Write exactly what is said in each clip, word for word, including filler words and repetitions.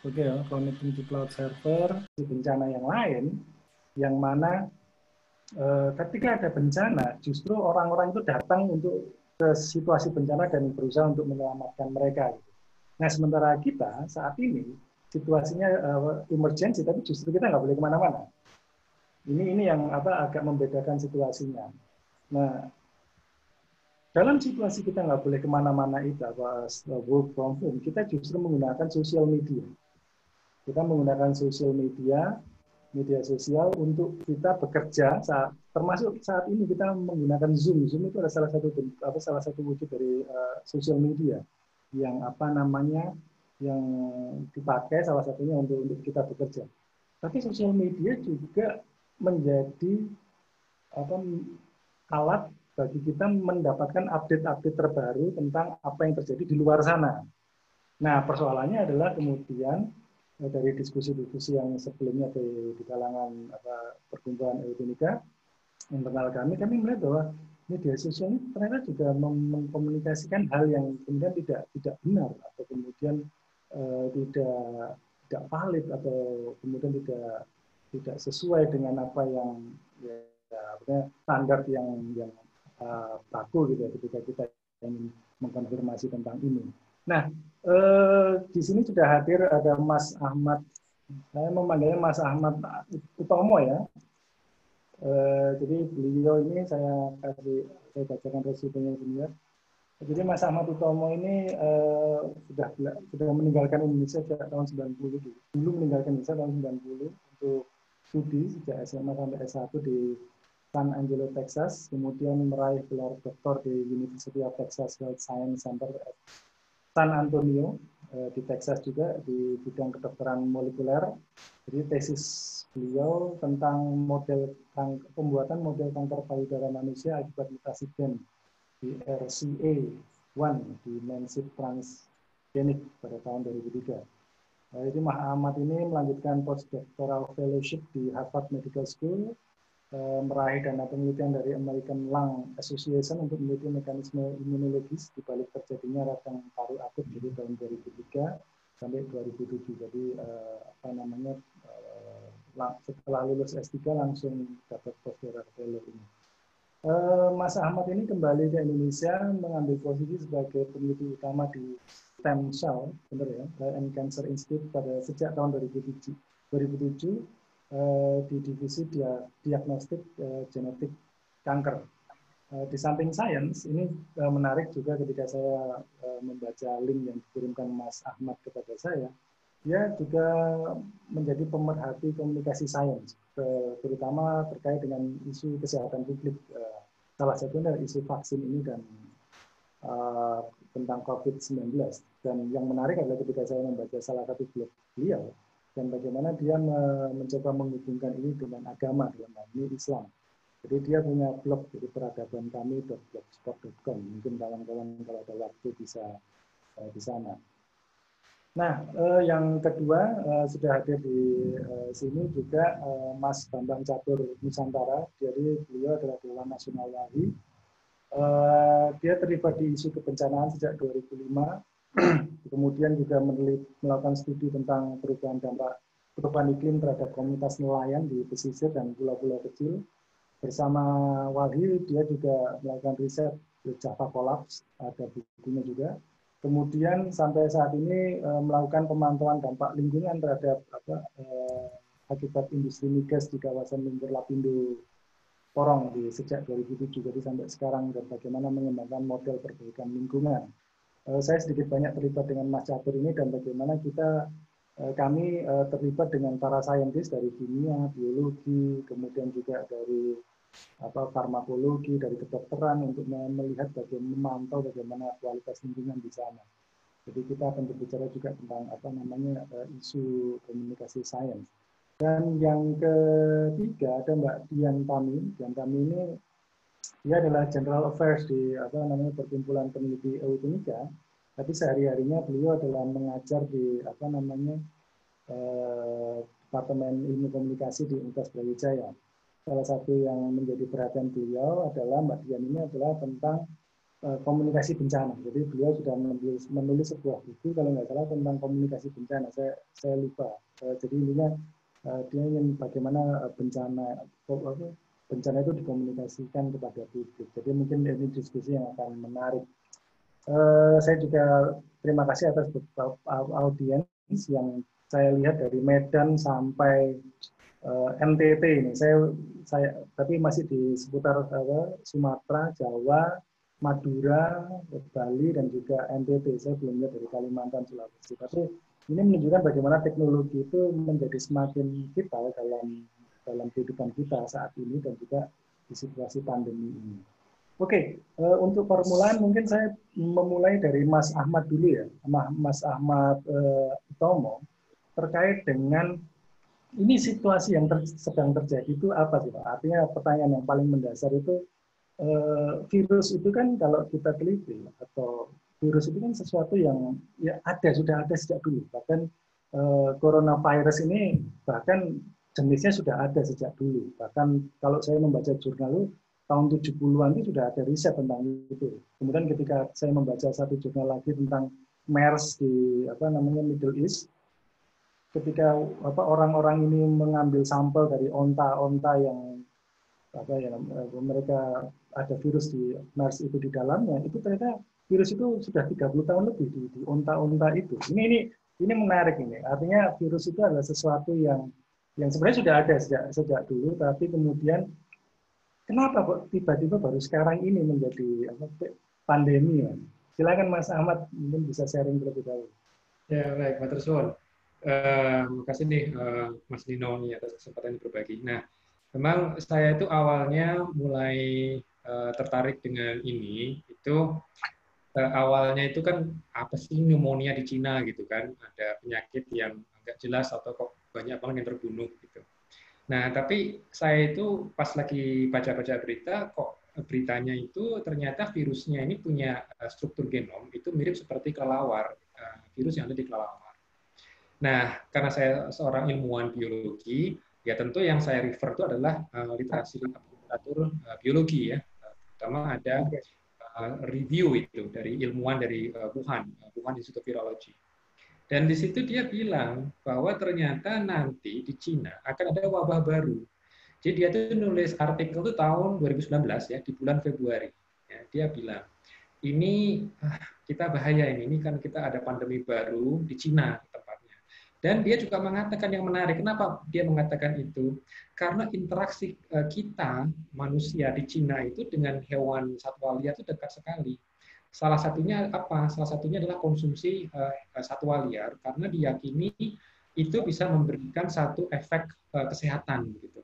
Oke ya, connecting to cloud server, di bencana yang lain, yang mana eh, ketika ada bencana, justru orang-orang itu datang untuk ke situasi bencana dan berusaha untuk menyelamatkan mereka. Nah, sementara kita saat ini situasinya uh, emergency, tapi justru kita nggak boleh kemana-mana. Ini ini yang apa agak membedakan situasinya. Nah, dalam situasi kita nggak boleh kemana-mana itu apa work from home, kita justru menggunakan sosial media. Kita menggunakan sosial media, media sosial untuk kita bekerja. Saat, termasuk saat ini kita menggunakan Zoom. Zoom itu adalah salah satu apa salah satu wujud dari uh, sosial media yang apa namanya yang dipakai salah satunya untuk untuk kita bekerja. Tapi sosial media juga menjadi apa alat bagi kita mendapatkan update-update terbaru tentang apa yang terjadi di luar sana. Nah, persoalannya adalah kemudian dari diskusi-diskusi yang sebelumnya di, di kalangan apa, perkumpulan eugenika internal kami, kami melihat bahwa media sosial ini ternyata juga mengkomunikasikan hal yang kemudian tidak tidak benar atau kemudian eh, tidak tidak valid atau kemudian tidak tidak sesuai dengan apa yang ya, ya, standar yang yang uh, baku gitu ya, ketika kita ingin mengkonfirmasi tentang ini. Nah, eh, di sini sudah hadir ada Mas Ahmad, saya memanggilnya Mas Ahmad Utomo ya. Eh, jadi beliau ini saya kasih saya bacakan resumenya senior. Jadi Mas Ahmad Utomo ini eh, sudah sudah meninggalkan Indonesia sejak tahun sembilan puluh. Dulu meninggalkan Indonesia tahun sembilan puluh untuk studi sejak S M A sampai S satu di San Angelo, Texas, kemudian meraih gelar doktor di University of Texas Health Science Center San Antonio eh, di Texas juga di bidang kedokteran molekuler. Jadi tesis beliau tentang model pembuatan model kanker payudara manusia akibat mutasi gen di R C A satu di Mansfield Transgenic pada tahun dua ribu tiga. Jadi Ahmad ini melanjutkan postdoctoral fellowship di Harvard Medical School, meraih dana penelitian dari American Lung Association untuk meneliti mekanisme imunologis di balik terjadinya radang paru akut dari tahun dua ribu tiga sampai dua ribu tujuh. Jadi apa namanya setelah lulus S tiga langsung dapat postdoctoral fellow ini. Mas Ahmad ini kembali ke Indonesia mengambil posisi sebagai peneliti utama di stem cell, benar ya, and Cancer Institute pada sejak tahun dua ribu tujuh, dua ribu tujuh eh, di divisi dia, diagnostik eh, genetik kanker. Eh, di samping sains, ini eh, menarik juga ketika saya eh, membaca link yang dikirimkan Mas Ahmad kepada saya, dia juga menjadi pemerhati komunikasi sains, terutama terkait dengan isu kesehatan publik. Salah satunya isu vaksin ini dan uh, tentang COVID sembilan belas. Dan yang menarik adalah ketika saya membaca salah satu blog beliau, dan bagaimana dia mencoba menghubungkan ini dengan agama, dalam hal ini Islam. Jadi dia punya blog, jadi peradaban kami blogspot dot com. Mungkin kawan-kawan kalau ada waktu bisa uh, di sana. Nah, eh, yang kedua eh, sudah hadir di eh, sini juga eh, Mas Bambang Catur Nusantara. Jadi beliau adalah Dewan Nasional Walhi. Eh, dia terlibat di isu kebencanaan sejak dua ribu lima. Kemudian juga meneliti, melakukan studi tentang perubahan dampak perubahan iklim terhadap komunitas nelayan di pesisir dan pulau-pulau kecil. Bersama Walhi, dia juga melakukan riset Java Collapse, ada bukunya juga. Kemudian sampai saat ini eh, melakukan pemantauan dampak lingkungan terhadap apa, eh, akibat industri migas di kawasan Lumpur Lapindo Porong di sejak dua ribu tujuh jadi sampai sekarang, dan bagaimana mengembangkan model perbaikan lingkungan. Eh, saya sedikit banyak terlibat dengan Mas Catur ini dan bagaimana kita eh, kami eh, terlibat dengan para saintis dari kimia, biologi, kemudian juga dari apa farmakologi, dari kedokteran untuk melihat bagaimana memantau bagaimana kualitas lingkungan di sana. Jadi kita akan berbicara juga tentang apa namanya isu komunikasi sains. Dan yang ketiga ada Mbak Dian Tami. Dian Tami ini dia adalah General Affairs di apa namanya Perkumpulan Peneliti Eugenika. Tapi sehari-harinya beliau adalah mengajar di apa namanya eh, Departemen Ilmu Komunikasi di Universitas Brawijaya. Salah satu yang menjadi perhatian beliau adalah Mbak Dian ini adalah tentang komunikasi bencana. Jadi beliau sudah menulis, menulis sebuah buku kalau nggak salah tentang komunikasi bencana. Saya saya lupa. Jadi intinya dia ingin bagaimana bencana bencana itu dikomunikasikan kepada publik. Jadi mungkin ini diskusi yang akan menarik. Saya juga terima kasih atas audiens yang saya lihat dari Medan sampai N T T ini. Saya saya tapi masih di seputar apa, Sumatera, Jawa, Madura, Bali, dan juga N T T. Saya belum lihat dari Kalimantan, Sulawesi. Tapi ini menunjukkan bagaimana teknologi itu menjadi semakin vital dalam dalam kehidupan kita saat ini dan juga di situasi pandemi ini. Oke, untuk permulaan mungkin saya memulai dari Mas Ahmad dulu ya, Mas Ahmad uh, Utomo, terkait dengan ini situasi yang ter, sedang terjadi itu apa sih Pak? Artinya pertanyaan yang paling mendasar itu virus itu kan kalau kita teliti atau virus itu kan sesuatu yang ya ada sudah ada sejak dulu, bahkan eh, coronavirus ini bahkan jenisnya sudah ada sejak dulu, bahkan kalau saya membaca jurnal tahun tujuh puluhan itu sudah ada riset tentang itu. Kemudian ketika saya membaca satu jurnal lagi tentang MERS di apa namanya Middle East, ketika apa orang-orang ini mengambil sampel dari onta-onta yang apa ya mereka ada virus di MERS itu di dalamnya, itu ternyata virus itu sudah tiga puluh tahun lebih di, di onta-onta itu. Ini ini ini menarik ini. Artinya virus itu adalah sesuatu yang yang sebenarnya sudah ada sejak sejak dulu, tapi kemudian kenapa kok tiba-tiba baru sekarang ini menjadi apa, pandemi? Ya? Silakan Mas Ahmad mungkin bisa sharing terlebih dahulu. Ya baik, Mas Tersuan. Uh, makasih nih uh, Mas Nino nih atas kesempatan ini berbagi. Nah, memang saya itu awalnya mulai uh, tertarik dengan ini itu uh, awalnya itu kan apa sih pneumonia di Cina gitu kan, ada penyakit yang agak jelas atau kok banyak banget yang terbunuh gitu. Nah, tapi saya itu pas lagi baca-baca berita kok beritanya itu ternyata virusnya ini punya uh, struktur genom itu mirip seperti kelelawar, uh, virus yang ada di kelelawar. Nah, karena saya seorang ilmuwan biologi, ya tentu yang saya refer itu adalah uh, literasi literatur uh, biologi ya. Uh, terutama ada uh, review itu dari ilmuwan dari uh, Wuhan, uh, Wuhan Institute of Virology. Dan di situ dia bilang bahwa ternyata nanti di Cina akan ada wabah baru. Jadi dia tuh nulis artikel itu tahun dua ribu sembilan belas ya, di bulan Februari. Ya, dia bilang, ini ah, kita bahaya ini, ini kan kita ada pandemi baru di Cina. Dan dia juga mengatakan yang menarik. Kenapa dia mengatakan itu? Karena interaksi kita manusia di Cina itu dengan hewan satwa liar itu dekat sekali. Salah satunya apa? Salah satunya adalah konsumsi satwa liar karena diyakini itu bisa memberikan satu efek kesehatan gitu.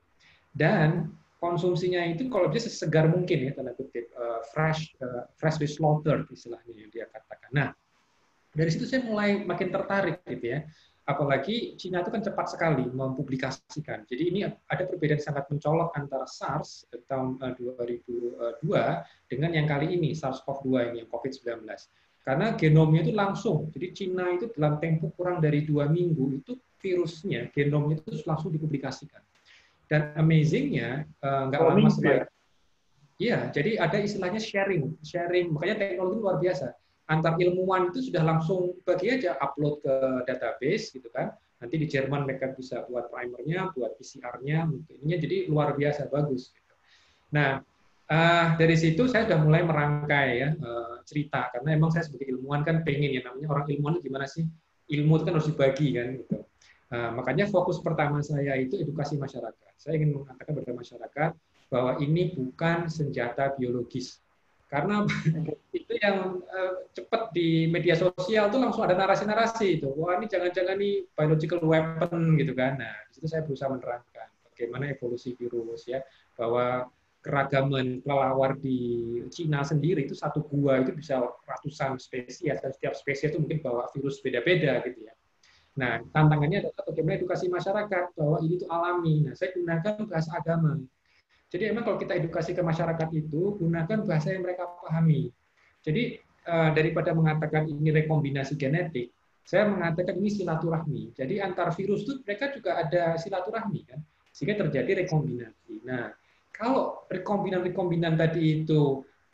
Dan konsumsinya itu kalau dia sesegar mungkin ya tanda kutip fresh freshly slaughtered istilahnya yang dia katakan. Nah, dari situ saya mulai makin tertarik gitu ya. Apalagi Cina itu kan cepat sekali mempublikasikan. Jadi ini ada perbedaan sangat mencolok antara SARS tahun dua ribu dua dengan yang kali ini, SARS-CoV dua ini, yang COVID sembilan belas. Karena genomnya itu langsung. Jadi Cina itu dalam tempo kurang dari dua minggu, itu virusnya, genomnya itu langsung dipublikasikan. Dan amazingnya, nggak oh, lama setelah itu, iya, jadi ada istilahnya sharing. Sharing, makanya teknologi luar biasa. Antar ilmuwan itu sudah langsung bagi aja upload ke database gitu kan. Nanti di Jerman mereka bisa buat primernya, buat P C R-nya, ininya jadi luar biasa bagus. Gitu. Nah uh, dari situ saya sudah mulai merangkai ya uh, cerita karena emang saya sebagai ilmuwan kan pengen ya namanya orang ilmuwan itu gimana sih ilmu itu kan harus dibagi kan gitu. Uh, makanya fokus pertama saya itu edukasi masyarakat. Saya ingin mengatakan kepada masyarakat bahwa ini bukan senjata biologis. Karena itu yang uh, cepat di media sosial tuh langsung ada narasi-narasi itu. Wah ini jangan-jangan nih biological weapon gitu kan. Nah di situ saya berusaha menerangkan bagaimana evolusi virus ya, bahwa keragaman kelelawar di Cina sendiri itu satu gua itu bisa ratusan spesies dan setiap spesies itu mungkin bawa virus beda-beda gitu ya. Nah tantangannya adalah bagaimana edukasi masyarakat bahwa ini itu alami. Nah saya gunakan bahasa agama. Jadi emang kalau kita edukasi ke masyarakat itu, gunakan bahasa yang mereka pahami. Jadi daripada mengatakan ini rekombinasi genetik, saya mengatakan ini silaturahmi. Jadi antar virus itu mereka juga ada silaturahmi kan, sehingga terjadi rekombinasi. Nah, kalau rekombinan-rekombinan tadi itu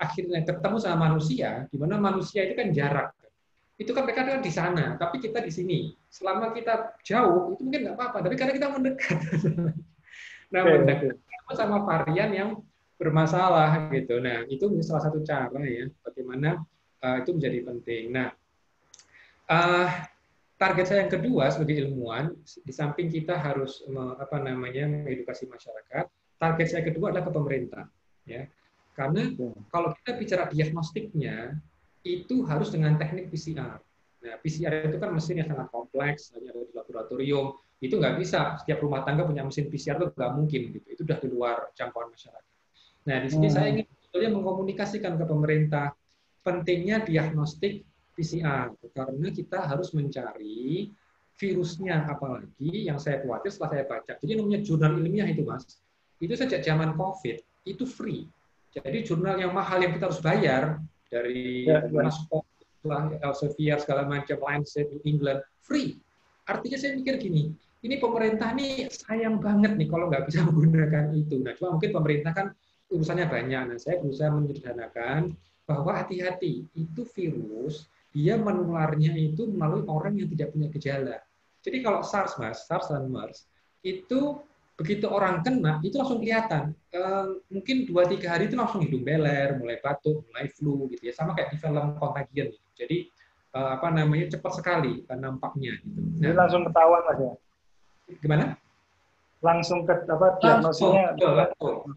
akhirnya ketemu sama manusia, di mana manusia itu kan jarak. Itu kan mereka kan di sana, tapi kita di sini. Selama kita jauh, itu mungkin nggak apa-apa. Tapi karena kita mendekat, nah Oke, oke. mendekat sama varian yang bermasalah gitu. Nah itu salah satu cara ya, bagaimana uh, itu menjadi penting. Nah uh, target saya yang kedua sebagai ilmuwan, di samping kita harus me, apa namanya mengedukasi masyarakat, target saya kedua adalah ke pemerintah, ya. Karena kalau kita bicara diagnostiknya, itu harus dengan teknik P C R. Nah, P C R itu kan mesin yang sangat kompleks, hanya ada di laboratorium. Itu nggak bisa, setiap rumah tangga punya mesin P C R itu nggak mungkin. Gitu. Itu sudah di luar jangkauan masyarakat. Nah, di sini hmm. saya ingin sebetulnya mengkomunikasikan ke pemerintah pentingnya diagnostik P C R, karena kita harus mencari virusnya, apalagi yang saya khawatir setelah saya baca. Jadi namanya jurnal ilmiah itu, Mas, itu sejak zaman COVID, itu free. Jadi jurnal yang mahal yang kita harus bayar, dari ya, ya. Naspers, Elsevier, segala macam, Lancet, New England, free. Artinya saya mikir gini, ini pemerintah nih sayang banget nih kalau nggak bisa menggunakan itu. Nah, cuma mungkin pemerintah kan urusannya banyak. Nah, saya berusaha menyederhanakan bahwa hati-hati, itu virus, dia menularnya itu melalui orang yang tidak punya gejala. Jadi kalau SARS, Mas, SARS dan MERS, itu begitu orang kena, itu langsung kelihatan. E, mungkin dua tiga hari itu langsung hidung beler, mulai batuk, mulai flu, gitu ya. Sama kayak di film Contagion. Gitu. Jadi e, apa namanya cepat sekali nampaknya. Gitu. Nah, jadi langsung ketahuan, Mas ya? Gimana? Langsung ke apa diagnosisnya? Langsung.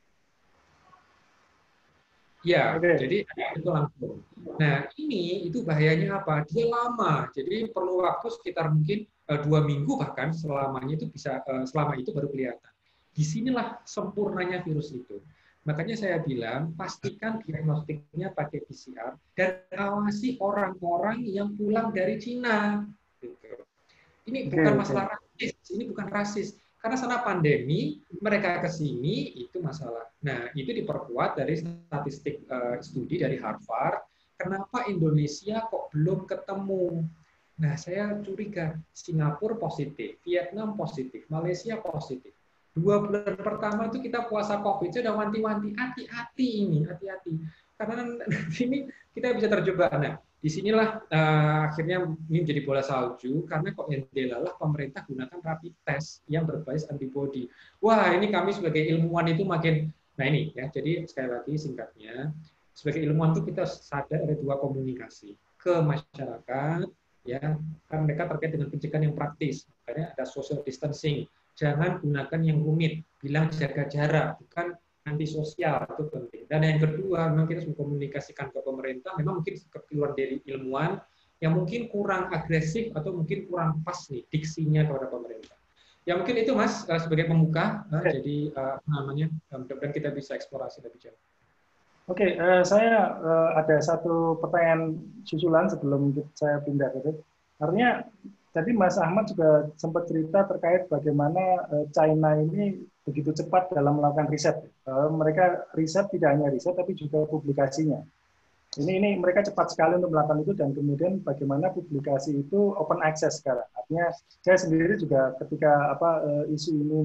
Ya, okay. Jadi itu langsung. Nah, ini itu bahayanya apa? Dia lama, jadi perlu waktu sekitar mungkin uh, dua minggu bahkan selamanya itu bisa uh, selama itu baru kelihatan. Disinilah sempurnanya virus itu. Makanya saya bilang pastikan diagnostiknya pakai P C R dan awasi orang-orang yang pulang dari Cina. Gitu. Ini okay, bukan masalah okay. rasis, ini bukan rasis. Karena sana pandemi, mereka ke sini itu masalah. Nah, itu diperkuat dari statistik uh, studi dari Harvard. Kenapa Indonesia kok belum ketemu? Nah, saya curiga Singapura positif, Vietnam positif, Malaysia positif. Dua bulan pertama itu kita puasa COVID, saya udah wanti-wanti, hati-hati ini, hati-hati. Karena nanti ini kita bisa terjebak. Nah, disinilah uh, akhirnya ini menjadi bola salju karena kok yang delalah pemerintah gunakan rapid test yang berbasis antibody. Wah, ini kami sebagai ilmuwan itu makin, nah ini ya. Jadi sekali lagi singkatnya, sebagai ilmuwan itu kita sadar ada dua komunikasi ke masyarakat, ya, kan mereka terkait dengan pencegahan yang praktis. Makanya ada social distancing. Jangan gunakan yang rumit, bilang jaga jarak, bukan antisosial, itu penting. Dan yang kedua, memang kita harus mengkomunikasikan ke pemerintah, memang mungkin keluar dari ilmuwan yang mungkin kurang agresif atau mungkin kurang pas nih diksinya kepada pemerintah. Ya mungkin itu Mas sebagai pembuka, okay. Jadi apa namanya, mudah-mudahan kita bisa eksplorasi lebih jauh. Oke, okay, uh, saya uh, ada satu pertanyaan susulan sebelum saya pindah ke itu. Artinya tadi Mas Ahmad juga sempat cerita terkait bagaimana uh, China ini begitu cepat dalam melakukan riset. Uh, mereka riset tidak hanya riset tapi juga publikasinya. Ini ini mereka cepat sekali untuk melakukan itu dan kemudian bagaimana publikasi itu open access sekarang. Artinya saya sendiri juga ketika apa uh, isu ini,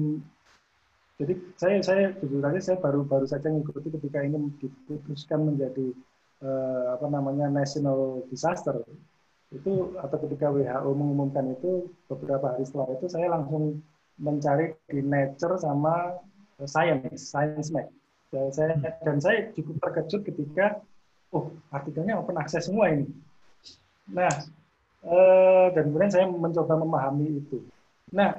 jadi saya saya jujur aja saya baru baru saja mengikuti ketika ini diputuskan menjadi uh, apa namanya national disaster itu atau ketika W H O mengumumkan itu beberapa hari setelah itu saya langsung mencari di Nature sama Science, Science Mag. Dan saya, dan saya cukup terkejut ketika, oh artikelnya open access semua ini. Nah, eh, dan kemudian saya mencoba memahami itu. Nah,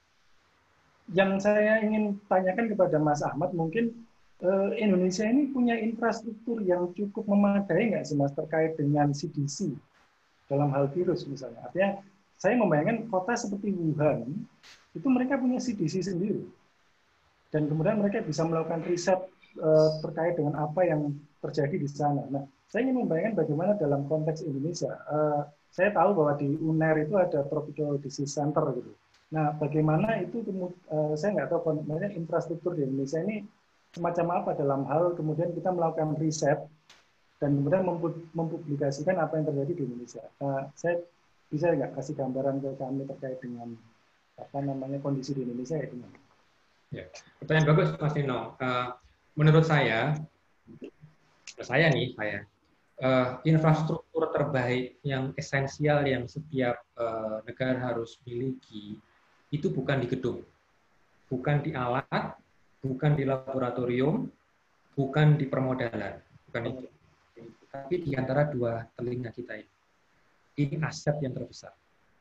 yang saya ingin tanyakan kepada Mas Ahmad, mungkin eh, Indonesia ini punya infrastruktur yang cukup memadai nggak sih Mas terkait dengan C D C dalam hal virus misalnya. Artinya, saya membayangkan kota seperti Wuhan, itu mereka punya C D C sendiri. Dan kemudian mereka bisa melakukan riset uh, terkait dengan apa yang terjadi di sana. Nah, saya ingin membayangkan bagaimana dalam konteks Indonesia. Uh, saya tahu bahwa di U N E R itu ada Tropical Disease Center gitu. Nah, bagaimana itu uh, saya nggak tahu konteksnya infrastruktur di Indonesia ini semacam apa dalam hal kemudian kita melakukan riset dan kemudian mempublikasikan apa yang terjadi di Indonesia. Nah, saya bisa nggak kasih gambaran ke kami terkait dengan apa namanya kondisi di Indonesia ya gimana? Ya, pertanyaan bagus Mas Nino. Uh, menurut saya saya nih, saya uh, infrastruktur terbaik yang esensial yang setiap uh, negara harus miliki itu bukan di gedung, bukan di alat, bukan di laboratorium, bukan di permodalan, bukan itu. Tapi di antara dua telinga kita ini. Ini aset yang terbesar.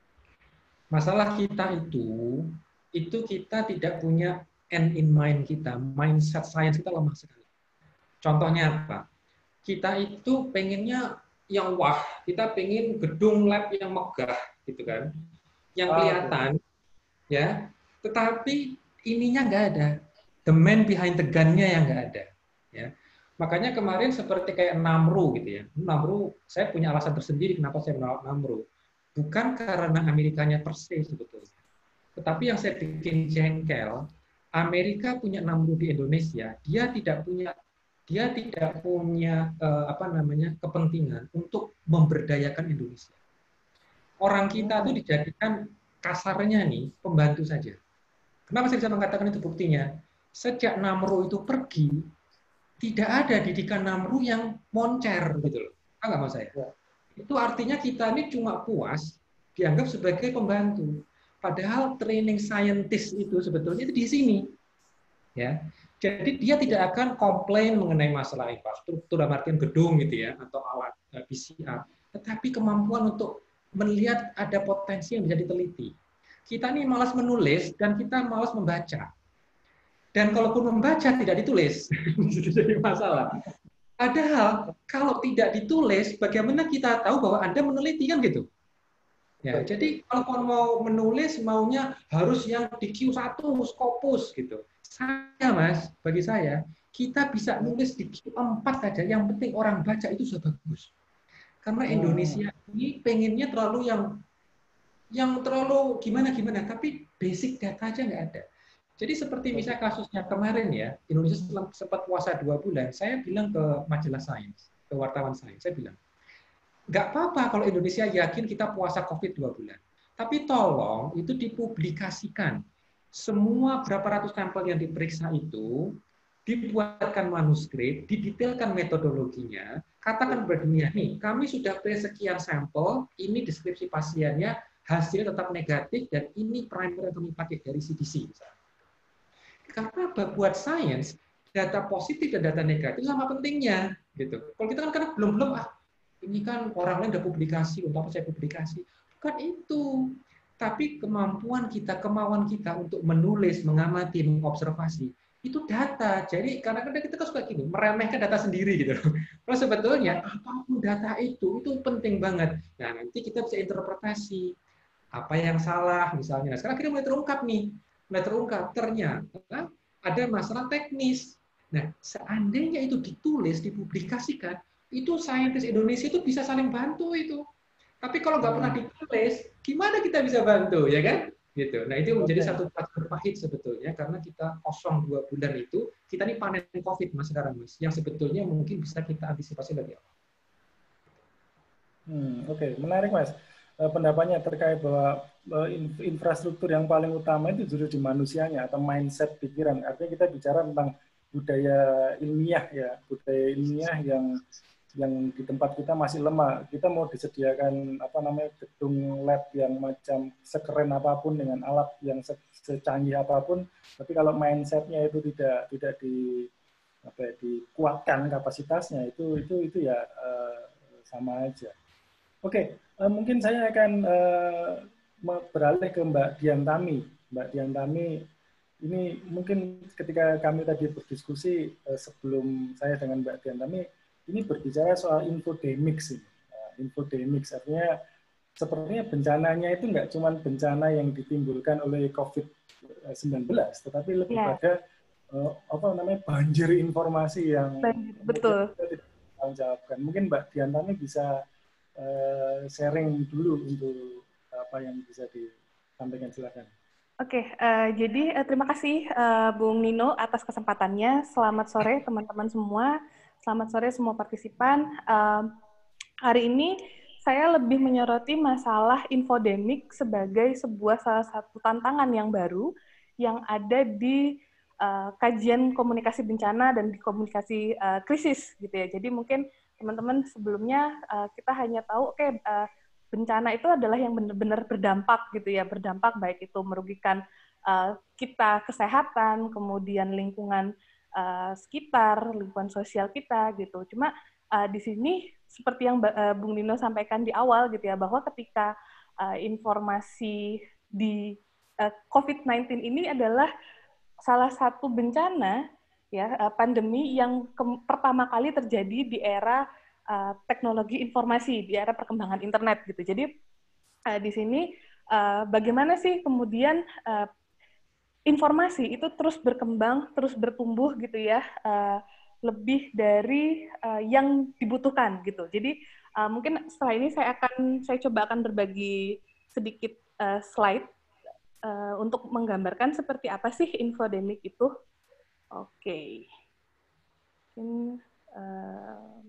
Masalah kita itu, itu kita tidak punya end in mind kita, mindset science kita lemah sekali. Contohnya apa? Kita itu pengennya yang wah, kita pengen gedung lab yang megah, gitu kan, yang kelihatan, ya. Tetapi ininya nggak ada, the man behind the gun-nya yang nggak ada, ya. Makanya kemarin seperti kayak Namru gitu ya. Namru, saya punya alasan tersendiri kenapa saya menolak Namru. Bukan karena Amerikanya per se sebetulnya. Tetapi yang saya bikin jengkel, Amerika punya Namru di Indonesia, dia tidak punya dia tidak punya eh, apa namanya kepentingan untuk memberdayakan Indonesia. Orang kita tuh dijadikan kasarnya nih pembantu saja. Kenapa saya bisa mengatakan itu buktinya? Sejak Namru itu pergi, tidak ada didikan Namru yang moncer gitu loh. Enggak mau saya. Itu artinya kita ini cuma puas dianggap sebagai pembantu. Padahal training scientist itu sebetulnya itu di sini. Ya. Jadi dia tidak akan komplain mengenai masalah infrastruktur dalam artian gedung gitu ya atau alat P C R, tetapi kemampuan untuk melihat ada potensi yang bisa diteliti. Kita ini malas menulis dan kita malas membaca. Dan kalaupun membaca tidak ditulis, itu jadi masalah. Padahal kalau tidak ditulis, bagaimana kita tahu bahwa Anda meneliti kan gitu? Ya, jadi kalau mau menulis maunya harus yang di Q satu Scopus gitu. Saya Mas, bagi saya kita bisa nulis di Q empat saja, yang penting orang baca itu sudah bagus. Karena Indonesia ini pengennya terlalu yang yang terlalu gimana gimana, tapi basic data aja nggak ada. Jadi seperti misalnya kasusnya kemarin ya, Indonesia sempat puasa dua bulan, saya bilang ke majalah sains, ke wartawan sains, saya bilang, nggak apa-apa kalau Indonesia yakin kita puasa COVID dua bulan. Tapi tolong itu dipublikasikan. Semua berapa ratus sampel yang diperiksa itu, dibuatkan manuskrip, didetailkan metodologinya, katakan kepada dunia, nih, kami sudah periksa sekian sampel, ini deskripsi pasiennya, hasilnya tetap negatif, dan ini primer yang kami pakai dari C D C. Misalnya. Karena buat sains, data positif dan data negatif sama pentingnya. gitu. Kalau kita kan karena belum-belum, ah, ini kan orang lain udah publikasi, untuk apa saya publikasi? Bukan itu. Tapi kemampuan kita, kemauan kita untuk menulis, mengamati, mengobservasi, itu data. Jadi kadang-kadang kita kan suka gini, meremehkan data sendiri gitu. Kalau sebetulnya apapun data itu, itu penting banget. Nah, nanti kita bisa interpretasi apa yang salah misalnya. Nah, sekarang kita mulai terungkap nih. Mulai terungkap, ternyata ada masalah teknis. Nah, seandainya itu ditulis, dipublikasikan, itu saintis Indonesia itu bisa saling bantu itu. Tapi kalau nggak pernah ditulis, gimana kita bisa bantu, ya kan? Gitu. Nah, itu menjadi satu pelajaran pahit sebetulnya karena kita kosong dua bulan itu, kita ini panen COVID mas sekarang mas, yang sebetulnya mungkin bisa kita antisipasi lebih awal. Hmm, Oke, okay. Menarik mas. Pendapatnya terkait bahwa infrastruktur yang paling utama itu justru di manusianya atau mindset pikiran. Artinya kita bicara tentang budaya ilmiah ya, budaya ilmiah yang yang di tempat kita masih lemah. Kita mau disediakan apa namanya gedung lab yang macam sekeren apapun dengan alat yang secanggih apapun, tapi kalau mindsetnya itu tidak tidak di apa ya, dikuatkan kapasitasnya itu itu itu ya uh, sama aja. Oke, okay, uh, mungkin saya akan uh, beralih ke Mbak Dian Tami. Mbak Dian Tami, ini mungkin ketika kami tadi berdiskusi uh, sebelum saya dengan Mbak Dian Tami, ini berbicara soal infodemics ini. Uh, infodemics artinya sepertinya bencananya itu nggak cuma bencana yang ditimbulkan oleh COVID sembilan belas, tetapi lebih yeah. pada uh, apa namanya banjir informasi yang betul. Kita tidak tanggung jawabkan. Mungkin Mbak Dian Tami bisa Uh, sharing dulu untuk apa yang bisa disampaikan, silakan. Oke, okay, uh, jadi uh, terima kasih uh, Bung Nino atas kesempatannya. Selamat sore teman-teman semua, selamat sore semua partisipan. Uh, hari ini saya lebih menyoroti masalah infodemik sebagai sebuah salah satu tantangan yang baru yang ada di uh, kajian komunikasi bencana dan komunikasi uh, krisis gitu ya. Jadi mungkin teman-teman sebelumnya uh, kita hanya tahu oke okay, uh, bencana itu adalah yang benar-benar berdampak gitu ya, berdampak baik itu merugikan uh, kita kesehatan, kemudian lingkungan uh, sekitar, lingkungan sosial kita gitu. Cuma uh, di sini seperti yang uh, Bung Nino sampaikan di awal gitu ya, bahwa ketika uh, informasi di uh, COVID sembilan belas ini adalah salah satu bencana ya uh, pandemi yang ke- pertama kali terjadi di era uh, teknologi informasi, di era perkembangan internet gitu. Jadi uh, di sini uh, bagaimana sih kemudian uh, informasi itu terus berkembang, terus bertumbuh gitu ya, uh, lebih dari uh, yang dibutuhkan gitu. Jadi uh, mungkin setelah ini saya akan saya coba akan berbagi sedikit uh, slide uh, untuk menggambarkan seperti apa sih infodemik itu. Oke. Mungkin um,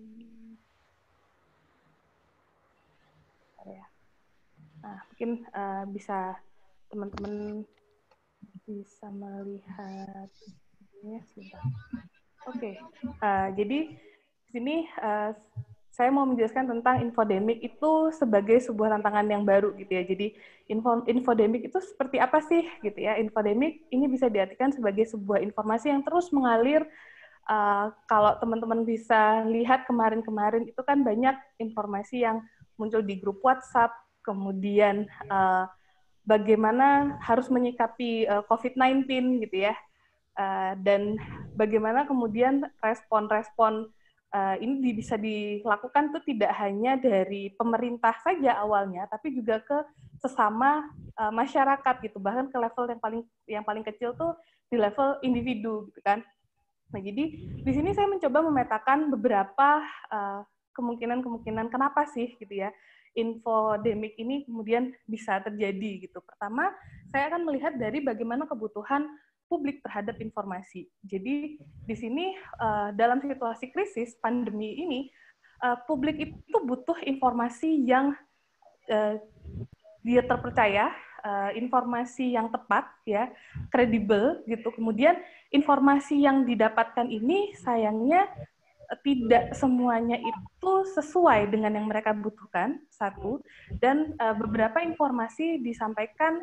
ya. Nah, mungkin uh, bisa teman-teman bisa melihat ini sebentar. Oke, okay. uh, jadi di sini uh, saya mau menjelaskan tentang infodemik itu sebagai sebuah tantangan yang baru gitu ya. Jadi info, infodemik itu seperti apa sih gitu ya? Infodemik ini bisa diartikan sebagai sebuah informasi yang terus mengalir. Uh, kalau teman-teman bisa lihat kemarin-kemarin itu kan banyak informasi yang muncul di grup WhatsApp, kemudian uh, bagaimana harus menyikapi uh, COVID sembilan belas gitu ya. Uh, dan bagaimana kemudian respon-respon uh, ini bisa dilakukan tuh tidak hanya dari pemerintah saja awalnya, tapi juga ke sesama uh, masyarakat gitu, bahkan ke level yang paling yang paling kecil tuh di level individu gitu kan. Nah jadi di sini saya mencoba memetakan beberapa uh, kemungkinan-kemungkinan kenapa sih gitu ya infodemik ini kemudian bisa terjadi gitu. Pertama, saya akan melihat dari bagaimana kebutuhan publik terhadap informasi. Jadi di sini uh, dalam situasi krisis pandemi ini, uh, publik itu butuh informasi yang uh, dia terpercaya, uh, informasi yang tepat, ya, kredibel gitu. Kemudian informasi yang didapatkan ini sayangnya tidak semuanya itu sesuai dengan yang mereka butuhkan, satu, dan uh, beberapa informasi disampaikan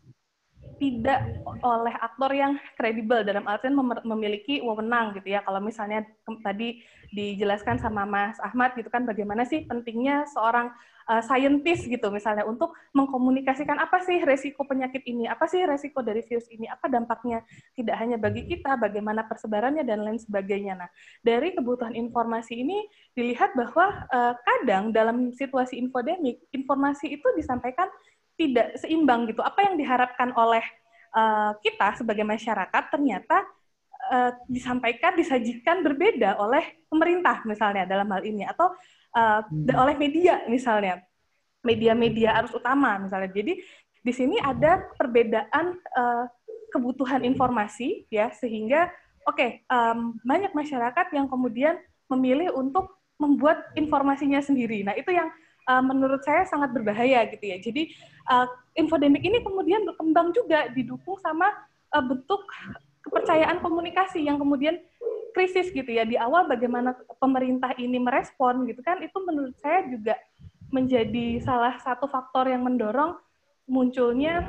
tidak oleh aktor yang kredibel dalam artian mem- memiliki wewenang gitu ya. Kalau misalnya tadi dijelaskan sama Mas Ahmad gitu kan, bagaimana sih pentingnya seorang uh, scientist gitu misalnya untuk mengkomunikasikan apa sih resiko penyakit ini, apa sih resiko dari virus ini, apa dampaknya tidak hanya bagi kita, bagaimana persebarannya dan lain sebagainya. Nah, dari kebutuhan informasi ini dilihat bahwa uh, kadang dalam situasi infodemik, informasi itu disampaikan tidak seimbang gitu. Apa yang diharapkan oleh uh, kita sebagai masyarakat ternyata uh, disampaikan, disajikan berbeda oleh pemerintah misalnya dalam hal ini, atau uh, hmm. oleh media misalnya, media-media arus utama misalnya. Jadi di sini ada perbedaan uh, kebutuhan informasi ya, sehingga oke okay, um, banyak masyarakat yang kemudian memilih untuk membuat informasinya sendiri. Nah itu yang uh, menurut saya sangat berbahaya gitu ya. Jadi uh, infodemik ini kemudian berkembang juga didukung sama uh, bentuk kepercayaan komunikasi yang kemudian krisis gitu ya. Di awal bagaimana pemerintah ini merespon gitu kan, itu menurut saya juga menjadi salah satu faktor yang mendorong munculnya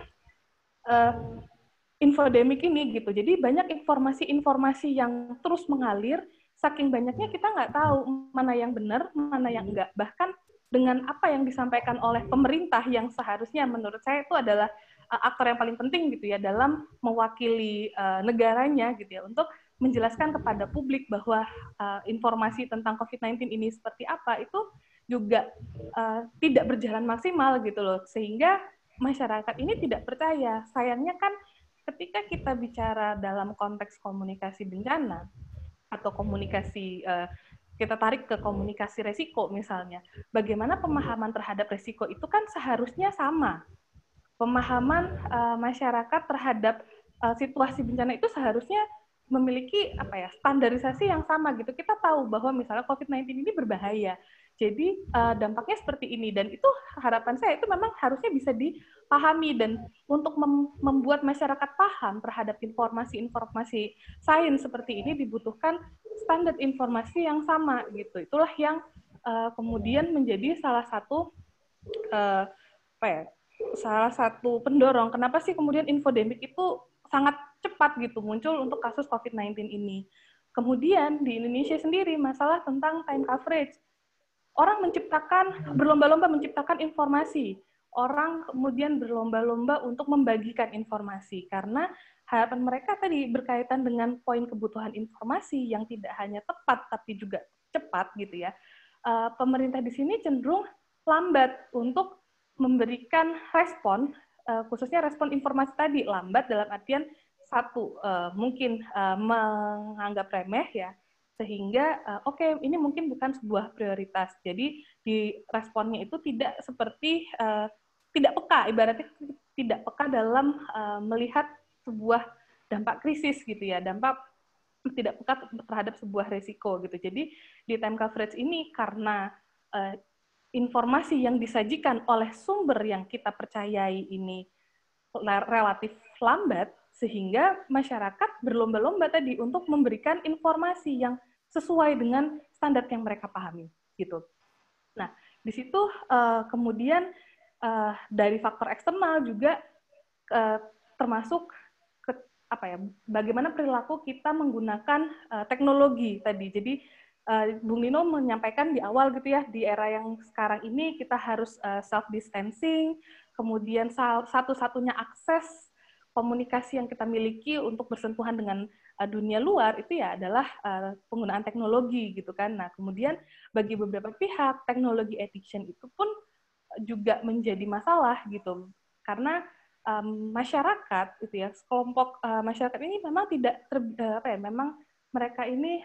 uh, infodemik ini gitu. Jadi banyak informasi-informasi yang terus mengalir, saking banyaknya kita nggak tahu mana yang benar, mana yang enggak. Bahkan dengan apa yang disampaikan oleh pemerintah yang seharusnya menurut saya itu adalah uh, aktor yang paling penting gitu ya dalam mewakili uh, negaranya gitu ya, untuk menjelaskan kepada publik bahwa uh, informasi tentang COVID sembilan belas ini seperti apa itu juga uh, tidak berjalan maksimal gitu loh, sehingga masyarakat ini tidak percaya. Sayangnya kan ketika kita bicara dalam konteks komunikasi bencana atau komunikasi uh, kita tarik ke komunikasi resiko misalnya, bagaimana pemahaman terhadap resiko itu kan seharusnya sama. Pemahaman uh, masyarakat terhadap uh, situasi bencana itu seharusnya memiliki apa ya standarisasi yang sama gitu. Kita tahu bahwa misalnya COVID sembilan belas ini berbahaya. Jadi uh, dampaknya seperti ini, dan itu harapan saya itu memang harusnya bisa dipahami, dan untuk mem membuat masyarakat paham terhadap informasi-informasi sains seperti ini dibutuhkan standar informasi yang sama gitu. Itulah yang uh, kemudian menjadi salah satu uh, apa ya, salah satu pendorong kenapa sih kemudian infodemik itu sangat cepat gitu muncul untuk kasus covid sembilan belas ini. Kemudian di Indonesia sendiri masalah tentang time coverage. Orang menciptakan, berlomba-lomba menciptakan informasi. Orang kemudian berlomba-lomba untuk membagikan informasi. Karena harapan mereka tadi berkaitan dengan poin kebutuhan informasi yang tidak hanya tepat, tapi juga cepat gitu ya. Uh, pemerintah di sini cenderung lambat untuk memberikan respon, uh, khususnya respon informasi tadi. Lambat dalam artian, satu, uh, mungkin uh, menganggap remeh ya, sehingga uh, oke okay, ini mungkin bukan sebuah prioritas. Jadi di responnya itu tidak seperti uh, tidak peka, ibaratnya tidak peka dalam uh, melihat sebuah dampak krisis gitu ya, dampak tidak peka terhadap sebuah resiko gitu. Jadi di time coverage ini karena uh, informasi yang disajikan oleh sumber yang kita percayai ini relatif lambat, sehingga masyarakat berlomba-lomba tadi untuk memberikan informasi yang sesuai dengan standar yang mereka pahami, gitu. Nah, di situ uh, kemudian uh, dari faktor eksternal juga uh, termasuk ke, apa ya, bagaimana perilaku kita menggunakan uh, teknologi tadi. Jadi uh, Bung Nino menyampaikan di awal gitu ya, di era yang sekarang ini kita harus uh, self distancing, kemudian satu-satunya akses komunikasi yang kita miliki untuk bersentuhan dengan uh, dunia luar itu ya adalah uh, penggunaan teknologi gitu kan. Nah, kemudian bagi beberapa pihak teknologi addiction itu pun juga menjadi masalah gitu. Karena um, masyarakat itu ya, kelompok uh, masyarakat ini memang tidak ter, uh, apa ya, memang mereka ini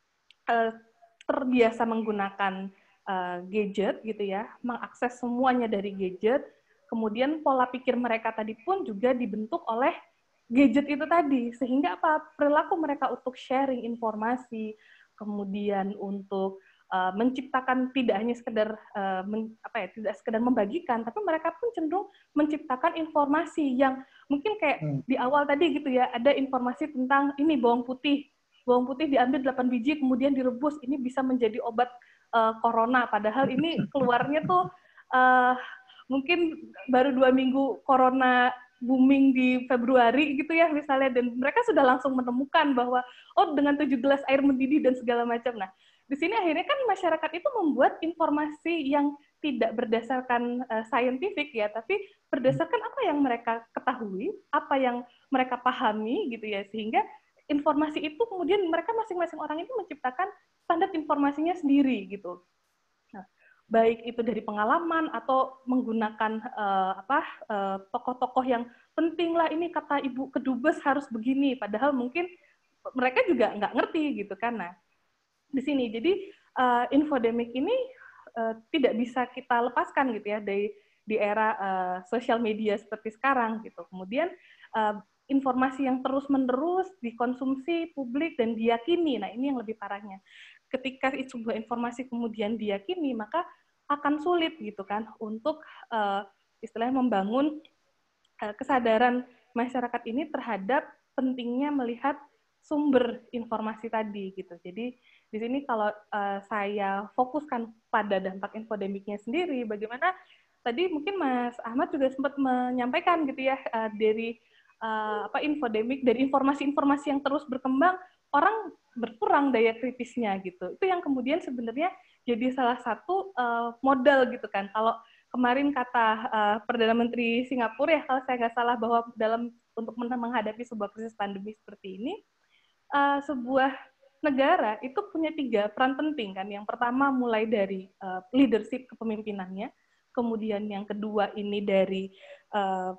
uh, terbiasa menggunakan uh, gadget gitu ya, mengakses semuanya dari gadget. Kemudian pola pikir mereka tadi pun juga dibentuk oleh gadget itu tadi, sehingga apa, perilaku mereka untuk sharing informasi, kemudian untuk uh, menciptakan tidak hanya sekedar uh, men, apa ya, tidak sekedar membagikan, tapi mereka pun cenderung menciptakan informasi yang mungkin kayak hmm. di awal tadi gitu ya, ada informasi tentang ini bawang putih, bawang putih diambil delapan biji kemudian direbus, ini bisa menjadi obat uh, corona, padahal ini keluarnya tuh uh, mungkin baru dua minggu corona booming di Februari gitu ya misalnya, dan mereka sudah langsung menemukan bahwa oh dengan tujuh gelas air mendidih dan segala macam. Nah, di sini akhirnya kan masyarakat itu membuat informasi yang tidak berdasarkan uh, scientific ya, tapi berdasarkan apa yang mereka ketahui, apa yang mereka pahami gitu ya, sehingga informasi itu kemudian mereka masing-masing orang itu menciptakan standar informasinya sendiri gitu. Nah, baik itu dari pengalaman atau menggunakan uh, apa uh, tokoh-tokoh yang penting lah, ini kata Ibu Kedubes harus begini, padahal mungkin mereka juga nggak ngerti gitu kan. Nah, di sini jadi uh, infodemik ini uh, tidak bisa kita lepaskan gitu ya dari di era uh, sosial media seperti sekarang gitu. Kemudian uh, informasi yang terus-menerus dikonsumsi publik dan diyakini. Nah, ini yang lebih parahnya. Ketika sebuah informasi kemudian diyakini, maka akan sulit gitu kan untuk uh, istilahnya membangun uh, kesadaran masyarakat ini terhadap pentingnya melihat sumber informasi tadi gitu. Jadi di sini kalau uh, saya fokuskan pada dampak infodemiknya sendiri, bagaimana tadi mungkin Mas Ahmad juga sempat menyampaikan gitu ya, uh, dari uh, apa infodemik, dari informasi-informasi yang terus berkembang, orang berkurang daya kritisnya gitu. Itu yang kemudian sebenarnya jadi salah satu uh, modal gitu kan. Kalau kemarin kata uh, Perdana Menteri Singapura ya, kalau saya nggak salah, bahwa dalam untuk menghadapi sebuah krisis pandemi seperti ini, uh, sebuah negara itu punya tiga peran penting kan. Yang pertama mulai dari uh, leadership kepemimpinannya, kemudian yang kedua ini dari uh,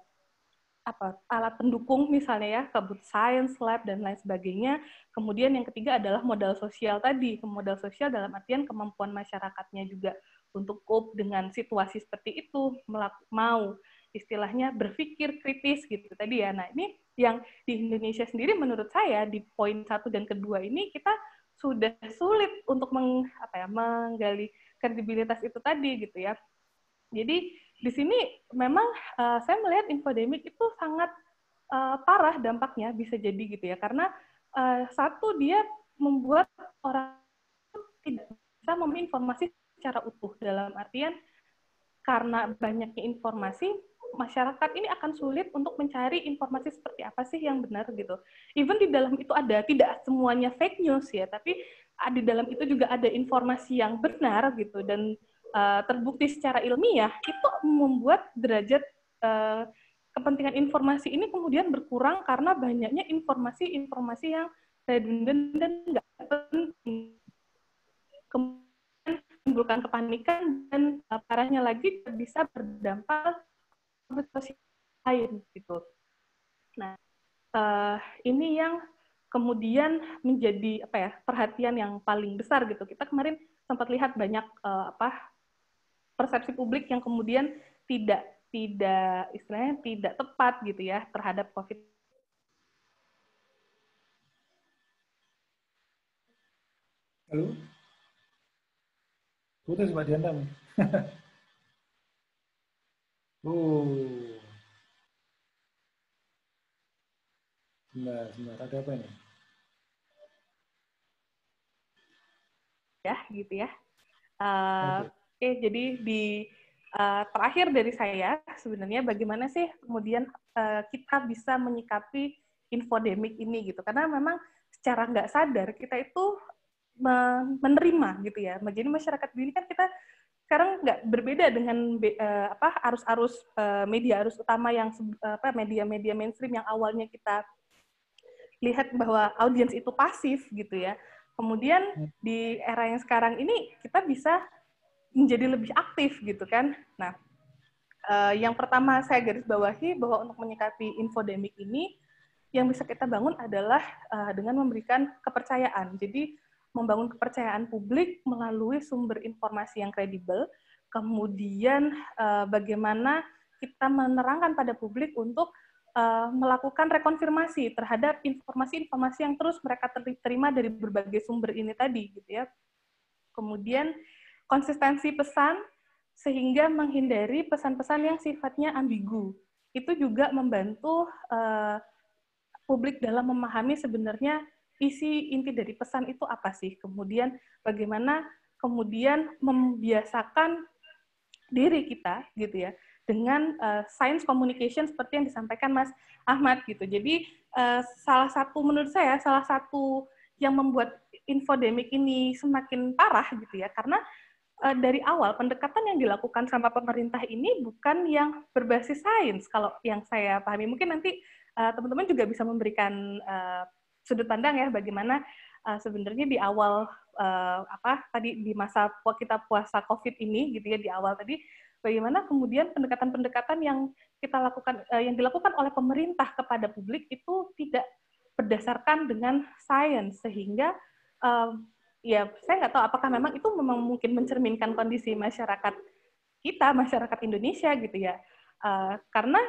apa alat pendukung misalnya ya, kabut science lab dan lain sebagainya. Kemudian yang ketiga adalah modal sosial tadi. Modal sosial dalam artian kemampuan masyarakatnya juga untuk cope dengan situasi seperti itu, mau istilahnya berpikir kritis gitu tadi ya. Nah, ini yang di Indonesia sendiri menurut saya di poin satu dan kedua ini kita sudah sulit untuk meng, apa ya, menggali kredibilitas itu tadi gitu ya. Jadi di sini memang uh, saya melihat infodemik itu sangat uh, parah dampaknya bisa jadi gitu ya, karena uh, satu dia membuat orang tidak bisa memilih informasi secara utuh, dalam artian karena banyaknya informasi, masyarakat ini akan sulit untuk mencari informasi seperti apa sih yang benar gitu. Even di dalam itu ada, tidak semuanya fake news ya, tapi di dalam itu juga ada informasi yang benar gitu, dan uh, terbukti secara ilmiah, itu membuat derajat uh, kepentingan informasi ini kemudian berkurang karena banyaknya informasi-informasi yang redundant dan nggak penting. Kemudian menimbulkan kepanikan, dan uh, parahnya lagi bisa berdampak ke sosial lain gitu. Nah, uh, ini yang kemudian menjadi apa ya, perhatian yang paling besar gitu. Kita kemarin sempat lihat banyak uh, apa persepsi publik yang kemudian tidak tidak istilahnya tidak tepat gitu ya terhadap COVID. Halo? Putus Mbak Diana. Oh. Sebentar, sebentar. Ada apa ini? Ya, gitu ya. Uh, Oke. Oke, okay, jadi di uh, terakhir dari saya, sebenarnya bagaimana sih kemudian uh, kita bisa menyikapi infodemik ini gitu. Karena memang secara nggak sadar kita itu menerima gitu ya. Jadi masyarakat ini kan kita sekarang nggak berbeda dengan uh, apa arus-arus uh, media arus utama yang uh, apa media-media mainstream yang awalnya kita lihat bahwa audiens itu pasif gitu ya. Kemudian di era yang sekarang ini kita bisa menjadi lebih aktif gitu kan. Nah, uh, yang pertama saya garis bawahi bahwa untuk menyikapi infodemik ini yang bisa kita bangun adalah uh, dengan memberikan kepercayaan. Jadi membangun kepercayaan publik melalui sumber informasi yang kredibel, kemudian uh, bagaimana kita menerangkan pada publik untuk uh, melakukan rekonfirmasi terhadap informasi-informasi yang terus mereka terima dari berbagai sumber ini tadi, gitu ya. Kemudian konsistensi pesan sehingga menghindari pesan-pesan yang sifatnya ambigu. Itu juga membantu uh, publik dalam memahami sebenarnya isi inti dari pesan itu apa sih. Kemudian bagaimana kemudian membiasakan diri kita gitu ya dengan uh, science communication seperti yang disampaikan Mas Ahmad gitu. Jadi uh, salah satu menurut saya salah satu yang membuat infodemik ini semakin parah gitu ya karena uh, dari awal pendekatan yang dilakukan sama pemerintah ini bukan yang berbasis sains kalau yang saya pahami. Mungkin nanti uh, teman-teman juga bisa memberikan uh, sudut pandang ya bagaimana uh, sebenarnya di awal uh, apa tadi di masa kita puasa COVID ini gitu ya di awal tadi bagaimana kemudian pendekatan-pendekatan yang kita lakukan uh, yang dilakukan oleh pemerintah kepada publik itu tidak berdasarkan dengan sains sehingga uh, ya saya nggak tahu apakah memang itu memang mungkin mencerminkan kondisi masyarakat kita masyarakat Indonesia gitu ya uh, karena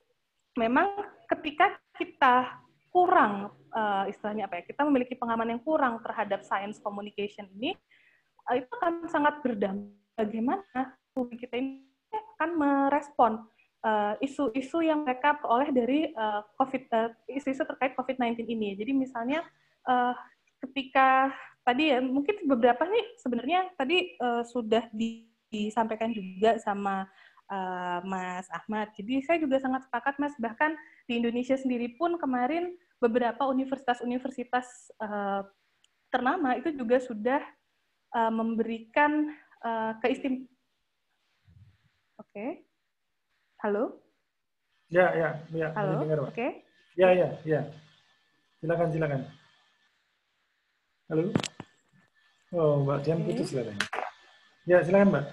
memang ketika kita kurang uh, istilahnya apa ya kita memiliki pengalaman yang kurang terhadap science communication ini uh, itu akan sangat berdampak bagaimana publik kita ini akan merespon isu-isu uh, yang mereka peroleh dari uh, COVID uh, isu-isu terkait COVID sembilan belas ini. Jadi misalnya uh, ketika tadi ya mungkin beberapa nih sebenarnya tadi uh, sudah disampaikan juga sama Uh, Mas Ahmad. Jadi saya juga sangat sepakat Mas, bahkan di Indonesia sendiri pun kemarin beberapa universitas-universitas uh, ternama itu juga sudah uh, memberikan uh, keistim. Oke. Okay. Halo? Ya, ya, ya. Halo? Oke. Okay. Ya, ya, ya. Silakan, silakan. Halo? Oh, Mbak Dian okay. Putus silakan. Ya, silakan Mbak.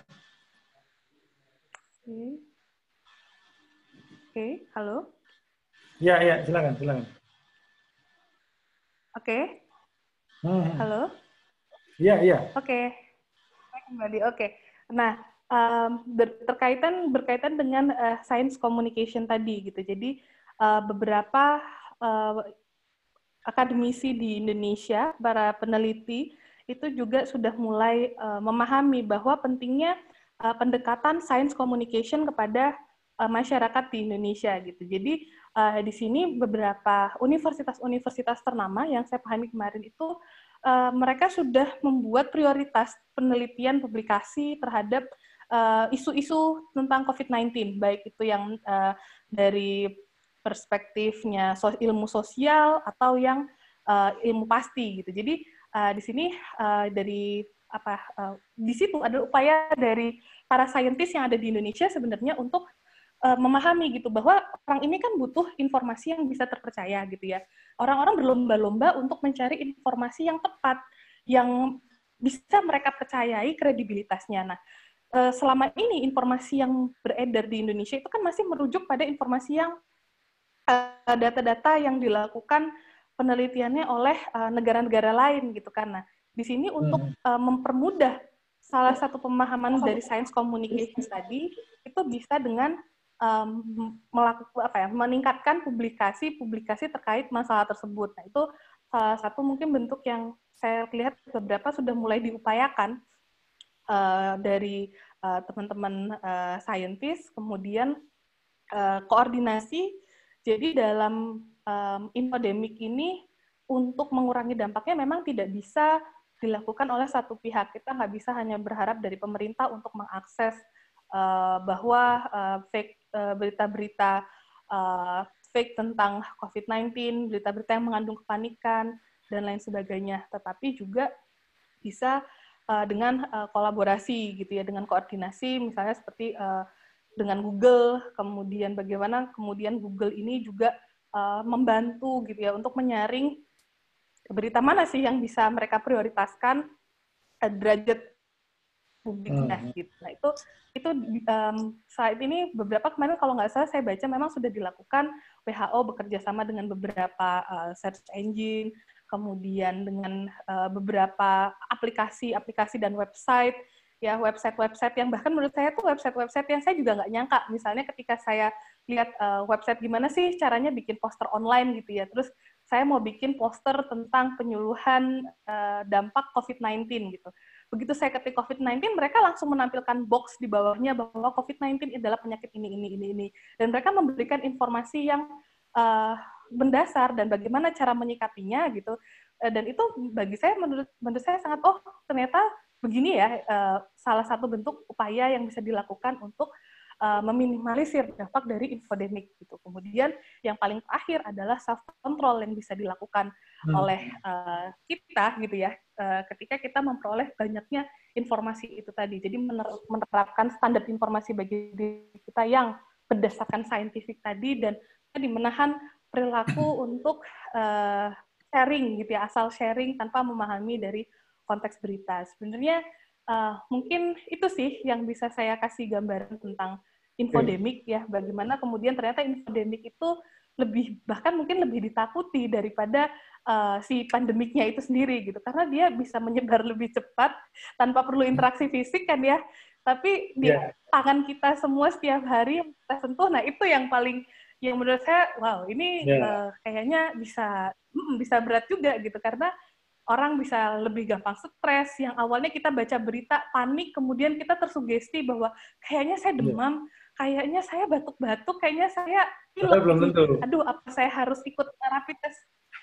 Oke, okay. okay. Halo? Ya, ya, silakan, silakan. Oke. Okay. Hmm. Halo? Iya, iya. Oke. Okay. Kembali, oke. Okay. Nah, um, ber terkaitan berkaitan dengan uh, science communication tadi gitu. Jadi uh, beberapa uh, akademisi di Indonesia, para peneliti itu juga sudah mulai uh, memahami bahwa pentingnya uh, pendekatan science communication kepada uh, masyarakat di Indonesia gitu. Jadi uh, di sini beberapa universitas-universitas ternama yang saya pahami kemarin itu uh, mereka sudah membuat prioritas penelitian publikasi terhadap uh, isu-isu tentang covid sembilan belas, baik itu yang uh, dari perspektifnya ilmu sosial atau yang uh, ilmu pasti gitu. Jadi uh, di sini uh, dari apa uh, di situ ada upaya dari para saintis yang ada di Indonesia sebenarnya untuk uh, memahami gitu bahwa orang ini kan butuh informasi yang bisa terpercaya gitu ya. Orang-orang berlomba-lomba untuk mencari informasi yang tepat, yang bisa mereka percayai kredibilitasnya. Nah, uh, selama ini informasi yang beredar di Indonesia itu kan masih merujuk pada informasi yang uh, data-data yang dilakukan penelitiannya oleh uh, negara-negara lain gitu kan. Nah, di sini untuk uh, mempermudah salah satu pemahaman dari science communication tadi itu bisa dengan um, melakukan apa ya, meningkatkan publikasi-publikasi terkait masalah tersebut. Nah, itu salah satu mungkin bentuk yang saya lihat beberapa sudah mulai diupayakan uh, dari uh, teman-teman uh, saintis, kemudian uh, koordinasi. Jadi dalam um, infodemik ini untuk mengurangi dampaknya memang tidak bisa dilakukan oleh satu pihak. Kita nggak bisa hanya berharap dari pemerintah untuk mengakses uh, bahwa uh, fake uh, berita-berita uh, fake tentang covid sembilan belas, berita-berita yang mengandung kepanikan dan lain sebagainya. Tetapi juga bisa uh, dengan uh, kolaborasi gitu ya, dengan koordinasi misalnya seperti uh, dengan Google, kemudian bagaimana kemudian Google ini juga uh, membantu gitu ya untuk menyaring berita mana sih yang bisa mereka prioritaskan uh, derajat publiknya hmm. gitu. Nah itu itu um, saat ini beberapa kemarin kalau nggak salah saya baca memang sudah dilakukan. W H O bekerja sama dengan beberapa uh, search engine, kemudian dengan uh, beberapa aplikasi-aplikasi dan website. Ya, website-website yang bahkan menurut saya tuh website-website yang saya juga nggak nyangka. Misalnya ketika saya lihat uh, website gimana sih caranya bikin poster online gitu ya. Terus saya mau bikin poster tentang penyuluhan uh, dampak covid sembilan belas gitu. Begitu saya ketik covid sembilan belas, mereka langsung menampilkan box di bawahnya bahwa covid sembilan belas adalah penyakit ini, ini, ini, ini. Dan mereka memberikan informasi yang uh, mendasar dan bagaimana cara menyikapinya gitu. Uh, dan itu bagi saya, menurut, menurut saya sangat, oh ternyata begini ya, uh, salah satu bentuk upaya yang bisa dilakukan untuk uh, meminimalisir dampak dari infodemik gitu. Kemudian yang paling terakhir adalah self control yang bisa dilakukan hmm. oleh uh, kita gitu ya, uh, ketika kita memperoleh banyaknya informasi itu tadi. Jadi menerapkan standar informasi bagi diri kita yang berdasarkan saintifik tadi dan tadi menahan perilaku untuk uh, sharing gitu ya, asal sharing tanpa memahami dari konteks berita. Sebenarnya uh, mungkin itu sih yang bisa saya kasih gambaran tentang infodemik ya, bagaimana kemudian ternyata infodemik itu lebih, bahkan mungkin lebih ditakuti daripada uh, si pandemiknya itu sendiri gitu, karena dia bisa menyebar lebih cepat tanpa perlu interaksi fisik kan ya, tapi di yeah. tangan kita semua setiap hari yang kita sentuh, nah itu yang paling, yang menurut saya, wow ini yeah. uh, kayaknya bisa, hmm, bisa berat juga gitu, karena orang bisa lebih gampang stres, yang awalnya kita baca berita, panik, kemudian kita tersugesti bahwa kayaknya saya demam, kayaknya saya batuk-batuk, kayaknya saya pilek, belum tentu. Aduh, apa saya harus ikut rapid test?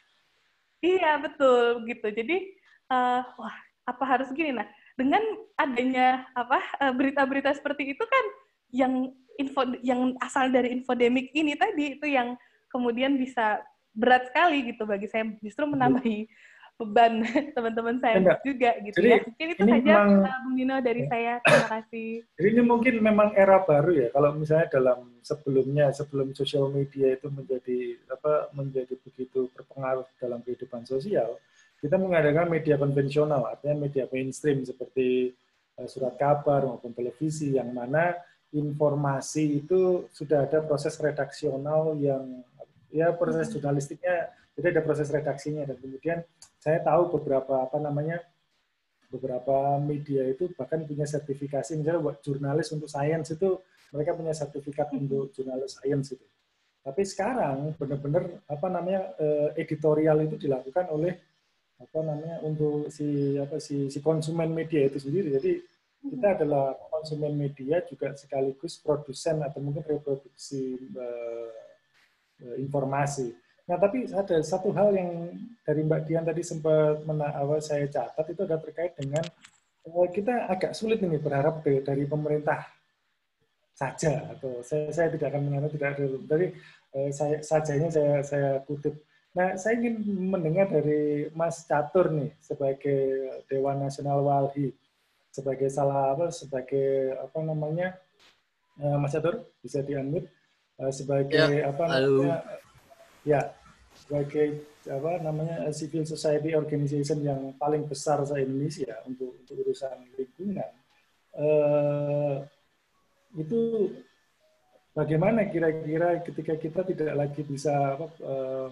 Iya, betul, gitu. Jadi, uh, wah, apa harus gini? Nah, dengan adanya apa berita-berita seperti itu kan, yang info, yang asal dari infodemik ini tadi, itu yang kemudian bisa berat sekali gitu bagi saya, justru menambahi beban teman-teman saya Enggak. juga gitu. Jadi, ya. Mungkin itu saja memang, uh, Bung Nino dari saya. Terima kasih. Jadi ini mungkin memang era baru ya. Kalau misalnya dalam sebelumnya, sebelum sosial media itu menjadi apa menjadi begitu berpengaruh dalam kehidupan sosial, kita mengadakan media konvensional, artinya media mainstream seperti uh, surat kabar maupun televisi, yang mana informasi itu sudah ada proses redaksional yang ya proses jurnalistiknya, jadi ada proses redaksinya, dan kemudian saya tahu beberapa apa namanya beberapa media itu bahkan punya sertifikasi, misalnya buat jurnalis untuk sains itu mereka punya sertifikat untuk jurnalis sains itu. Tapi sekarang benar-benar apa namanya editorial itu dilakukan oleh apa namanya untuk si apa si si konsumen media itu sendiri. Jadi kita adalah konsumen media juga sekaligus produsen atau mungkin reproduksi uh, informasi. Nah, tapi ada satu hal yang dari Mbak Dian tadi sempat awal saya catat itu adalah terkait dengan uh, kita agak sulit ini berharap dari pemerintah saja, atau saya, saya tidak akan mengatakan tidak ada dari uh, saya sajanya saya saya kutip. Nah, saya ingin mendengar dari Mas Catur nih sebagai Dewan Nasional Walhi, sebagai salah apa sebagai apa namanya uh, Mas Catur bisa di-unmute uh, sebagai ya, apa halo. namanya ya sebagai apa namanya civil society organization yang paling besar se Indonesia untuk untuk urusan lingkungan. Uh, itu bagaimana kira-kira ketika kita tidak lagi bisa apa, uh,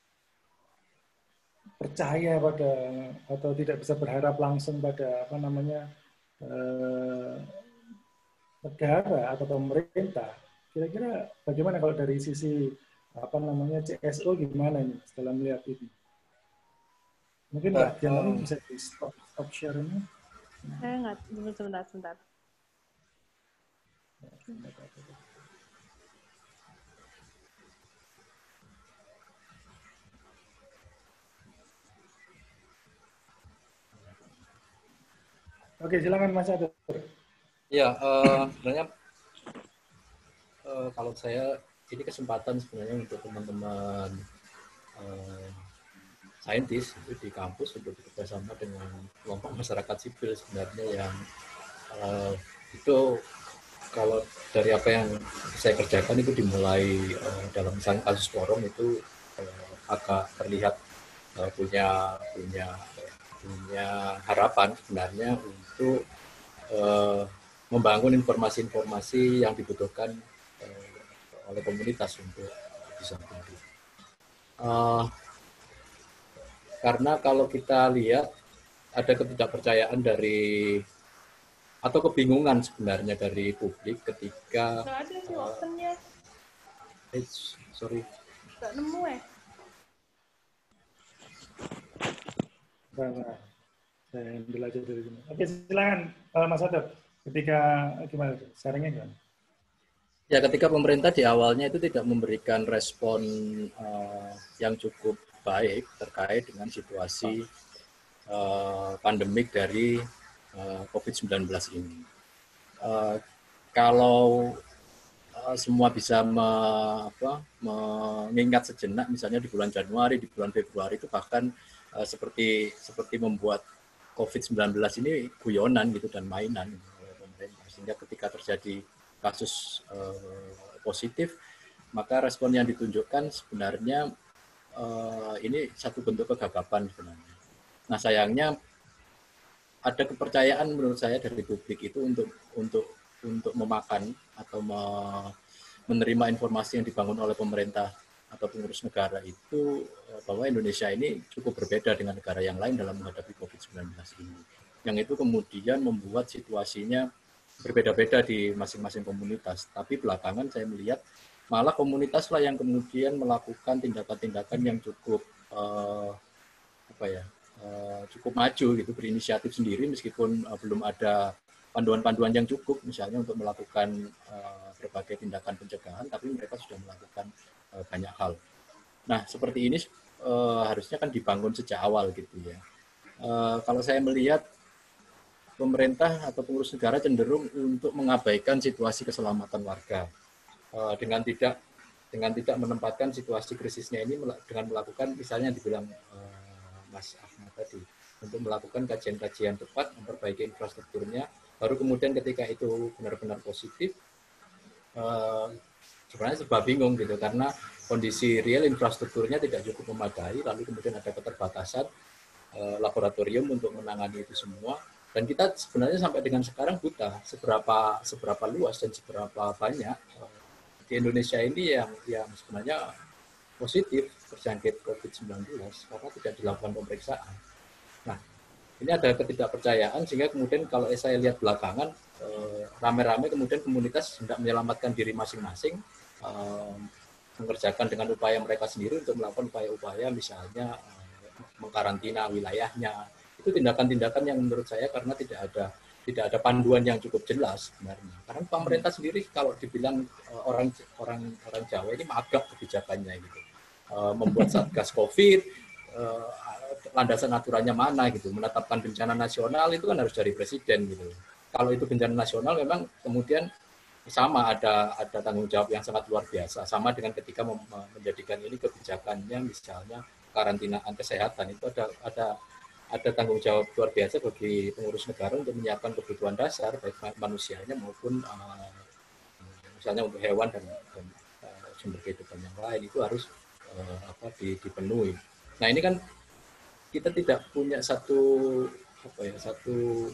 percaya pada atau tidak bisa berharap langsung pada apa namanya uh, negara atau pemerintah, kira-kira bagaimana kalau dari sisi apa namanya C S O gimana ini setelah melihat ini? Mungkin Mbak Dian uh, bisa di stop, stop share-nya. Saya nggak, sebentar, sebentar. Oke, silakan Mas Catur. Ya, uh, sebenarnya uh, kalau saya ini kesempatan sebenarnya untuk teman-teman uh, saintis itu di kampus untuk bekerjasama dengan kelompok masyarakat sipil sebenarnya yang uh, itu kalau dari apa yang saya kerjakan itu dimulai uh, dalam misalnya kasus forum itu uh, agak terlihat uh, punya punya punya harapan sebenarnya untuk uh, membangun informasi-informasi yang dibutuhkan uh, oleh komunitas untuk bisa tumbuh. Uh, karena kalau kita lihat ada ketidakpercayaan dari atau kebingungan sebenarnya dari publik ketika nggak ada sih optionnya. Uh, sorry. Nggak nemu ya? Nah, saya ambil aja dari sini. Oke, silakan uh, Mas Catur. Ketika gimana? Sharingnya gimana? Ya, ketika pemerintah di awalnya itu tidak memberikan respon uh, yang cukup baik terkait dengan situasi uh, pandemik dari uh, covid sembilan belas ini. Uh, kalau uh, semua bisa me, apa, mengingat sejenak, misalnya di bulan Januari, di bulan Februari itu bahkan uh, seperti seperti membuat covid sembilan belas ini guyonan gitu dan mainan oleh pemerintah. Sehingga ketika terjadi kasus uh, positif, maka respon yang ditunjukkan sebenarnya uh, ini satu bentuk kegagapan sebenarnya. Nah, sayangnya ada kepercayaan menurut saya dari publik itu untuk untuk untuk memakan atau me, menerima informasi yang dibangun oleh pemerintah atau pengurus negara itu bahwa Indonesia ini cukup berbeda dengan negara yang lain dalam menghadapi covid sembilan belas ini. Yang itu kemudian membuat situasinya berbeda-beda di masing-masing komunitas. Tapi belakangan saya melihat malah komunitas lah yang kemudian melakukan tindakan-tindakan yang cukup uh, apa ya uh, cukup maju gitu, berinisiatif sendiri meskipun uh, belum ada panduan-panduan yang cukup misalnya untuk melakukan uh, berbagai tindakan pencegahan, tapi mereka sudah melakukan uh, banyak hal. Nah, seperti ini uh, harusnya kan dibangun sejak awal gitu ya. Uh, kalau saya melihat pemerintah atau pengurus negara cenderung untuk mengabaikan situasi keselamatan warga. Dengan tidak dengan tidak menempatkan situasi krisisnya ini dengan melakukan misalnya dibilang uh, Mas Ahmad tadi untuk melakukan kajian-kajian tepat, memperbaiki infrastrukturnya, baru kemudian ketika itu benar-benar positif uh, sebenarnya serba bingung gitu karena kondisi real infrastrukturnya tidak cukup memadai, lalu kemudian ada keterbatasan uh, laboratorium untuk menangani itu semua, dan kita sebenarnya sampai dengan sekarang buta seberapa seberapa luas dan seberapa banyak uh, di Indonesia ini yang yang sebenarnya positif terjangkit covid sembilan belas karena tidak dilakukan pemeriksaan. Nah, ini ada ketidakpercayaan sehingga kemudian kalau saya lihat belakangan eh, rame-rame kemudian komunitas hendak menyelamatkan diri masing-masing, eh, mengerjakan dengan upaya mereka sendiri untuk melakukan upaya-upaya misalnya eh, mengkarantina wilayahnya. Itu tindakan-tindakan yang menurut saya karena tidak ada tidak ada panduan yang cukup jelas sebenarnya. Karena pemerintah sendiri kalau dibilang uh, orang orang orang Jawa ini magap kebijakannya gitu. Uh, membuat Satgas Covid, uh, landasan aturannya mana gitu. Menetapkan bencana nasional itu kan harus dari presiden gitu. Kalau itu bencana nasional memang kemudian sama ada ada tanggung jawab yang sangat luar biasa. Sama dengan ketika menjadikan ini kebijakannya misalnya karantinaan kesehatan itu ada ada ada tanggung jawab luar biasa bagi pengurus negara untuk menyiapkan kebutuhan dasar baik manusianya maupun uh, misalnya untuk hewan dan, dan uh, sumber kehidupan yang lain itu harus uh, apa di, dipenuhi. Nah ini kan kita tidak punya satu apa ya satu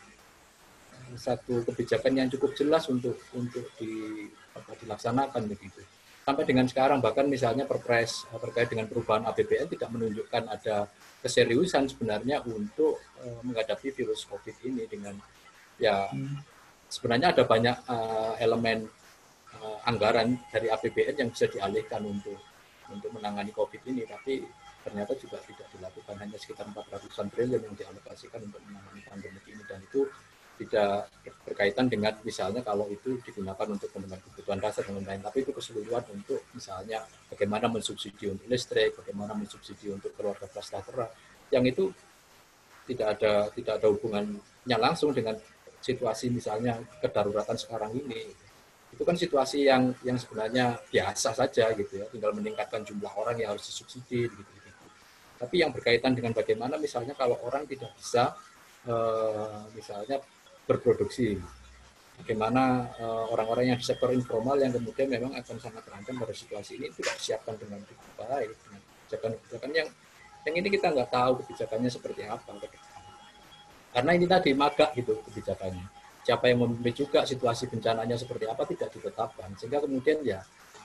satu kebijakan yang cukup jelas untuk untuk di apa, dilaksanakan begitu. Sampai dengan sekarang bahkan misalnya Perpres terkait dengan perubahan A P B N tidak menunjukkan ada keseriusan sebenarnya untuk uh, menghadapi virus Covid ini dengan ya hmm. sebenarnya ada banyak uh, elemen uh, anggaran dari A P B N yang bisa dialihkan untuk untuk menangani Covid ini, tapi ternyata juga tidak dilakukan, hanya sekitar empat ratusan triliun yang dialokasikan untuk menangani pandemi ini dan itu tidak berkaitan dengan misalnya kalau itu digunakan untuk pemenuhan kebutuhan dasar dan lain-lain, tapi itu keseluruhan untuk misalnya bagaimana mensubsidi untuk listrik, bagaimana mensubsidi untuk keluarga prasejahtera, yang itu tidak ada tidak ada hubungannya langsung dengan situasi misalnya kedaruratan sekarang ini. Itu kan situasi yang yang sebenarnya biasa saja gitu ya, tinggal meningkatkan jumlah orang yang harus disubsidi gitu, gitu. Tapi yang berkaitan dengan bagaimana misalnya kalau orang tidak bisa uh, misalnya berproduksi, bagaimana orang-orang uh, yang di sektor informal yang kemudian memang akan sangat terancam pada situasi ini tidak disiapkan dengan baik, dengan kebijakan-kebijakan yang yang ini kita nggak tahu kebijakannya seperti apa, karena ini tadi magak gitu kebijakannya. Siapa yang memimpin juga situasi bencananya seperti apa tidak ditetapkan, sehingga kemudian ya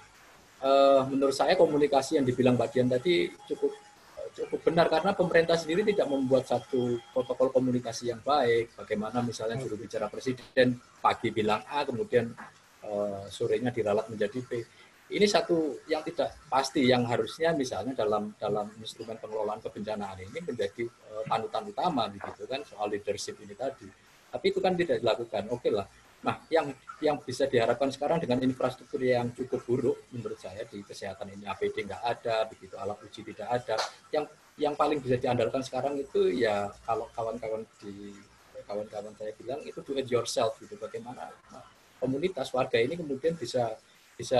uh, menurut saya komunikasi yang dibilang Mbak Dian tadi cukup cukup benar karena pemerintah sendiri tidak membuat satu protokol komunikasi yang baik. Bagaimana misalnya juru bicara presiden pagi bilang A, kemudian uh, sorenya diralat menjadi B. Ini satu yang tidak pasti yang harusnya misalnya dalam dalam instrumen pengelolaan kebencanaan ini menjadi uh, panutan utama begitu kan soal leadership ini tadi. Tapi itu kan tidak dilakukan. Oke lah. Nah, yang yang bisa diharapkan sekarang dengan infrastruktur yang cukup buruk menurut saya di kesehatan ini, A P D nggak ada, begitu alat uji tidak ada. Yang yang paling bisa diandalkan sekarang itu ya kalau kawan-kawan di kawan-kawan saya bilang itu do it yourself gitu. Bagaimana komunitas warga ini kemudian bisa bisa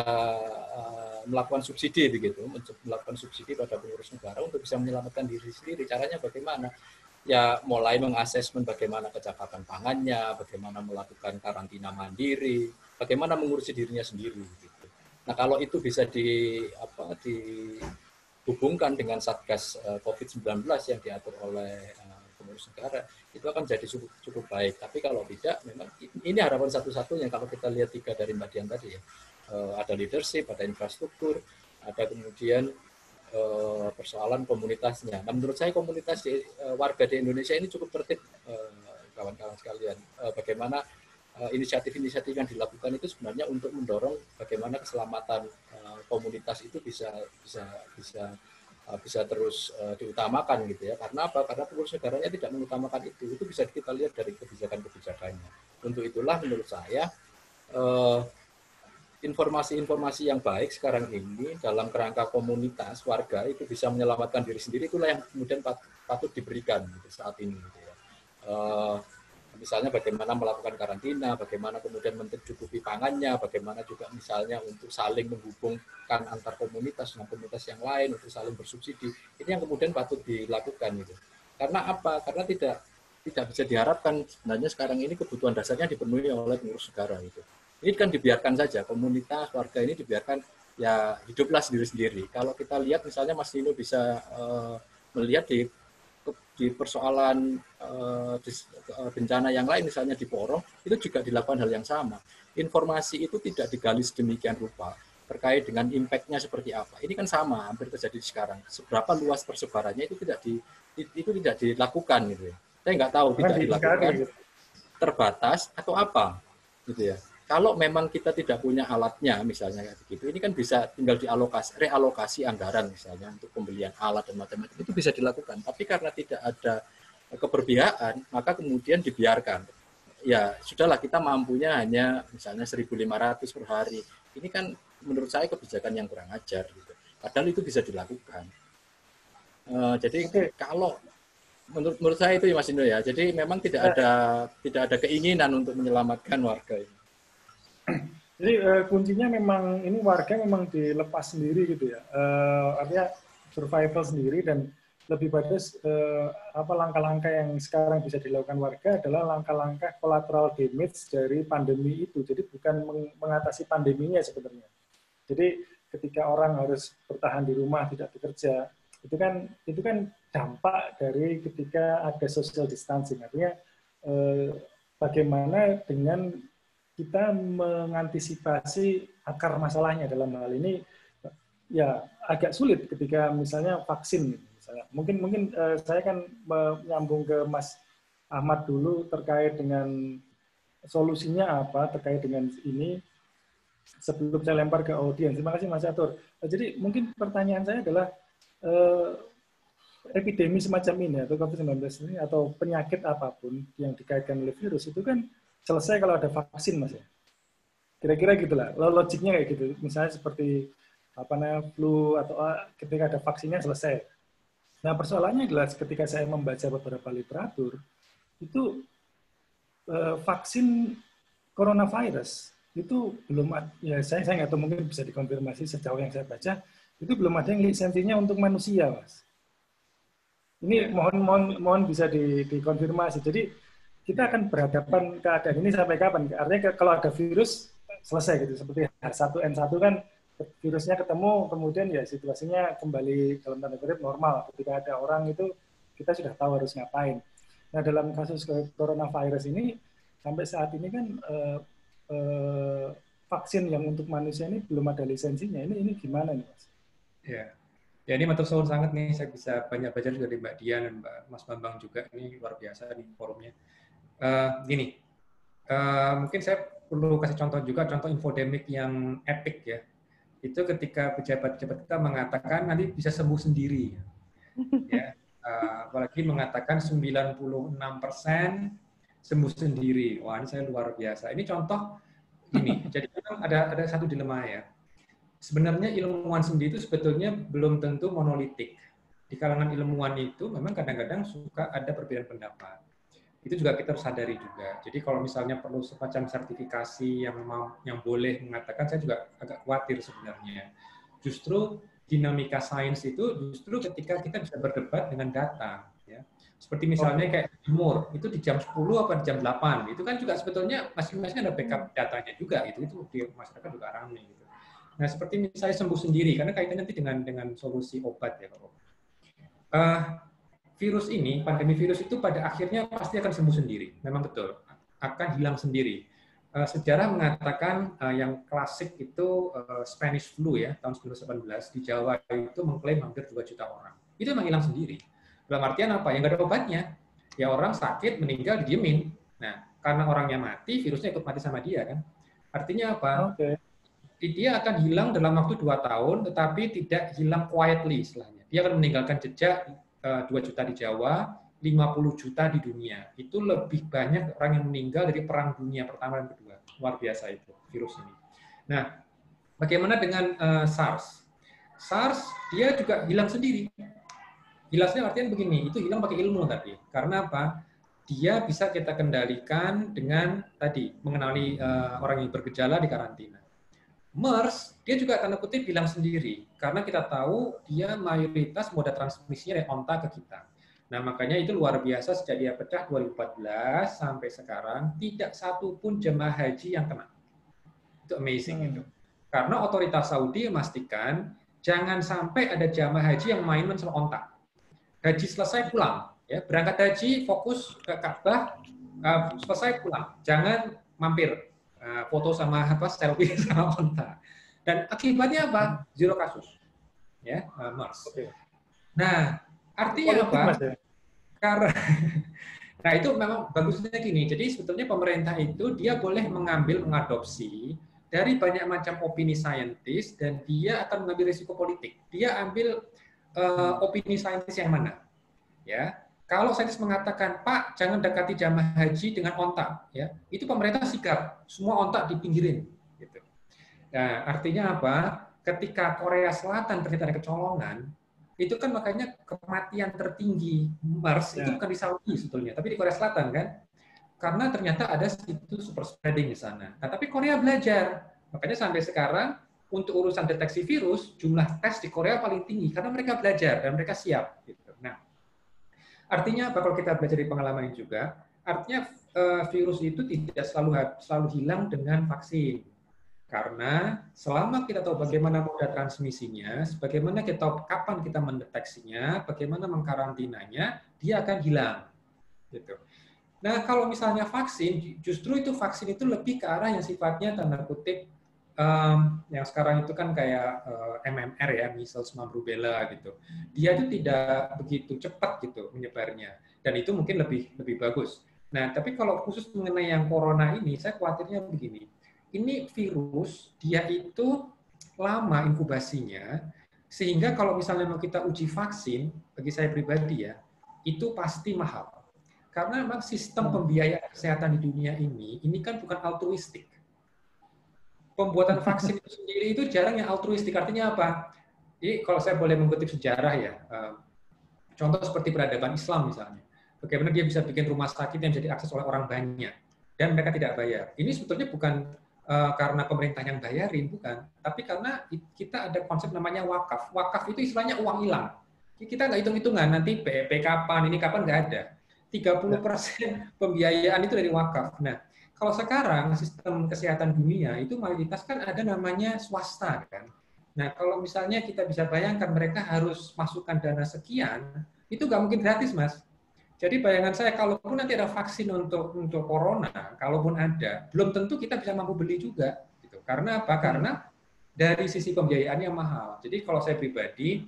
uh, melakukan subsidi begitu, melakukan subsidi pada pengurus negara untuk bisa menyelamatkan diri sendiri. Caranya bagaimana? Ya mulai mengasesmen bagaimana kecakapan pangannya, bagaimana melakukan karantina mandiri, bagaimana mengurusi dirinya sendiri. Gitu. Nah kalau itu bisa di apa dihubungkan dengan Satgas uh, COVID sembilan belas yang diatur oleh uh, pengurus negara, itu akan jadi cukup cukup baik. Tapi kalau tidak, memang ini harapan satu-satunya kalau kita lihat tiga dari Mbak Dian tadi ya, uh, ada leadership, ada infrastruktur, ada kemudian Uh, persoalan komunitasnya. Nah, menurut saya komunitas di, uh, warga di Indonesia ini cukup tertib, uh, kawan-kawan sekalian. Uh, bagaimana uh, inisiatif-inisiatif yang dilakukan itu sebenarnya untuk mendorong bagaimana keselamatan uh, komunitas itu bisa bisa bisa uh, bisa terus uh, diutamakan gitu ya. Karena apa? Karena pengurus negaranya tidak mengutamakan itu. Itu bisa kita lihat dari kebijakan-kebijakannya. Untuk itulah menurut saya uh, informasi-informasi yang baik sekarang ini dalam kerangka komunitas warga itu bisa menyelamatkan diri sendiri, itulah yang kemudian patut diberikan gitu, saat ini gitu ya. Uh, misalnya bagaimana melakukan karantina, bagaimana kemudian mencukupi pangannya, bagaimana juga misalnya untuk saling menghubungkan antar komunitas dengan komunitas yang lain untuk saling bersubsidi, ini yang kemudian patut dilakukan gitu. Karena apa? Karena tidak tidak bisa diharapkan sebenarnya sekarang ini kebutuhan dasarnya dipenuhi oleh pengurus negara gitu. Ini kan dibiarkan saja, komunitas warga ini dibiarkan ya hiduplah sendiri-sendiri. Kalau kita lihat misalnya Mas Nino bisa uh, melihat di di persoalan uh, di, uh, bencana yang lain misalnya di Porong, itu juga dilakukan hal yang sama. Informasi itu tidak digali sedemikian rupa terkait dengan impact-nya seperti apa. Ini kan sama, hampir terjadi sekarang. Seberapa luas persebarannya itu tidak di itu tidak dilakukan gitu ya. Saya nggak tahu tidak dilakukan, terbatas atau apa gitu ya. kalau memang kita tidak punya alatnya, misalnya kayak begitu, ini kan bisa tinggal dialokasi, realokasi anggaran misalnya untuk pembelian alat dan macam-macam itu bisa dilakukan. Tapi karena tidak ada keberpihakan, maka kemudian dibiarkan. Ya sudahlah, kita mampunya hanya misalnya seribu lima ratus per hari. Ini kan menurut saya kebijakan yang kurang ajar. Gitu. Padahal itu bisa dilakukan. Uh, jadi okay. kalau Menurut, menurut saya itu ya Mas Indo ya. Jadi memang tidak ada tidak ada keinginan untuk menyelamatkan warga ini. Jadi uh, kuncinya memang ini warga memang dilepas sendiri gitu ya. Uh, artinya survival sendiri, dan lebih pada uh, apa langkah-langkah yang sekarang bisa dilakukan warga adalah langkah-langkah collateral damage dari pandemi itu. Jadi bukan meng mengatasi pandeminya sebenarnya. Jadi ketika orang harus bertahan di rumah, tidak bekerja, itu kan itu kan dampak dari ketika ada social distancing. Artinya eh, bagaimana dengan kita mengantisipasi akar masalahnya dalam hal ini, ya agak sulit ketika misalnya vaksin. Misalnya. Mungkin mungkin eh, saya kan menyambung ke Mas Ahmad dulu terkait dengan solusinya apa terkait dengan ini. Sebelum saya lempar ke audiens, terima kasih Mas Atur. Jadi mungkin pertanyaan saya adalah eh, epidemi semacam ini atau covid sembilan belas ini atau penyakit apapun yang dikaitkan oleh virus itu kan selesai kalau ada vaksin, Mas ya. Kira-kira gitulah. Logiknya kayak gitu. Misalnya seperti apa namanya flu atau ketika ada vaksinnya selesai. Nah, persoalannya adalah ketika saya membaca beberapa literatur itu eh, vaksin coronavirus itu belum ya saya saya nggak tahu, mungkin bisa dikonfirmasi sejauh yang saya baca itu belum ada yang lisensinya untuk manusia, Mas. Ini mohon mohon mohon bisa di, dikonfirmasi. Jadi kita akan berhadapan keadaan ini sampai kapan? Artinya kalau ada virus selesai gitu, seperti H satu N satu kan virusnya ketemu, kemudian ya situasinya kembali dalam tanda kutip normal. Ketika ada orang itu kita sudah tahu harus ngapain. Nah, dalam kasus coronavirus ini sampai saat ini kan eh, eh, vaksin yang untuk manusia ini belum ada lisensinya. Ini ini gimana nih, Mas? Ya. Ya, ini matur suwun sangat nih, saya bisa banyak belajar juga dari Mbak Dian dan Mbak Mas Bambang juga, ini luar biasa nih forumnya. Uh, gini, uh, mungkin saya perlu kasih contoh juga, contoh infodemik yang epic ya. Itu ketika pejabat-pejabat kita mengatakan nanti bisa sembuh sendiri. Ya, uh, apalagi mengatakan sembilan puluh enam persen sembuh sendiri. Wah, ini saya luar biasa. Ini contoh gini, jadi memang ada ada satu dilema ya. Sebenarnya ilmuwan sendiri itu sebetulnya belum tentu monolitik. Di kalangan ilmuwan itu memang kadang-kadang suka ada perbedaan pendapat. Itu juga kita harus sadari juga. Jadi kalau misalnya perlu semacam sertifikasi yang memang yang boleh mengatakan, saya juga agak khawatir sebenarnya. Justru dinamika sains itu justru ketika kita bisa berdebat dengan data. Ya. Seperti misalnya kayak jemur, itu di jam sepuluh apa di jam delapan. Itu kan juga sebetulnya masing-masing ada backup datanya juga. Itu itu di masyarakat juga ramai. Gitu. Nah, seperti misalnya sembuh sendiri, karena kaitannya nanti dengan dengan solusi obat ya, Pak. Uh, virus ini, pandemi virus itu pada akhirnya pasti akan sembuh sendiri, memang betul, akan hilang sendiri. Uh, sejarah mengatakan uh, yang klasik itu uh, Spanish flu ya, tahun seribu sembilan ratus delapan belas di Jawa itu mengklaim hampir dua juta orang. Itu memang hilang sendiri. Dalam artian apa? Yang nggak ada obatnya. Ya orang sakit, meninggal, didiemin. Nah, karena orangnya mati, virusnya ikut mati sama dia kan. Artinya apa? Okay. Dia akan hilang dalam waktu dua tahun, tetapi tidak hilang quietly istilahnya. Dia akan meninggalkan jejak dua juta di Jawa, lima puluh juta di dunia. Itu lebih banyak orang yang meninggal dari perang dunia pertama dan kedua. Luar biasa itu virus ini. Nah, bagaimana dengan uh, SARS? SARS dia juga hilang sendiri. Hilasnya artinya begini, itu hilang pakai ilmu tadi. Karena apa? Dia bisa kita kendalikan dengan tadi mengenali uh, orang yang bergejala di karantina. MERS, dia juga tanda kutip hilang sendiri, karena kita tahu dia mayoritas moda transmisinya dari onta ke kita. Nah, makanya itu luar biasa sejak dia pecah dua ribu empat belas sampai sekarang, tidak satu pun jemaah haji yang kena. Itu amazing hmm. itu. Karena otoritas Saudi memastikan, jangan sampai ada jemaah haji yang main-main sama onta. Haji selesai pulang. Ya, berangkat haji, fokus ke Ka'bah, uh, selesai pulang. Jangan mampir. Foto sama apa selfie sama onta, dan akibatnya apa? Zero kasus, ya MERS. Okay. Nah, artinya apa? Mas, ya? Karena Nah, itu memang bagusnya gini. Jadi sebetulnya pemerintah itu dia boleh mengambil, mengadopsi dari banyak macam opini saintis dan dia akan mengambil risiko politik. Dia ambil uh, opini saintis yang mana? Ya, kalau saintis mengatakan, Pak, jangan dekati jamaah haji dengan ontak, ya, itu pemerintah sikap, semua ontak dipinggirin. Gitu. Nah, artinya apa? Ketika Korea Selatan ternyata ada kecolongan, itu kan makanya kematian tertinggi MERS ya. Itu bukan di Saudi sebetulnya, tapi di Korea Selatan kan, karena ternyata ada situs super spreading di sana. Nah, tapi Korea belajar, makanya sampai sekarang untuk urusan deteksi virus, jumlah tes di Korea paling tinggi karena mereka belajar dan mereka siap. Gitu. Nah, artinya apa kalau kita belajar dari pengalaman juga? Artinya virus itu tidak selalu selalu hilang dengan vaksin. Karena selama kita tahu bagaimana moda transmisinya, bagaimana kita tahu kapan kita mendeteksinya, bagaimana mengkarantinanya, dia akan hilang. Gitu. Nah, kalau misalnya vaksin, justru itu vaksin itu lebih ke arah yang sifatnya tanda kutip um, yang sekarang itu kan kayak uh, M M R ya, measles, mumps, rubella gitu. Dia itu tidak begitu cepat gitu menyebarnya, dan itu mungkin lebih lebih bagus. Nah, tapi kalau khusus mengenai yang corona ini, saya khawatirnya begini. Ini virus, dia itu lama inkubasinya, sehingga kalau misalnya mau kita uji vaksin, bagi saya pribadi ya, itu pasti mahal. Karena memang sistem pembiayaan kesehatan di dunia ini, ini kan bukan altruistik. Pembuatan vaksin itu sendiri itu jarang yang altruistik. Artinya apa? Jadi kalau saya boleh mengutip sejarah ya, contoh seperti peradaban Islam misalnya. Bagaimana dia bisa bikin rumah sakit yang jadi akses oleh orang banyak, dan mereka tidak bayar. Ini sebetulnya bukan Uh, karena pemerintah yang bayarin, bukan. Tapi karena kita ada konsep namanya wakaf. Wakaf itu istilahnya uang hilang. Kita nggak hitung-hitungan, nanti B P kapan, ini kapan, nggak ada. tiga puluh persen pembiayaan itu dari wakaf. Nah, kalau sekarang sistem kesehatan dunia itu mayoritas kan ada namanya swasta, kan. Nah, kalau misalnya kita bisa bayangkan mereka harus masukkan dana sekian, itu nggak mungkin gratis, Mas. Jadi bayangan saya, kalaupun nanti ada vaksin untuk untuk corona, kalaupun ada, belum tentu kita bisa mampu beli juga. Gitu. Karena apa? Karena dari sisi pembiayaannya mahal. Jadi kalau saya pribadi,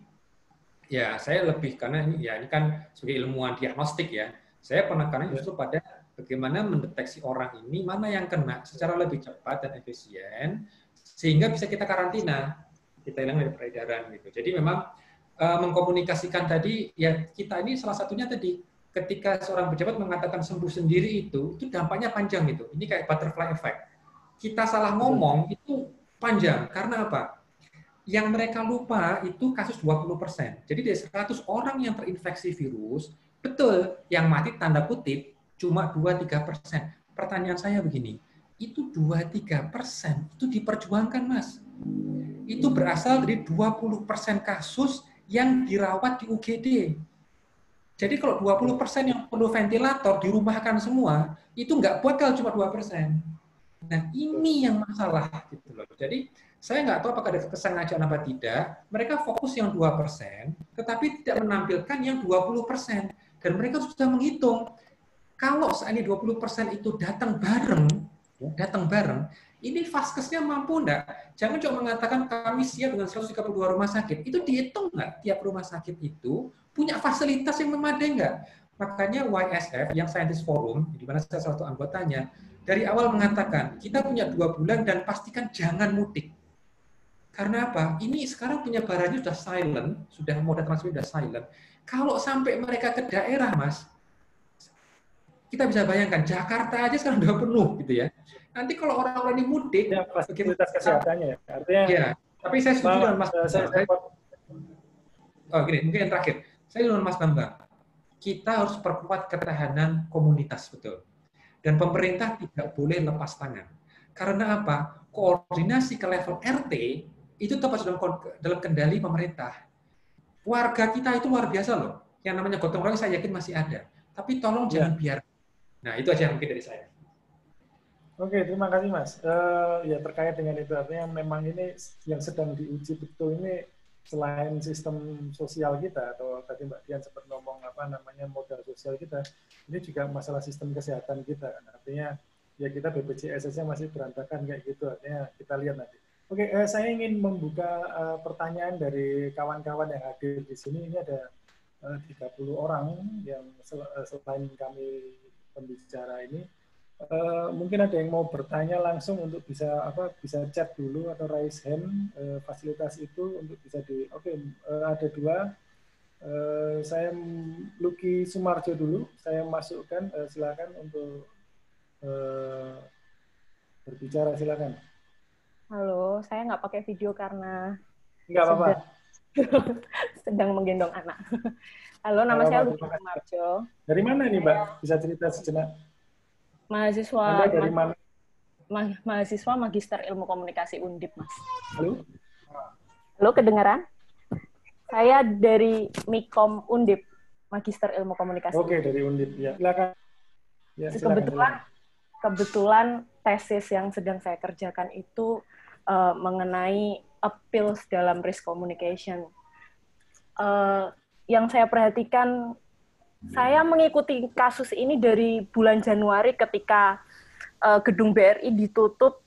ya saya lebih, karena ini, ya ini kan sebagai ilmuwan diagnostik ya, saya penekanannya justru pada bagaimana mendeteksi orang ini, mana yang kena secara lebih cepat dan efisien, sehingga bisa kita karantina, kita hilang dari peredaran. Gitu. Jadi memang uh, mengkomunikasikan tadi, ya kita ini salah satunya tadi, ketika seorang pejabat mengatakan sembuh sendiri itu, itu dampaknya panjang itu. Ini kayak butterfly effect. Kita salah ngomong itu panjang. Karena apa? Yang mereka lupa itu kasus dua puluh persen. Jadi dari seratus orang yang terinfeksi virus, betul, yang mati tanda kutip cuma dua sampai tiga persen. Pertanyaan saya begini, itu dua sampai tiga persen itu diperjuangkan, Mas. Itu berasal dari dua puluh persen kasus yang dirawat di U G D. Jadi kalau dua puluh persen yang perlu ventilator dirumahkan semua, itu nggak bakal cuma dua persen. Nah, ini yang masalah gitu loh. Jadi saya nggak tahu apakah ada kesengajaan apa tidak. Mereka fokus yang dua persen, tetapi tidak menampilkan yang dua puluh persen. Dan mereka sudah menghitung, kalau seandainya dua puluh persen itu datang bareng, datang bareng, ini vaskesnya mampu enggak? Jangan cuma mengatakan kami siap dengan seratus tiga puluh dua rumah sakit. Itu dihitung nggak tiap rumah sakit itu punya fasilitas yang memadai nggak? Makanya Y S F, yang Scientist Forum, di mana saya salah satu anggotanya, dari awal mengatakan, kita punya dua bulan dan pastikan jangan mudik. Karena apa? Ini sekarang penyebarannya sudah silent, sudah moda transmisi sudah silent. Kalau sampai mereka ke daerah, Mas, kita bisa bayangkan, Jakarta aja sekarang udah penuh, gitu ya. Nanti kalau orang-orang ini mudik, ya, fasilitas kesehatannya ya. Artinya, ya, tapi saya setuju dengan Mas. Saya, saya, oh, gini, mungkin yang terakhir. Saya dengan Mas Bambang, kita harus perkuat ketahanan komunitas, betul. Dan pemerintah tidak boleh lepas tangan. Karena apa? Koordinasi ke level R T itu tepat dalam, dalam kendali pemerintah. Warga kita itu luar biasa loh. Yang namanya gotong royong saya yakin masih ada. Tapi tolong jangan ya. biar. Nah, itu aja mungkin dari saya. Oke, terima kasih Mas. Uh, ya terkait dengan itu, artinya memang ini yang sedang diuji betul ini, selain sistem sosial kita, atau tadi Mbak Dian sempat ngomong apa namanya modal sosial kita, ini juga masalah sistem kesehatan kita. Artinya ya kita B P J S-nya masih berantakan kayak gitu, artinya kita lihat nanti. Oke, eh, saya ingin membuka uh, pertanyaan dari kawan-kawan yang hadir di sini. Ini ada tiga puluh orang yang selain kami pembicara ini. Uh, mungkin ada yang mau bertanya langsung untuk bisa apa bisa chat dulu atau raise hand, uh, fasilitas itu untuk bisa di oke okay, uh, ada dua, uh, saya Lucky Sumarjo dulu saya masukkan, uh, silakan untuk uh, berbicara, silakan. Halo, saya nggak pakai video karena nggak apa-apa sedang, sedang menggendong anak. Halo, nama nggak saya apa-apa. Lucky Sumarjo. Dari mana nih Mbak, bisa cerita sejenak? Mahasiswa Anda dari mana? Ma mahasiswa Magister Ilmu Komunikasi Undip, Mas. Halo? Halo, kedengaran? Saya dari Mikom Undip, Magister Ilmu Komunikasi. Oke, dari Undip, ya. Silakan. Ya, silakan, kebetulan, silakan. kebetulan tesis yang sedang saya kerjakan itu uh, mengenai appeals dalam risk communication. Uh, yang saya perhatikan, saya mengikuti kasus ini dari bulan Januari ketika uh, gedung B R I ditutup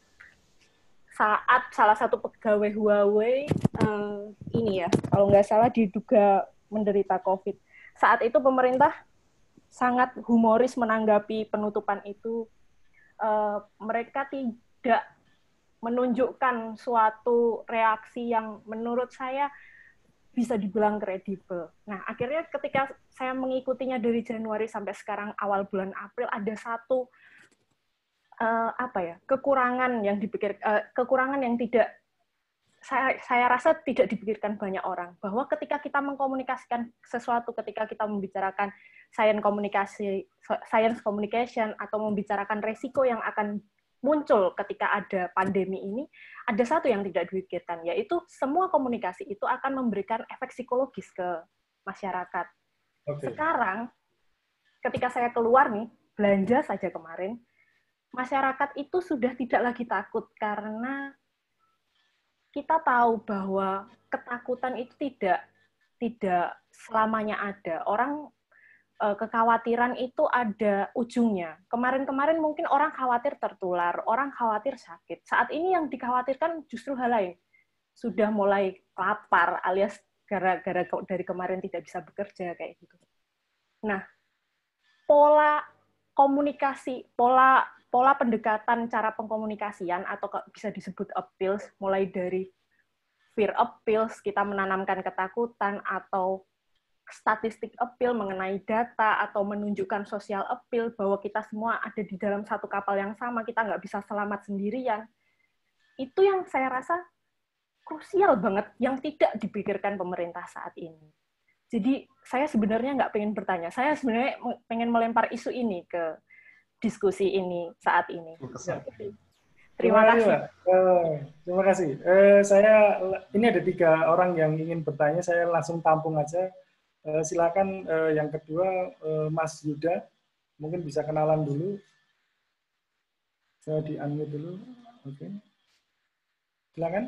saat salah satu pegawai Huawei uh, ini ya, kalau nggak salah diduga menderita COVID. Saat itu pemerintah sangat humoris menanggapi penutupan itu. Uh, mereka tidak menunjukkan suatu reaksi yang menurut saya bisa dibilang kredibel. Nah, akhirnya ketika saya mengikutinya dari Januari sampai sekarang awal bulan April, ada satu uh, apa ya kekurangan yang dipikir, uh, kekurangan yang tidak saya saya rasa tidak dipikirkan banyak orang, bahwa ketika kita mengkomunikasikan sesuatu, ketika kita membicarakan science komunikasi, science communication atau membicarakan resiko yang akan muncul ketika ada pandemi ini, ada satu yang tidak dipikirkan, yaitu semua komunikasi itu akan memberikan efek psikologis ke masyarakat. Okay. Sekarang, ketika saya keluar nih, belanja saja kemarin, masyarakat itu sudah tidak lagi takut, karena kita tahu bahwa ketakutan itu tidak tidak selamanya ada. Orang kekhawatiran itu ada ujungnya. Kemarin-kemarin mungkin orang khawatir tertular, orang khawatir sakit. Saat ini yang dikhawatirkan justru hal lain. Sudah mulai lapar alias gara-gara dari kemarin tidak bisa bekerja kayak gitu. Nah, pola komunikasi, pola pola pendekatan cara pengkomunikasian atau bisa disebut appeals, mulai dari fear appeals, kita menanamkan ketakutan, atau statistik appeal mengenai data, atau menunjukkan social appeal bahwa kita semua ada di dalam satu kapal yang sama, kita nggak bisa selamat sendirian. Itu yang saya rasa krusial banget, yang tidak dipikirkan pemerintah saat ini. Jadi saya sebenarnya nggak pengen bertanya, saya sebenarnya pengen melempar isu ini ke diskusi ini saat ini. Ya. Terima kasih. Uh, terima kasih. Uh, saya ini ada tiga orang yang ingin bertanya, saya langsung tampung aja. Uh, silakan uh, yang kedua uh, Mas Yuda, mungkin bisa kenalan dulu. Saya di-unmute dulu. Oke. Okay. Silakan.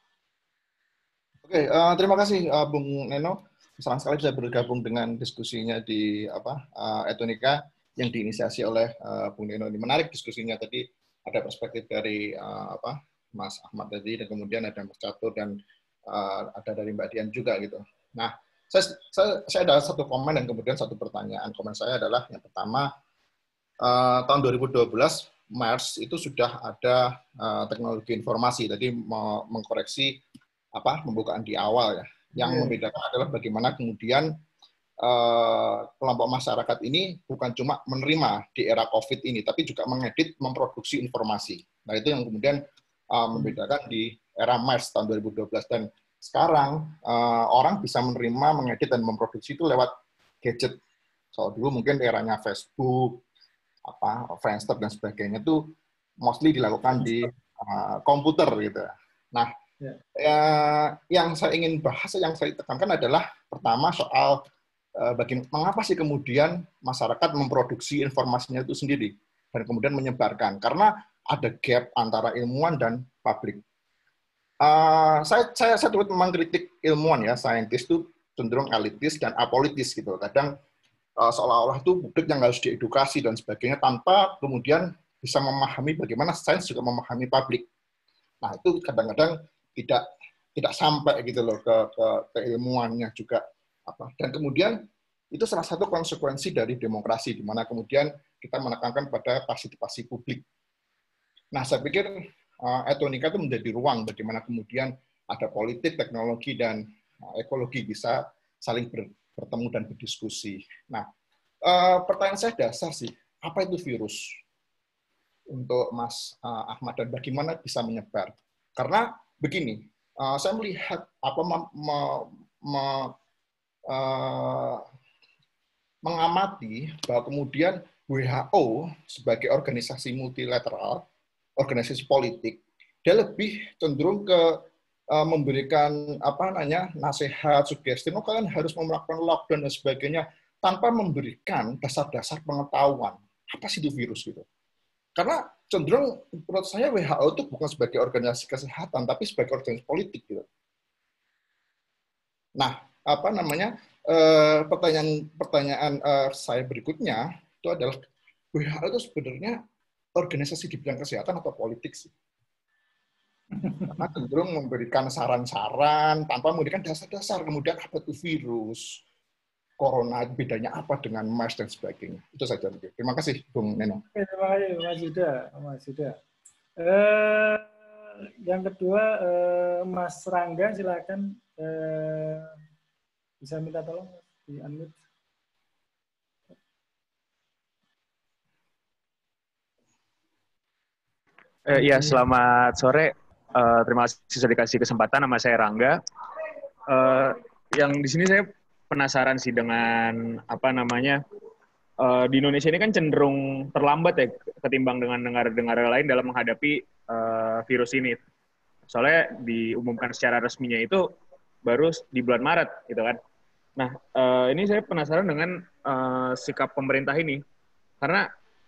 Oke, okay, uh, terima kasih uh, Bung Neno. Senang sekali bisa bergabung dengan diskusinya di apa uh, Etonika yang diinisiasi oleh uh, Bung Neno. Ini menarik diskusinya, tadi ada perspektif dari uh, apa Mas Ahmad tadi, dan kemudian ada Mas Catur, dan uh, ada dari Mbak Dian juga gitu. Nah, saya, saya, saya ada satu komen dan kemudian satu pertanyaan. Komen saya adalah yang pertama, uh, tahun dua ribu dua belas Maret itu sudah ada uh, teknologi informasi. Tadi mau mengkoreksi apa pembukaan di awal ya. Yang hmm. membedakan adalah bagaimana kemudian Uh, kelompok masyarakat ini bukan cuma menerima di era COVID ini, tapi juga mengedit, memproduksi informasi. Nah, itu yang kemudian uh, membedakan di era Maret tahun dua ribu dua belas. Dan sekarang uh, orang bisa menerima, mengedit, dan memproduksi itu lewat gadget. So, dulu mungkin eranya Facebook, apa, Friendster, dan sebagainya itu mostly dilakukan di uh, komputer gitu. Nah, ya. eh, yang saya ingin bahas, yang saya tekankan adalah pertama soal bagaimana, mengapa sih kemudian masyarakat memproduksi informasinya itu sendiri dan kemudian menyebarkan, karena ada gap antara ilmuwan dan publik. Uh, saya saya saya turut mengkritik ilmuwan ya, saintis itu cenderung elitis dan apolitis gitu. Kadang uh, seolah-olah itu publik yang harus diedukasi dan sebagainya, tanpa kemudian bisa memahami bagaimana sains juga memahami publik. Nah, itu kadang-kadang tidak tidak sampai gitu loh ke ke, ke ilmuwannya juga. apa. Dan kemudian itu salah satu konsekuensi dari demokrasi, di mana kemudian kita menekankan pada partisipasi publik. Nah, saya pikir uh, Etonika itu menjadi ruang bagaimana kemudian ada politik, teknologi, dan uh, ekologi bisa saling ber, bertemu dan berdiskusi. Nah, uh, pertanyaan saya dasar sih, apa itu virus? Untuk Mas uh, Ahmad, dan bagaimana bisa menyebar? Karena begini, uh, saya melihat apa me, me, me, uh, mengamati bahwa kemudian W H O sebagai organisasi multilateral, organisasi politik, dia lebih cenderung ke uh, memberikan apa namanya nasihat, sugesti, oh kalian harus melakukan lockdown dan sebagainya tanpa memberikan dasar-dasar pengetahuan apa sih itu virus gitu. Karena cenderung menurut saya W H O itu bukan sebagai organisasi kesehatan, tapi sebagai organisasi politik gitu. Nah, apa namanya? Uh, pertanyaan pertanyaan uh, saya berikutnya itu adalah W H O itu sebenarnya organisasi di bidang kesehatan atau politik sih? Karena cenderung memberikan saran-saran tanpa memberikan dasar-dasar, kemudian apa itu virus, corona, bedanya apa dengan MERS dan sebagainya. Itu saja. Terima kasih, Bung Neno. Terima kasih, Mas Yuda. Mas Yuda. Eh, yang kedua, eh, Mas Rangga, silakan. Eh, bisa minta tolong di unmute. Eh, ya, selamat sore. Uh, terima kasih sudah dikasih kesempatan. Nama saya Rangga. Uh, yang di sini saya penasaran sih dengan apa namanya uh, di Indonesia ini kan cenderung terlambat ya ketimbang dengan negara-negara lain dalam menghadapi uh, virus ini. Soalnya diumumkan secara resminya itu baru di bulan Maret, gitu kan. Nah, uh, ini saya penasaran dengan uh, sikap pemerintah ini, karena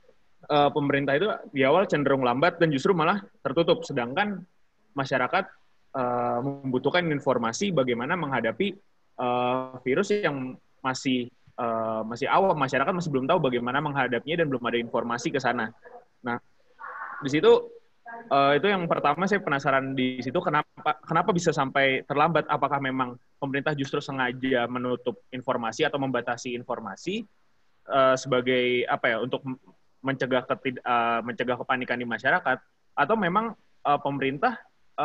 uh, pemerintah itu di awal cenderung lambat dan justru malah tertutup, sedangkan masyarakat uh, membutuhkan informasi bagaimana menghadapi uh, virus yang masih uh, masih awam, masyarakat masih belum tahu bagaimana menghadapinya dan belum ada informasi ke sana. Nah, di situ Uh, itu yang pertama saya penasaran di situ kenapa kenapa bisa sampai terlambat, apakah memang pemerintah justru sengaja menutup informasi atau membatasi informasi uh, sebagai apa ya untuk mencegah ketid, uh, mencegah kepanikan di masyarakat, atau memang uh, pemerintah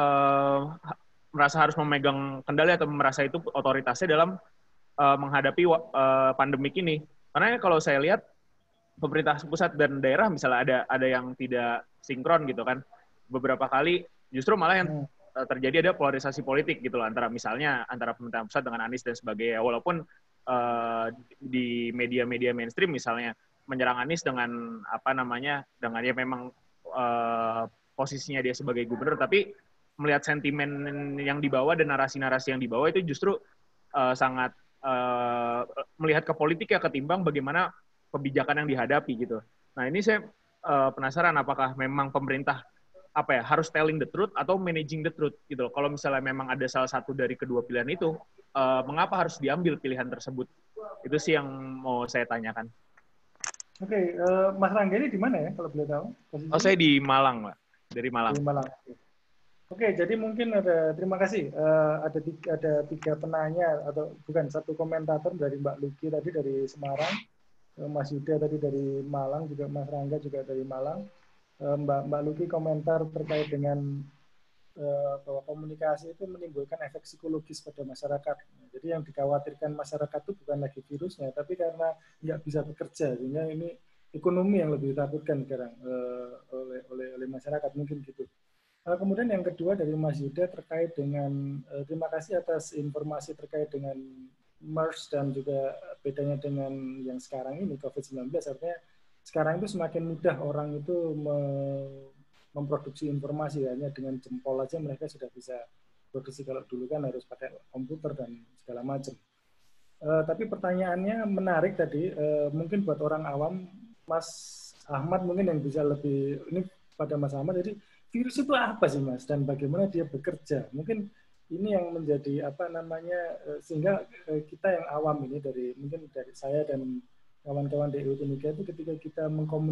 uh, merasa harus memegang kendali atau merasa itu otoritasnya dalam uh, menghadapi uh, pandemik ini. Karena kalau saya lihat pemerintah pusat dan daerah misalnya ada ada yang tidak sinkron gitu kan. Beberapa kali justru malah yang terjadi ada polarisasi politik gitu loh, antara misalnya antara pemerintah pusat dengan Anies dan sebagainya. Walaupun uh, di media-media mainstream misalnya menyerang Anies dengan apa namanya dengan ya memang uh, posisinya dia sebagai gubernur, tapi melihat sentimen yang dibawa dan narasi-narasi yang dibawa itu justru uh, sangat uh, melihat ke politik ya ketimbang bagaimana kebijakan yang dihadapi gitu. Nah ini saya uh, penasaran apakah memang pemerintah apa ya harus telling the truth atau managing the truth gitu loh. Kalau misalnya memang ada salah satu dari kedua pilihan itu, uh, mengapa harus diambil pilihan tersebut? Itu sih yang mau saya tanyakan. Oke, okay, uh, Mas Rangga ini di mana ya kalau boleh tahu? Posisi? Oh, saya di Malang, Pak. Dari Malang. Di Malang. Oke, okay, jadi mungkin ada terima kasih. Uh, ada tiga, ada tiga penanya atau bukan satu komentator dari Mbak Luki tadi dari Semarang, Mas Yuda tadi dari Malang, juga Mas Rangga juga dari Malang. Mbak Mbak Luki komentar terkait dengan uh, bahwa komunikasi itu menimbulkan efek psikologis pada masyarakat. Jadi yang dikhawatirkan masyarakat itu bukan lagi virusnya, tapi karena nggak bisa bekerja, sehingga ini ekonomi yang lebih ditakutkan sekarang uh, oleh, oleh oleh masyarakat, mungkin gitu. Uh, kemudian yang kedua dari Mas Yuda terkait dengan uh, terima kasih atas informasi terkait dengan MERS dan juga bedanya dengan yang sekarang ini COVID sembilan belas, artinya sekarang itu semakin mudah orang itu memproduksi informasi, hanya dengan jempol aja mereka sudah bisa produksi. Kalau dulu kan harus pakai komputer dan segala macam. Uh, tapi pertanyaannya menarik tadi, uh, mungkin buat orang awam, Mas Ahmad mungkin yang bisa lebih, ini pada Mas Ahmad, jadi virus itu apa sih Mas, dan bagaimana dia bekerja? Mungkin ini yang menjadi apa namanya, uh, sehingga uh, kita yang awam ini, dari mungkin dari saya dan kawan-kawan di Etonika itu ketika kita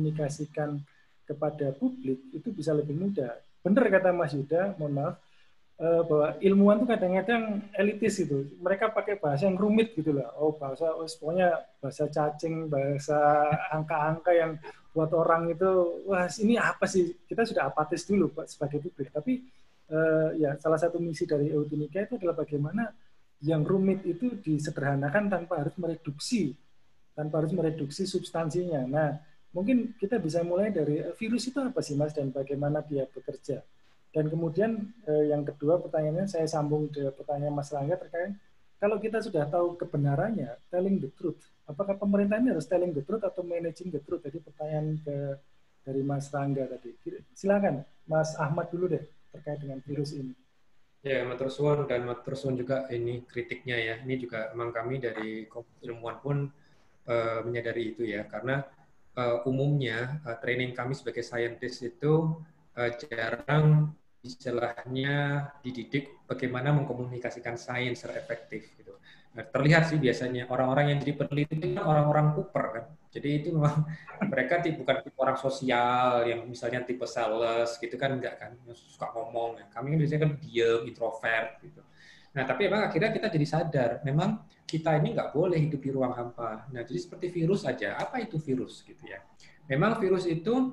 mengkomunikasikan kepada publik itu bisa lebih mudah. Benar kata Mas Yuda, mohon maaf, uh, bahwa ilmuwan tuh kadang-kadang elitis itu. Mereka pakai bahasa yang rumit gitu lah. Oh bahasa, oh, pokoknya bahasa cacing, bahasa angka-angka yang buat orang itu, wah ini apa sih? Kita sudah apatis dulu Pak, sebagai publik. Tapi uh, ya salah satu misi dari Eutenika itu adalah bagaimana yang rumit itu disederhanakan tanpa harus mereduksi, tanpa harus mereduksi substansinya. Nah, mungkin kita bisa mulai dari virus itu apa sih Mas dan bagaimana dia bekerja. Dan kemudian eh, yang kedua pertanyaannya saya sambung ke pertanyaan Mas Rangga terkait kalau kita sudah tahu kebenarannya, telling the truth, apakah pemerintah ini harus telling the truth atau managing the truth? Jadi pertanyaan ke dari Mas Rangga tadi. Silakan Mas Ahmad dulu deh terkait dengan virus ini. Ya, matur suwun dan matur suwun juga ini kritiknya ya. Ini juga memang kami dari ilmuwan pun uh, menyadari itu ya, karena uh, umumnya uh, training kami sebagai scientist itu uh, jarang istilahnya dididik bagaimana mengkomunikasikan sains secara efektif gitu. Nah, terlihat sih biasanya orang-orang yang jadi peneliti itu kan orang-orang kuper kan. Jadi itu memang mereka bukan tipe orang sosial yang misalnya tipe sales gitu kan, enggak kan, yang suka ngomong. Kami kan biasanya kan diam, introvert gitu. Nah tapi memang akhirnya kita jadi sadar memang kita ini nggak boleh hidup di ruang hampa. Nah jadi seperti virus aja. Apa itu virus gitu ya? Memang virus itu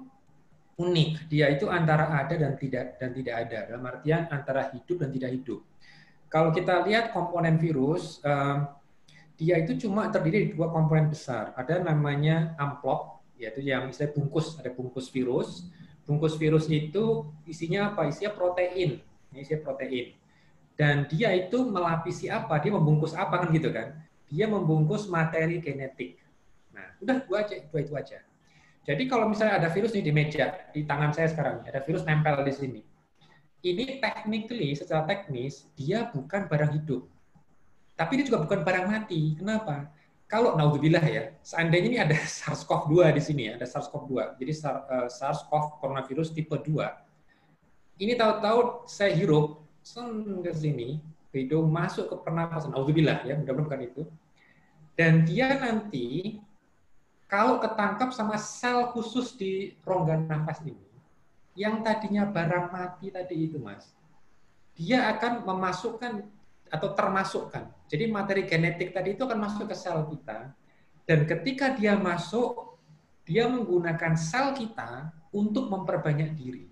unik, dia itu antara ada dan tidak dan tidak ada, dalam artian antara hidup dan tidak hidup. Kalau kita lihat komponen virus, um, dia itu cuma terdiri dari dua komponen besar. Ada namanya amplop, yaitu yang misalnya bungkus, ada bungkus virus. Bungkus virus itu isinya apa? Isinya protein, isinya protein. Dan dia itu melapisi apa? Dia membungkus apa kan gitu kan? Dia membungkus materi genetik. Nah, udah dua aja, dua itu aja. Jadi kalau misalnya ada virus nih di meja, di tangan saya sekarang, ada virus nempel di sini. Ini technically, secara teknis, dia bukan barang hidup. Tapi dia juga bukan barang mati. Kenapa? Kalau naudzubillah ya, seandainya ini ada SARS-CoV dua di sini, ada SARS-CoV dua. Jadi SARS-CoV coronavirus tipe dua. Ini tahu-tahu saya hirup, ke sini, hidung masuk ke pernapasan, naudzubillah ya, mudah-mudahan bukan itu. Dan dia nanti kalau ketangkap sama sel khusus di rongga nafas ini, yang tadinya barang mati tadi itu, Mas, dia akan memasukkan atau termasukkan. Jadi materi genetik tadi itu akan masuk ke sel kita, dan ketika dia masuk, dia menggunakan sel kita untuk memperbanyak diri.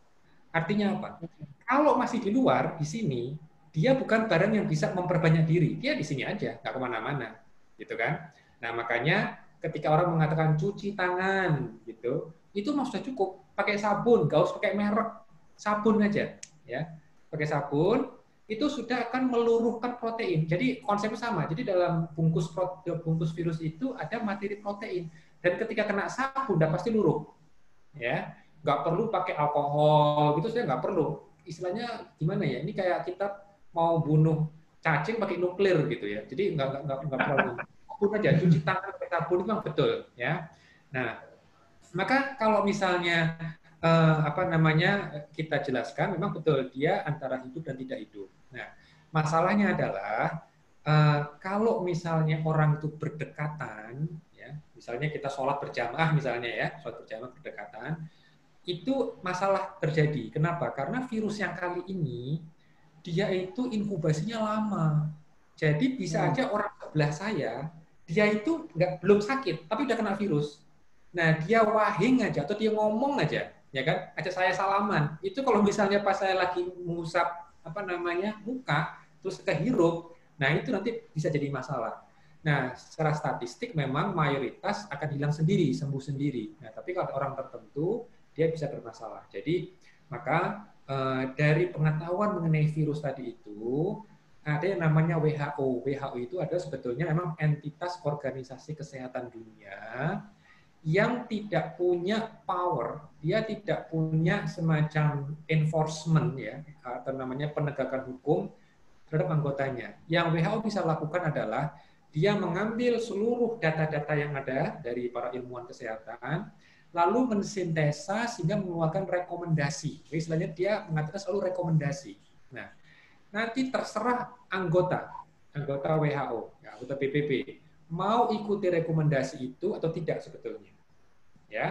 Artinya apa? Kalau masih di luar, di sini, dia bukan barang yang bisa memperbanyak diri. Dia di sini aja, nggak kemana-mana, gitu kan? Nah makanya ketika orang mengatakan cuci tangan, gitu, itu mah sudah cukup. Pakai sabun, nggak usah pakai merek, sabun aja, ya. Pakai sabun, itu sudah akan meluruhkan protein. Jadi konsepnya sama. Jadi dalam bungkus bungkus virus itu ada materi protein. Dan ketika kena sabun, udah pasti luruh, ya. Nggak perlu pakai alkohol, gitu saya nggak perlu. Istilahnya gimana ya? Ini kayak kita mau bunuh cacing pakai nuklir gitu ya. Jadi nggak nggak nggak perlu. Sabun aja, cuci tangan pakai sabun itu memang betul, ya. Nah. Maka kalau misalnya eh, apa namanya kita jelaskan, memang betul dia antara hidup dan tidak hidup. Nah, masalahnya adalah eh, kalau misalnya orang itu berdekatan, ya, misalnya kita sholat berjamaah, misalnya ya, sholat berjamaah berdekatan, itu masalah terjadi. Kenapa? Karena virus yang kali ini dia itu inkubasinya lama. Jadi bisa aja orang sebelah saya dia itu nggak belum sakit, tapi udah kena virus. Nah, dia wahing aja atau dia ngomong aja, ya kan? Aja saya salaman. Itu kalau misalnya pas saya lagi mengusap apa namanya muka, terus kehirup, nah itu nanti bisa jadi masalah. Nah, secara statistik memang mayoritas akan hilang sendiri, sembuh sendiri. Nah, tapi kalau orang tertentu dia bisa bermasalah. Jadi maka eh, dari pengetahuan mengenai virus tadi itu ada yang namanya W H O. W H O itu adalah sebetulnya memang entitas organisasi kesehatan dunia yang tidak punya power, dia tidak punya semacam enforcement ya, atau namanya penegakan hukum terhadap anggotanya. Yang W H O bisa lakukan adalah dia mengambil seluruh data-data yang ada dari para ilmuwan kesehatan, lalu mensintesa sehingga mengeluarkan rekomendasi. Jadi istilahnya dia mengatakan selalu rekomendasi. Nah, nanti terserah anggota, anggota W H O, ya, anggota P B B, mau ikuti rekomendasi itu atau tidak sebetulnya. Ya.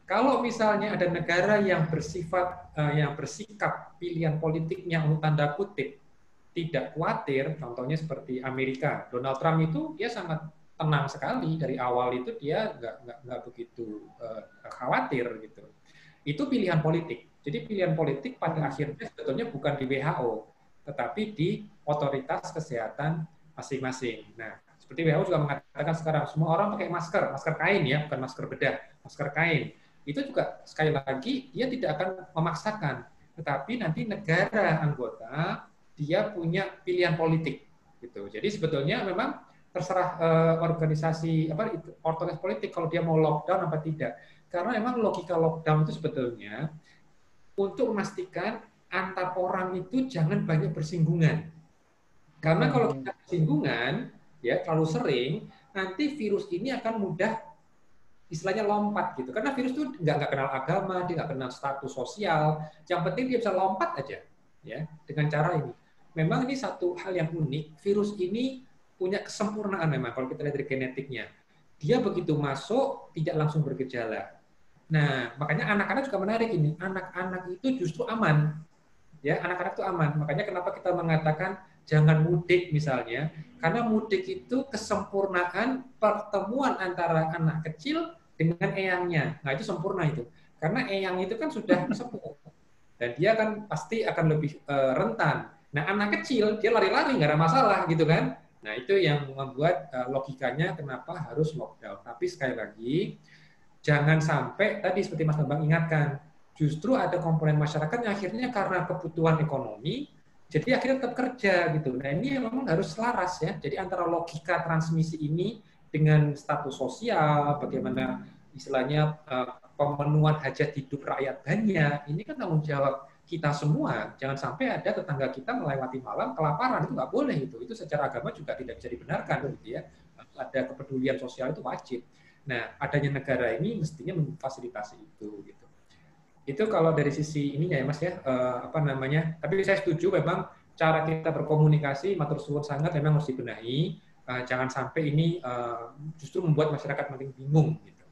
Kalau misalnya ada negara yang bersifat uh, yang bersikap pilihan politiknya untuk tanda kutip tidak khawatir, contohnya seperti Amerika, Donald Trump itu dia sangat tenang sekali dari awal itu dia nggak nggak nggak begitu uh, khawatir gitu. Itu pilihan politik. Jadi pilihan politik pada akhirnya sebetulnya bukan di W H O, tetapi di otoritas kesehatan masing-masing. Nah, seperti W H O juga mengatakan sekarang semua orang pakai masker, masker kain ya, bukan masker bedah, masker kain. Itu juga sekali lagi dia tidak akan memaksakan, tetapi nanti negara anggota dia punya pilihan politik gitu. Jadi sebetulnya memang terserah eh, organisasi apa otoritas politik kalau dia mau lockdown apa tidak. Karena memang logika lockdown itu sebetulnya untuk memastikan antar orang itu jangan banyak bersinggungan. Karena kalau kita bersinggungan ya terlalu sering, nanti virus ini akan mudah istilahnya lompat gitu. Karena virus itu nggak nggak kenal agama, dia nggak kenal status sosial. Yang penting dia bisa lompat aja, ya dengan cara ini. Memang ini satu hal yang unik. Virus ini punya kesempurnaan memang kalau kita lihat dari genetiknya. Dia begitu masuk tidak langsung bergejala. Nah, makanya anak-anak juga menarik ini. Anak-anak itu justru aman, ya anak-anak itu aman. Makanya kenapa kita mengatakan jangan mudik misalnya, karena mudik itu kesempurnaan pertemuan antara anak kecil dengan eyangnya. Nah itu sempurna itu, karena eyang itu kan sudah sepuh dan dia kan pasti akan lebih uh, rentan. Nah anak kecil dia lari-lari nggak ada masalah gitu kan. Nah itu yang membuat uh, logikanya kenapa harus lockdown. Tapi sekali lagi jangan sampai tadi seperti Mas Bambang ingatkan, justru ada komponen masyarakat yang akhirnya karena kebutuhan ekonomi jadi akhirnya tetap kerja gitu. Nah ini memang harus selaras ya. Jadi antara logika transmisi ini dengan status sosial, bagaimana istilahnya uh, pemenuhan hajat hidup rakyat banyak, ini kan tanggung jawab kita semua. Jangan sampai ada tetangga kita melewati malam kelaparan, itu nggak boleh itu. Itu secara agama juga tidak bisa dibenarkan gitu ya. Ada kepedulian sosial itu wajib. Nah adanya negara ini mestinya memfasilitasi itu gitu. Itu kalau dari sisi ininya ya Mas ya, uh, apa namanya, tapi saya setuju memang cara kita berkomunikasi matur suwun sangat memang harus dibenahi, uh, jangan sampai ini uh, justru membuat masyarakat makin bingung gitu.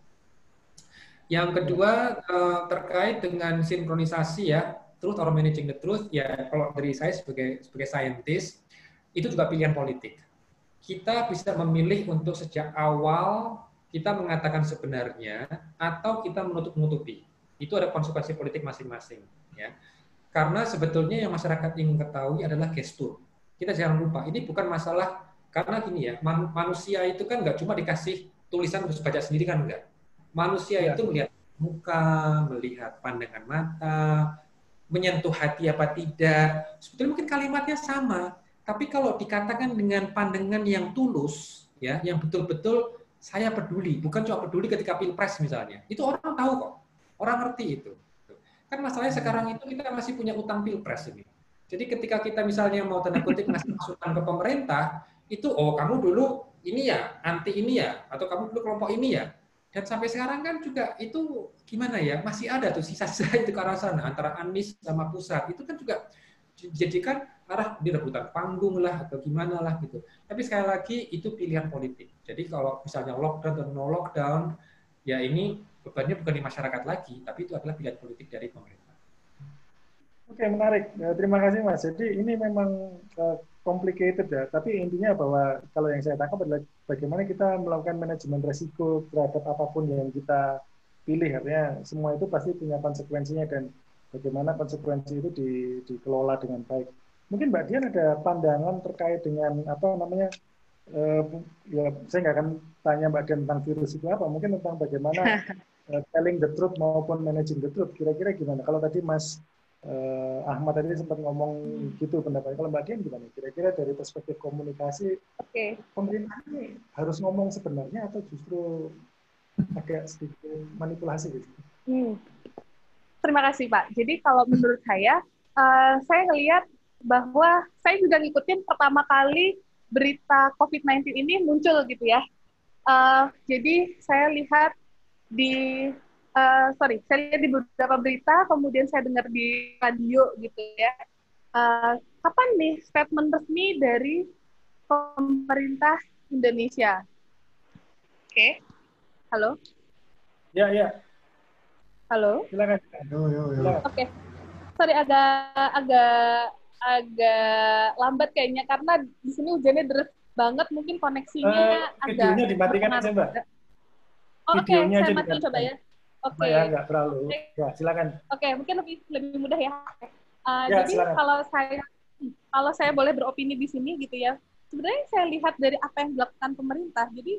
Yang kedua uh, terkait dengan sinkronisasi ya, truth or managing the truth, ya kalau dari saya sebagai sebagai scientist itu juga pilihan politik. Kita bisa memilih untuk sejak awal kita mengatakan sebenarnya atau kita menutup-nutupi. Itu ada konsekuensi politik masing-masing ya. Karena sebetulnya yang masyarakat ingin ketahui adalah gestur. Kita jangan lupa ini bukan masalah karena gini ya, man, manusia itu kan nggak cuma dikasih tulisan terus baca sendiri kan enggak. Manusia ya. Itu melihat muka, melihat pandangan mata, menyentuh hati apa tidak. Sebetulnya mungkin kalimatnya sama, tapi kalau dikatakan dengan pandangan yang tulus ya, yang betul-betul saya peduli, bukan cuma peduli ketika pilpres misalnya. Itu orang tahu kok. Orang ngerti itu. Kan masalahnya sekarang itu kita masih punya utang pilpres ini. Jadi ketika kita misalnya mau tanda kutip ngasih masukan ke pemerintah, itu oh kamu dulu ini ya, anti ini ya, atau kamu dulu kelompok ini ya. Dan sampai sekarang kan juga itu gimana ya, masih ada tuh sisa-sisa itu ke arah sana, antara Anies sama pusat. Itu kan juga dijadikan arah di rebutan panggung lah, atau gimana lah gitu. Tapi sekali lagi itu pilihan politik. Jadi kalau misalnya lockdown atau no lockdown, ya ini bebannya bukan di masyarakat lagi, tapi itu adalah pilihan politik dari pemerintah. Oke, menarik. Terima kasih Mas. Jadi ini memang uh, complicated ya, tapi intinya bahwa kalau yang saya tangkap adalah bagaimana kita melakukan manajemen resiko terhadap apapun yang kita pilih. Artinya semua itu pasti punya konsekuensinya dan bagaimana konsekuensi itu di, dikelola dengan baik. Mungkin Mbak Dian ada pandangan terkait dengan apa namanya, uh, ya saya nggak akan tanya Mbak Dian tentang virus itu apa, mungkin tentang bagaimana uh, telling the truth maupun managing the truth. Kira-kira gimana? Kalau tadi Mas uh, Ahmad tadi sempat ngomong gitu pendapatnya. Kalau Mbak Dian gimana? Kira-kira dari perspektif komunikasi, okay. pemerintah ini harus ngomong sebenarnya atau justru agak sedikit manipulasi gitu? Hmm. Terima kasih Pak. Jadi kalau menurut saya, uh, saya ngelihat bahwa saya juga ngikutin pertama kali berita covid sembilan belas ini muncul gitu ya. Uh, jadi saya lihat di uh, sorry, saya lihat di beberapa berita, kemudian saya dengar di radio gitu ya. Uh, kapan nih statement resmi dari pemerintah Indonesia? Oke, okay. Halo. Ya ya. Halo? Silakan. Yo, yo, yo. Oke. Okay. Sorry, agak agak agak lambat kayaknya karena di sini hujannya deras banget, mungkin koneksinya Uh, agak videonya dimatikan aja, Mbak. Oh, oke, okay. Saya matiin coba ya. Oke. Okay. Ya, nggak terlalu. Ya, silakan. Oke, okay, mungkin lebih lebih mudah ya. Uh, ya jadi silakan. kalau saya kalau saya boleh beropini di sini gitu ya, sebenarnya saya lihat dari apa yang dilakukan pemerintah. Jadi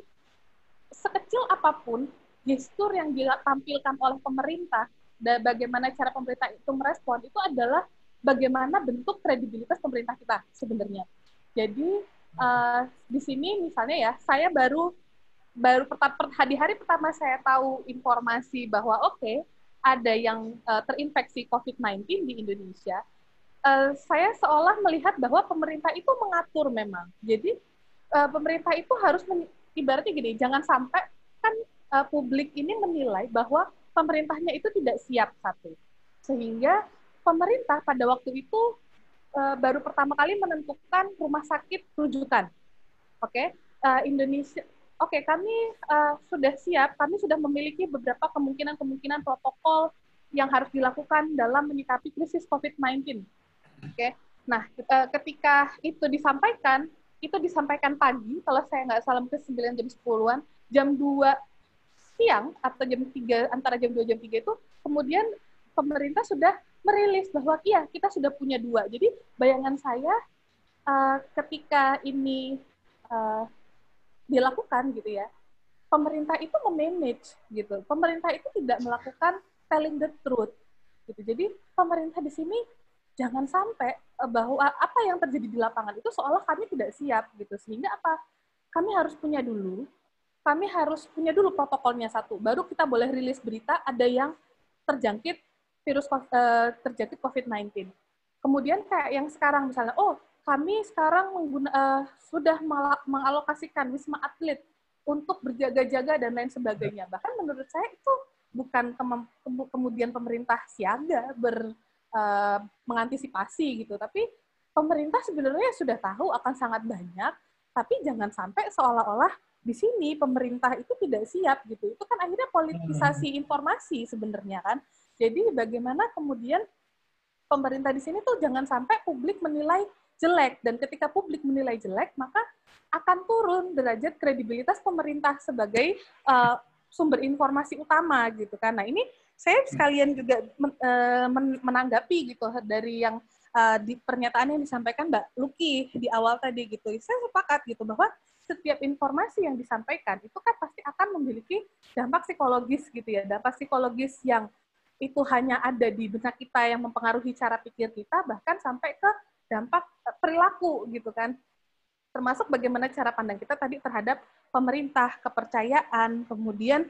sekecil apapun gestur yang ditampilkan oleh pemerintah dan bagaimana cara pemerintah itu merespon itu adalah bagaimana bentuk kredibilitas pemerintah kita sebenarnya. Jadi uh, di sini misalnya ya, saya baru baru pertama, di hari pertama saya tahu informasi bahwa oke okay, ada yang uh, terinfeksi covid sembilan belas di Indonesia. Uh, saya seolah melihat bahwa pemerintah itu mengatur memang. Jadi uh, pemerintah itu harus men- ibaratnya gini, jangan sampai kan uh, publik ini menilai bahwa pemerintahnya itu tidak siap satu, sehingga pemerintah pada waktu itu uh, baru pertama kali menentukan rumah sakit rujukan. Oke, okay? uh, Indonesia. Oke, okay, kami uh, sudah siap, kami sudah memiliki beberapa kemungkinan-kemungkinan protokol yang harus dilakukan dalam menyikapi krisis covid sembilan belas. Oke, okay? Nah uh, ketika itu disampaikan, itu disampaikan pagi, kalau saya nggak salah ke sembilan jam sepuluhan, jam dua siang atau jam tiga, antara jam dua jam tiga itu, kemudian pemerintah sudah merilis bahwa iya, kita sudah punya dua. Jadi bayangan saya uh, ketika ini uh, dilakukan gitu ya, pemerintah itu memanage gitu, pemerintah itu tidak melakukan telling the truth gitu. Jadi pemerintah di sini jangan sampai bahwa apa yang terjadi di lapangan itu seolah kami tidak siap gitu, sehingga apa, kami harus punya dulu, kami harus punya dulu protokolnya satu, baru kita boleh rilis berita ada yang terjangkit virus uh, terjangkit covid sembilan belas. Kemudian kayak yang sekarang misalnya, oh kami sekarang mengguna, uh, sudah mengalokasikan Wisma Atlet untuk berjaga-jaga dan lain sebagainya. Bahkan menurut saya itu bukan kemem- kemudian pemerintah siaga ber, uh, mengantisipasi gitu, tapi pemerintah sebenarnya sudah tahu akan sangat banyak, tapi jangan sampai seolah-olah di sini pemerintah itu tidak siap gitu. Itu kan akhirnya politisasi informasi sebenarnya kan. Jadi bagaimana kemudian pemerintah di sini tuh jangan sampai publik menilai jelek, dan ketika publik menilai jelek maka akan turun derajat kredibilitas pemerintah sebagai uh, sumber informasi utama gitu kan. Nah ini saya sekalian juga men, uh, men, menanggapi gitu dari yang uh, di pernyataan yang disampaikan Mbak Luki di awal tadi gitu. Saya sepakat gitu bahwa setiap informasi yang disampaikan itu kan pasti akan memiliki dampak psikologis gitu ya, dampak psikologis yang itu hanya ada di benak kita yang mempengaruhi cara pikir kita, bahkan sampai ke dampak perilaku gitu kan, termasuk bagaimana cara pandang kita tadi terhadap pemerintah, kepercayaan, kemudian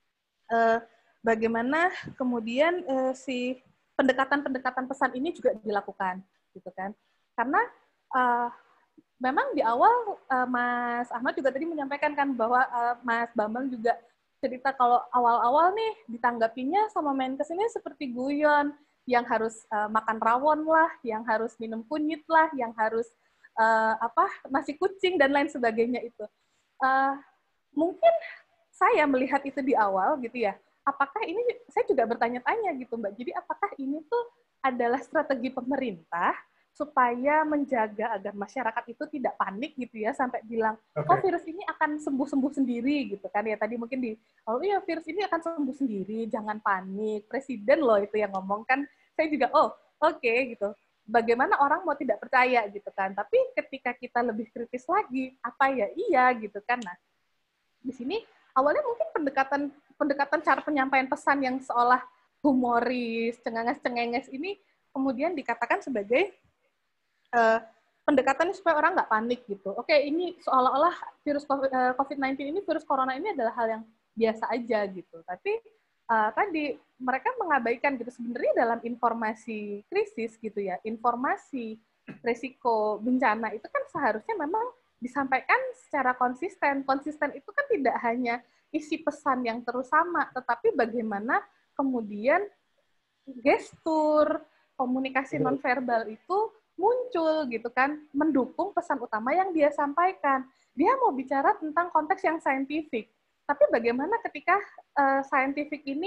eh, bagaimana kemudian eh, si pendekatan-pendekatan pesan ini juga dilakukan gitu kan, karena eh, memang di awal eh, Mas Ahmad juga tadi menyampaikan kan bahwa eh, Mas Bambang juga cerita kalau awal-awal nih ditanggapinya sama Menkes ini seperti guyon, yang harus uh, makan rawon lah, yang harus minum kunyit lah, yang harus uh, apa nasi kucing dan lain sebagainya itu. Uh, mungkin saya melihat itu di awal gitu ya. Apakah ini, saya juga bertanya-tanya gitu Mbak. Jadi apakah ini tuh adalah strategi pemerintah supaya menjaga agar masyarakat itu tidak panik gitu ya, sampai bilang, okay, oh virus ini akan sembuh-sembuh sendiri gitu kan ya, tadi mungkin di, oh iya virus ini akan sembuh sendiri, jangan panik, presiden loh itu yang ngomong kan, saya juga, oh oke okay, gitu, bagaimana orang mau tidak percaya gitu kan, tapi ketika kita lebih kritis lagi, apa ya iya gitu kan, nah di sini awalnya mungkin pendekatan pendekatan cara penyampaian pesan yang seolah humoris, cengenges-cengenges ini kemudian dikatakan sebagai Uh, pendekatannya supaya orang nggak panik gitu. Oke, ini seolah-olah virus covid sembilan belas ini, virus corona ini adalah hal yang biasa aja gitu. Tapi uh, tadi mereka mengabaikan gitu, sebenarnya dalam informasi krisis gitu ya, informasi risiko bencana itu kan seharusnya memang disampaikan secara konsisten. Konsisten itu kan tidak hanya isi pesan yang terus sama, tetapi bagaimana kemudian gestur, komunikasi nonverbal itu muncul gitu kan, mendukung pesan utama yang dia sampaikan. Dia mau bicara tentang konteks yang saintifik, tapi bagaimana ketika uh, saintifik ini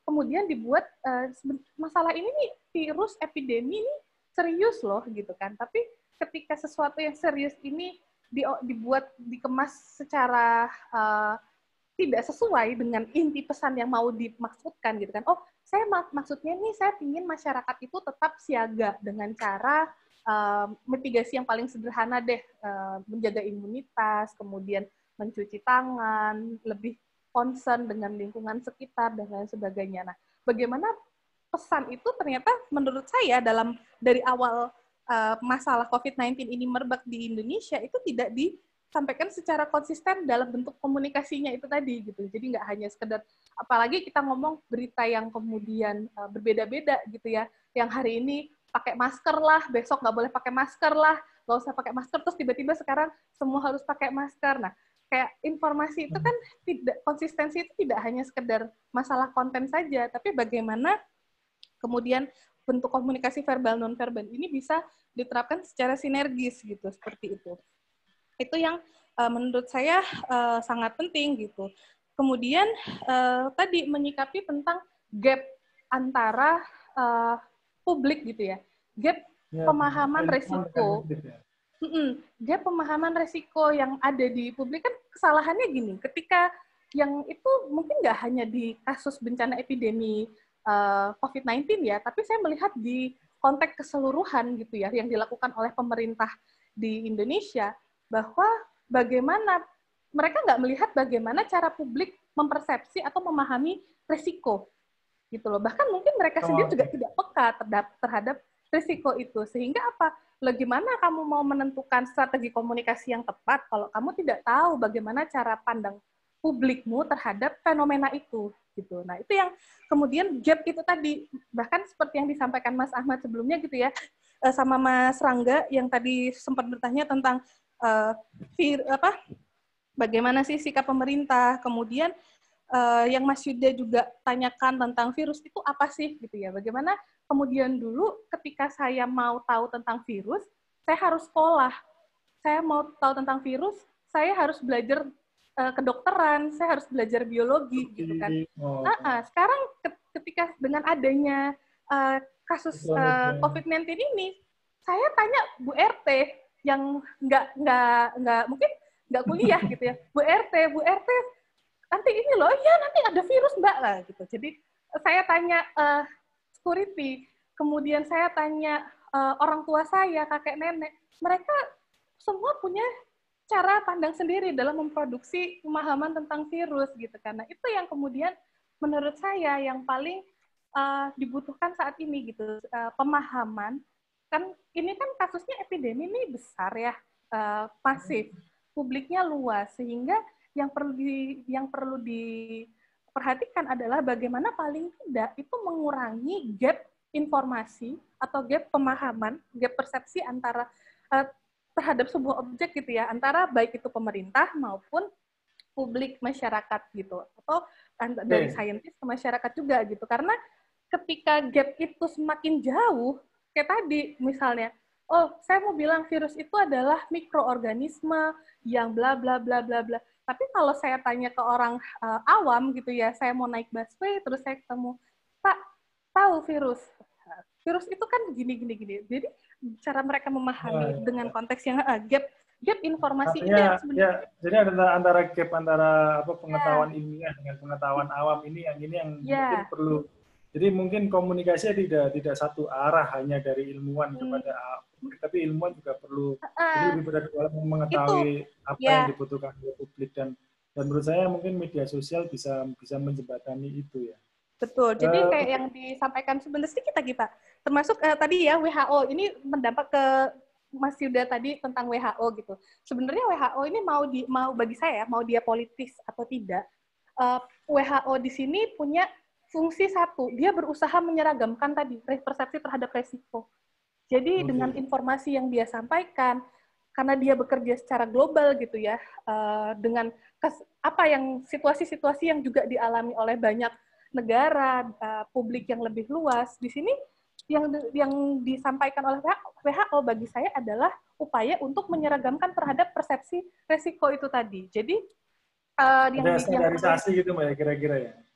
kemudian dibuat uh, masalah ini nih virus epidemi ini serius loh gitu kan. Tapi ketika sesuatu yang serius ini di, dibuat dikemas secara uh, tidak sesuai dengan inti pesan yang mau dimaksudkan gitu kan. Oh, saya mak maksudnya nih saya ingin masyarakat itu tetap siaga dengan cara uh, mitigasi yang paling sederhana deh, uh, menjaga imunitas, kemudian mencuci tangan, lebih concern dengan lingkungan sekitar dan lain sebagainya. Nah, bagaimana pesan itu ternyata menurut saya dalam dari awal uh, masalah covid sembilan belas ini merebak di Indonesia itu tidak disampaikan secara konsisten dalam bentuk komunikasinya itu tadi gitu. Jadi nggak hanya sekedar, apalagi kita ngomong berita yang kemudian uh, berbeda-beda gitu ya, yang hari ini pakai masker lah, besok nggak boleh pakai masker lah, nggak usah pakai masker, terus tiba-tiba sekarang semua harus pakai masker. Nah, kayak informasi itu kan tidak, konsistensi itu tidak hanya sekedar masalah konten saja, tapi bagaimana kemudian bentuk komunikasi verbal non-verbal ini bisa diterapkan secara sinergis gitu, seperti itu. Itu yang uh, menurut saya uh, sangat penting gitu. Kemudian uh, tadi menyikapi tentang gap antara uh, publik gitu ya, gap ya, pemahaman resiko. Mm-mm. Dia pemahaman resiko yang ada di publik kan kesalahannya gini, ketika yang itu mungkin nggak hanya di kasus bencana epidemi uh, covid sembilan belas ya, tapi saya melihat di konteks keseluruhan gitu ya, yang dilakukan oleh pemerintah di Indonesia, bahwa bagaimana mereka nggak melihat bagaimana cara publik mempersepsi atau memahami resiko gitu loh. Bahkan mungkin mereka oh. sendiri juga tidak peka terhadap risiko itu, sehingga apa? Bagaimana kamu mau menentukan strategi komunikasi yang tepat kalau kamu tidak tahu bagaimana cara pandang publikmu terhadap fenomena itu, gitu. Nah, itu yang kemudian gap itu tadi, bahkan seperti yang disampaikan Mas Ahmad sebelumnya gitu ya, sama Mas Rangga yang tadi sempat bertanya tentang uh, vir, apa, bagaimana sih sikap pemerintah, kemudian uh, yang Mas Yuda juga tanyakan tentang virus itu apa sih, gitu ya, bagaimana kemudian dulu ketika saya mau tahu tentang virus, saya harus sekolah. Saya mau tahu tentang virus, saya harus belajar uh, kedokteran, saya harus belajar biologi, gitu kan. Oh. Nah, uh, sekarang ketika dengan adanya uh, kasus uh, covid sembilan belas ini, saya tanya Bu R T yang nggak nggak nggak mungkin nggak kuliah gitu ya, Bu R T, Bu R T, nanti ini loh, ya nanti ada virus Mbak lah gitu. Jadi saya tanya. Uh, security, kemudian saya tanya uh, orang tua saya, kakek nenek, mereka semua punya cara pandang sendiri dalam memproduksi pemahaman tentang virus gitu. Karena itu yang kemudian menurut saya yang paling uh, dibutuhkan saat ini gitu, uh, pemahaman. Kan ini kan kasusnya epidemi ini besar ya, uh, masif, publiknya luas, sehingga yang perlu di, yang perlu di perhatikan adalah bagaimana paling tidak itu mengurangi gap informasi atau gap pemahaman, gap persepsi antara uh, terhadap sebuah objek gitu ya, antara baik itu pemerintah maupun publik masyarakat gitu, atau dari saintis ke masyarakat juga gitu. Karena ketika gap itu semakin jauh, kayak tadi misalnya, oh saya mau bilang virus itu adalah mikroorganisme yang bla bla bla bla bla. Tapi kalau saya tanya ke orang uh, awam gitu ya, saya mau naik busway, terus saya ketemu, Pak, tahu virus. Virus itu kan gini, gini, gini. Jadi cara mereka memahami oh, dengan konteks yang uh, gap, gap informasi Artinya, itu yang sebenarnya. Ya, jadi ada antara gap antara apa pengetahuan ya. ilmiah dengan pengetahuan awam ini, yang ini yang ya. mungkin perlu. Jadi mungkin komunikasinya tidak tidak satu arah hanya dari ilmuwan hmm. kepada tapi ilmuwan juga perlu uh, jadi lebih berat dalam mengetahui itu, apa yeah. yang dibutuhkan oleh publik, dan dan menurut saya mungkin media sosial bisa bisa menjembatani itu ya. Betul. Jadi uh, kayak yang disampaikan sebentar sedikit lagi Pak. Termasuk uh, tadi ya W H O ini mendampak ke Mas Yuda tadi tentang W H O gitu. Sebenarnya W H O ini mau di mau bagi saya mau dia politis atau tidak, uh, W H O di sini punya fungsi satu, dia berusaha menyeragamkan tadi persepsi terhadap resiko. Jadi okay. dengan informasi yang dia sampaikan, karena dia bekerja secara global gitu ya, uh, dengan kes, apa yang situasi-situasi yang juga dialami oleh banyak negara, uh, publik yang lebih luas, di sini yang yang disampaikan oleh W H O bagi saya adalah upaya untuk menyeragamkan terhadap persepsi resiko itu tadi. Jadi uh, yang ada standarisasi gitu Mbak ya kira-kira ya.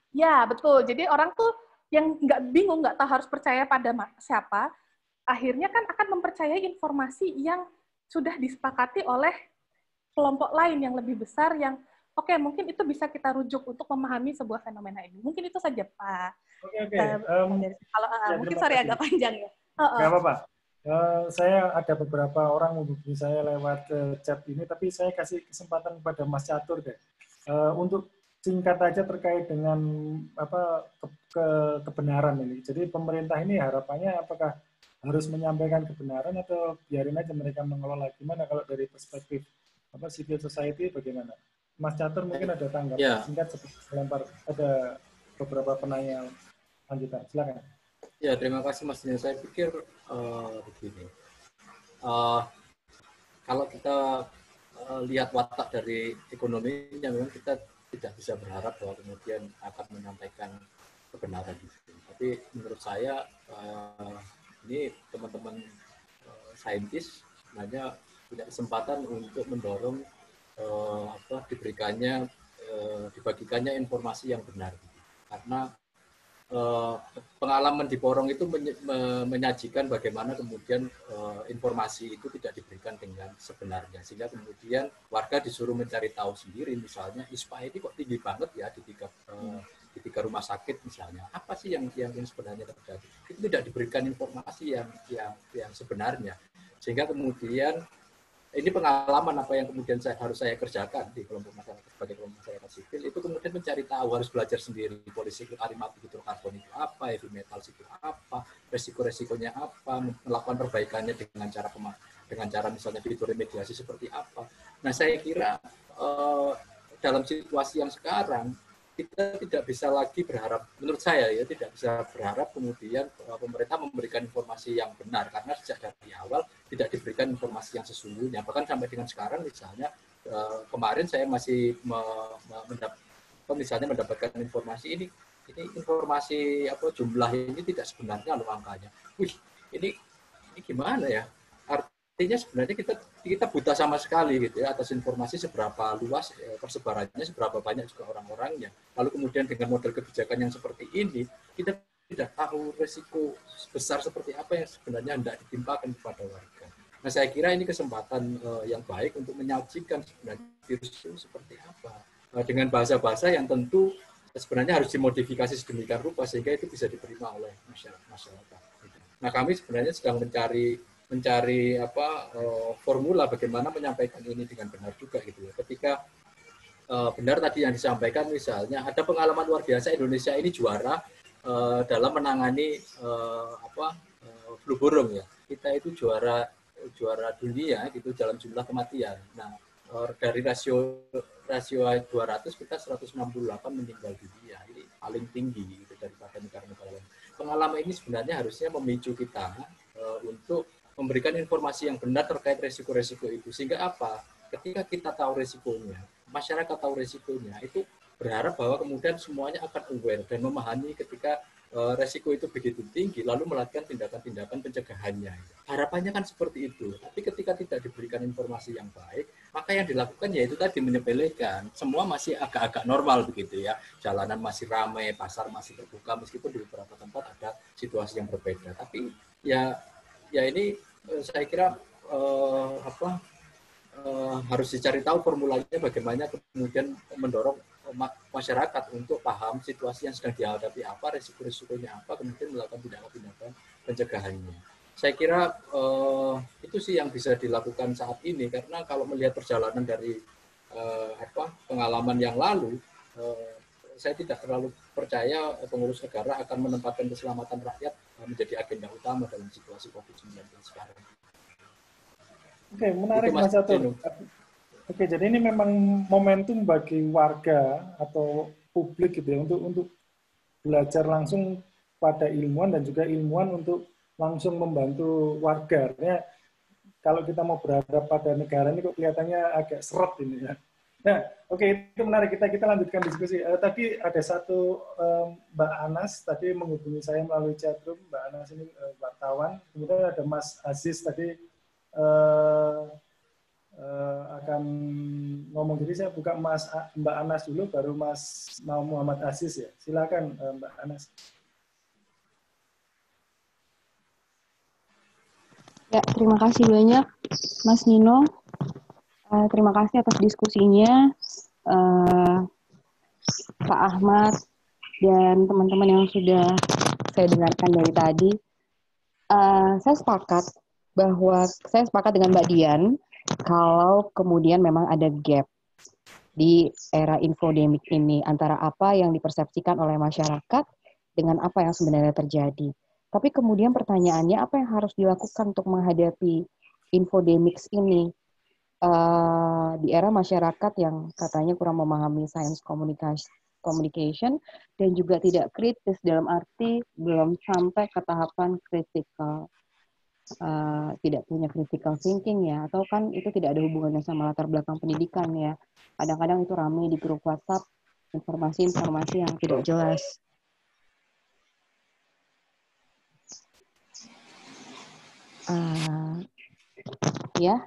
Ya, betul. Jadi orang tuh yang nggak bingung, nggak tahu harus percaya pada siapa, akhirnya kan akan mempercayai informasi yang sudah disepakati oleh kelompok lain yang lebih besar yang oke, okay, mungkin itu bisa kita rujuk untuk memahami sebuah fenomena ini. Mungkin itu saja, Pak. Oke, okay, oke. Okay. Um, kalau uh, ya, mungkin sorry kasih. Agak panjang ya. Uh, uh. Gak apa-apa. Uh, saya ada beberapa orang menghubungi saya lewat ke chat ini, tapi saya kasih kesempatan kepada Mas Catur deh. Uh, untuk singkat aja terkait dengan apa ke, ke, kebenaran ini. Jadi pemerintah ini harapannya apakah harus menyampaikan kebenaran atau biarin aja mereka mengelola? Gimana kalau dari perspektif apa civil society bagaimana? Mas Catur mungkin ada tanggapan ya. Singkat seperti lempar ada beberapa penanya lanjutan. Silakan. Ya, terima kasih Mas Nino. Saya pikir uh, begini. Uh, kalau kita uh, lihat watak dari ekonominya, memang kita tidak bisa berharap bahwa kemudian akan menyampaikan kebenaran itu. Tapi menurut saya uh, ini teman-teman uh, saintis sebenarnya punya kesempatan untuk mendorong uh, apa diberikannya uh, dibagikannya informasi yang benar, karena uh, pengalaman di Porong itu men menyajikan bagaimana kemudian uh, informasi itu tidak diberikan dengan sebenarnya, sehingga kemudian warga disuruh mencari tahu sendiri. Misalnya I S P A ini kok tinggi banget ya di tiga uh, di tiga rumah sakit misalnya, apa sih yang yang, yang sebenarnya terjadi? Itu tidak diberikan informasi yang yang yang sebenarnya, sehingga kemudian ini pengalaman apa yang kemudian saya harus saya kerjakan di kelompok masyarakat sebagai kelompok masyarakat sipil, itu kemudian mencari tahu, harus belajar sendiri polisiklik aromatik hidrokarbon itu apa, heavy metals itu apa, resiko-resikonya apa, melakukan perbaikannya dengan cara dengan cara misalnya fituremediasi seperti apa. Nah, saya kira eh, dalam situasi yang sekarang kita tidak bisa lagi berharap, menurut saya ya, tidak bisa berharap kemudian pemerintah memberikan informasi yang benar, karena sejak dari awal tidak diberikan informasi yang sesungguhnya. Bahkan sampai dengan sekarang misalnya eh, kemarin saya masih me, me, mendap, misalnya mendapatkan informasi ini, ini informasi apa jumlah ini tidak sebenarnya loh angkanya. Wih, ini ini gimana ya? Artinya sebenarnya kita kita buta sama sekali gitu ya atas informasi seberapa luas eh, persebarannya, seberapa banyak juga orang-orangnya. Lalu kemudian dengan model kebijakan yang seperti ini, kita tidak tahu resiko besar seperti apa yang sebenarnya hendak ditimpakan kepada warga. Nah, saya kira ini kesempatan uh, yang baik untuk menyajikan sebenarnya virus itu seperti apa, uh, dengan bahasa-bahasa yang tentu sebenarnya harus dimodifikasi sedemikian rupa sehingga itu bisa diterima oleh masyarakat. Nah, kami sebenarnya sedang mencari mencari apa uh, formula bagaimana menyampaikan ini dengan benar juga gitu ya. Ketika uh, benar tadi yang disampaikan, misalnya ada pengalaman luar biasa, Indonesia ini juara uh, dalam menangani uh, apa uh, flu burung ya. Kita itu juara juara dunia gitu dalam jumlah kematian. Nah, uh, dari rasio rasio dua ratus kita seratus enam puluh delapan meninggal dunia. Ini paling tinggi gitu daripada negara-negara lain. Pengalaman ini sebenarnya harusnya memicu kita uh, untuk memberikan informasi yang benar terkait resiko-resiko itu. Sehingga apa? Ketika kita tahu resikonya, masyarakat tahu resikonya, itu berharap bahwa kemudian semuanya akan aware dan memahami ketika uh, resiko itu begitu tinggi, lalu melakukan tindakan-tindakan pencegahannya. Harapannya kan seperti itu. Tapi ketika tidak diberikan informasi yang baik, maka yang dilakukan yaitu tadi menyepelekan. Semua masih agak-agak normal begitu ya. Jalanan masih ramai, pasar masih terbuka, meskipun di beberapa tempat ada situasi yang berbeda. Tapi ya, ya ini saya kira uh, apa uh, harus dicari tahu formulanya bagaimana kemudian mendorong masyarakat untuk paham situasi yang sedang dihadapi apa, risiko-risikonya apa, kemudian melakukan tindakan-tindakan pencegahannya. Saya kira uh, itu sih yang bisa dilakukan saat ini, karena kalau melihat perjalanan dari uh, apa pengalaman yang lalu, uh, saya tidak terlalu percaya pengurus negara akan menempatkan keselamatan rakyat menjadi agenda utama dalam situasi covid sembilan belas sekarang. Oke, menarik Mas Catur. Oke, jadi ini memang momentum bagi warga atau publik gitu ya untuk untuk belajar langsung pada ilmuwan dan juga ilmuwan untuk langsung membantu warga. Ya, kalau kita mau berharap pada negara ini kok kelihatannya agak seret ini ya. Nah, oke, okay, itu menarik. Kita kita lanjutkan diskusi. Uh, tadi ada satu um, Mbak Anas tadi menghubungi saya melalui chatroom. Mbak Anas ini uh, wartawan. Kemudian ada Mas Aziz tadi uh, uh, akan ngomong. Jadi saya buka Mas Mbak Anas dulu, baru Mas Muhammad Aziz ya. Silakan uh, Mbak Anas. Ya, terima kasih banyak Mas Nino. Uh, terima kasih atas diskusinya, uh, Pak Ahmad dan teman-teman yang sudah saya dengarkan dari tadi. Uh, saya sepakat bahwa saya sepakat dengan Mbak Dian kalau kemudian memang ada gap di era infodemik ini antara apa yang dipersepsikan oleh masyarakat dengan apa yang sebenarnya terjadi. Tapi kemudian pertanyaannya, apa yang harus dilakukan untuk menghadapi infodemik ini uh, di era masyarakat yang katanya kurang memahami science communication, communication dan juga tidak kritis dalam arti belum sampai ke tahapan critical. Uh, tidak punya critical thinking ya, atau kan itu tidak ada hubungannya sama latar belakang pendidikan ya. Kadang-kadang itu ramai di grup WhatsApp, informasi-informasi yang tidak jelas. Uh, ya.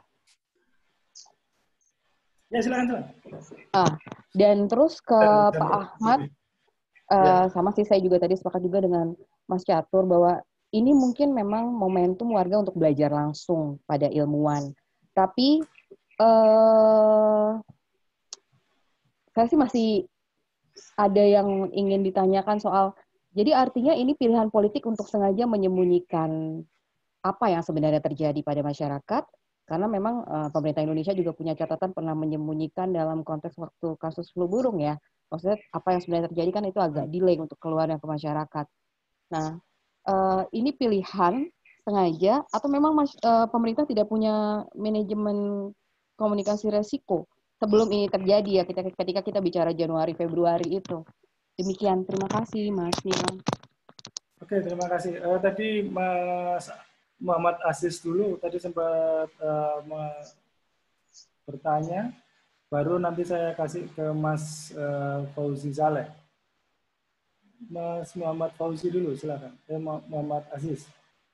Ya silakan. Ah, dan terus ke Pak Ahmad, uh, sama sih saya juga tadi sepakat juga dengan Mas Catur bahwa ini mungkin memang momentum warga untuk belajar langsung pada ilmuwan. Tapi eh, saya sih masih ada yang ingin ditanyakan soal, jadi artinya ini pilihan politik untuk sengaja menyembunyikan apa yang sebenarnya terjadi pada masyarakat, karena memang eh, pemerintah Indonesia juga punya catatan pernah menyembunyikan dalam konteks waktu kasus flu burung ya. Maksudnya apa yang sebenarnya terjadi kan itu agak delay untuk keluarnya ke masyarakat. Nah, Uh, ini pilihan sengaja atau memang mas, uh, pemerintah tidak punya manajemen komunikasi resiko sebelum ini terjadi ya, ketika, ketika kita bicara Januari Februari itu. Demikian, terima kasih Mas Nino. Oke, terima kasih. Uh, tadi Mas Muhammad Aziz dulu tadi sempat uh, bertanya, baru nanti saya kasih ke Mas uh, Fauzi Saleh. Mas Muhammad Fauzi dulu, silakan. Eh, Muhammad Aziz.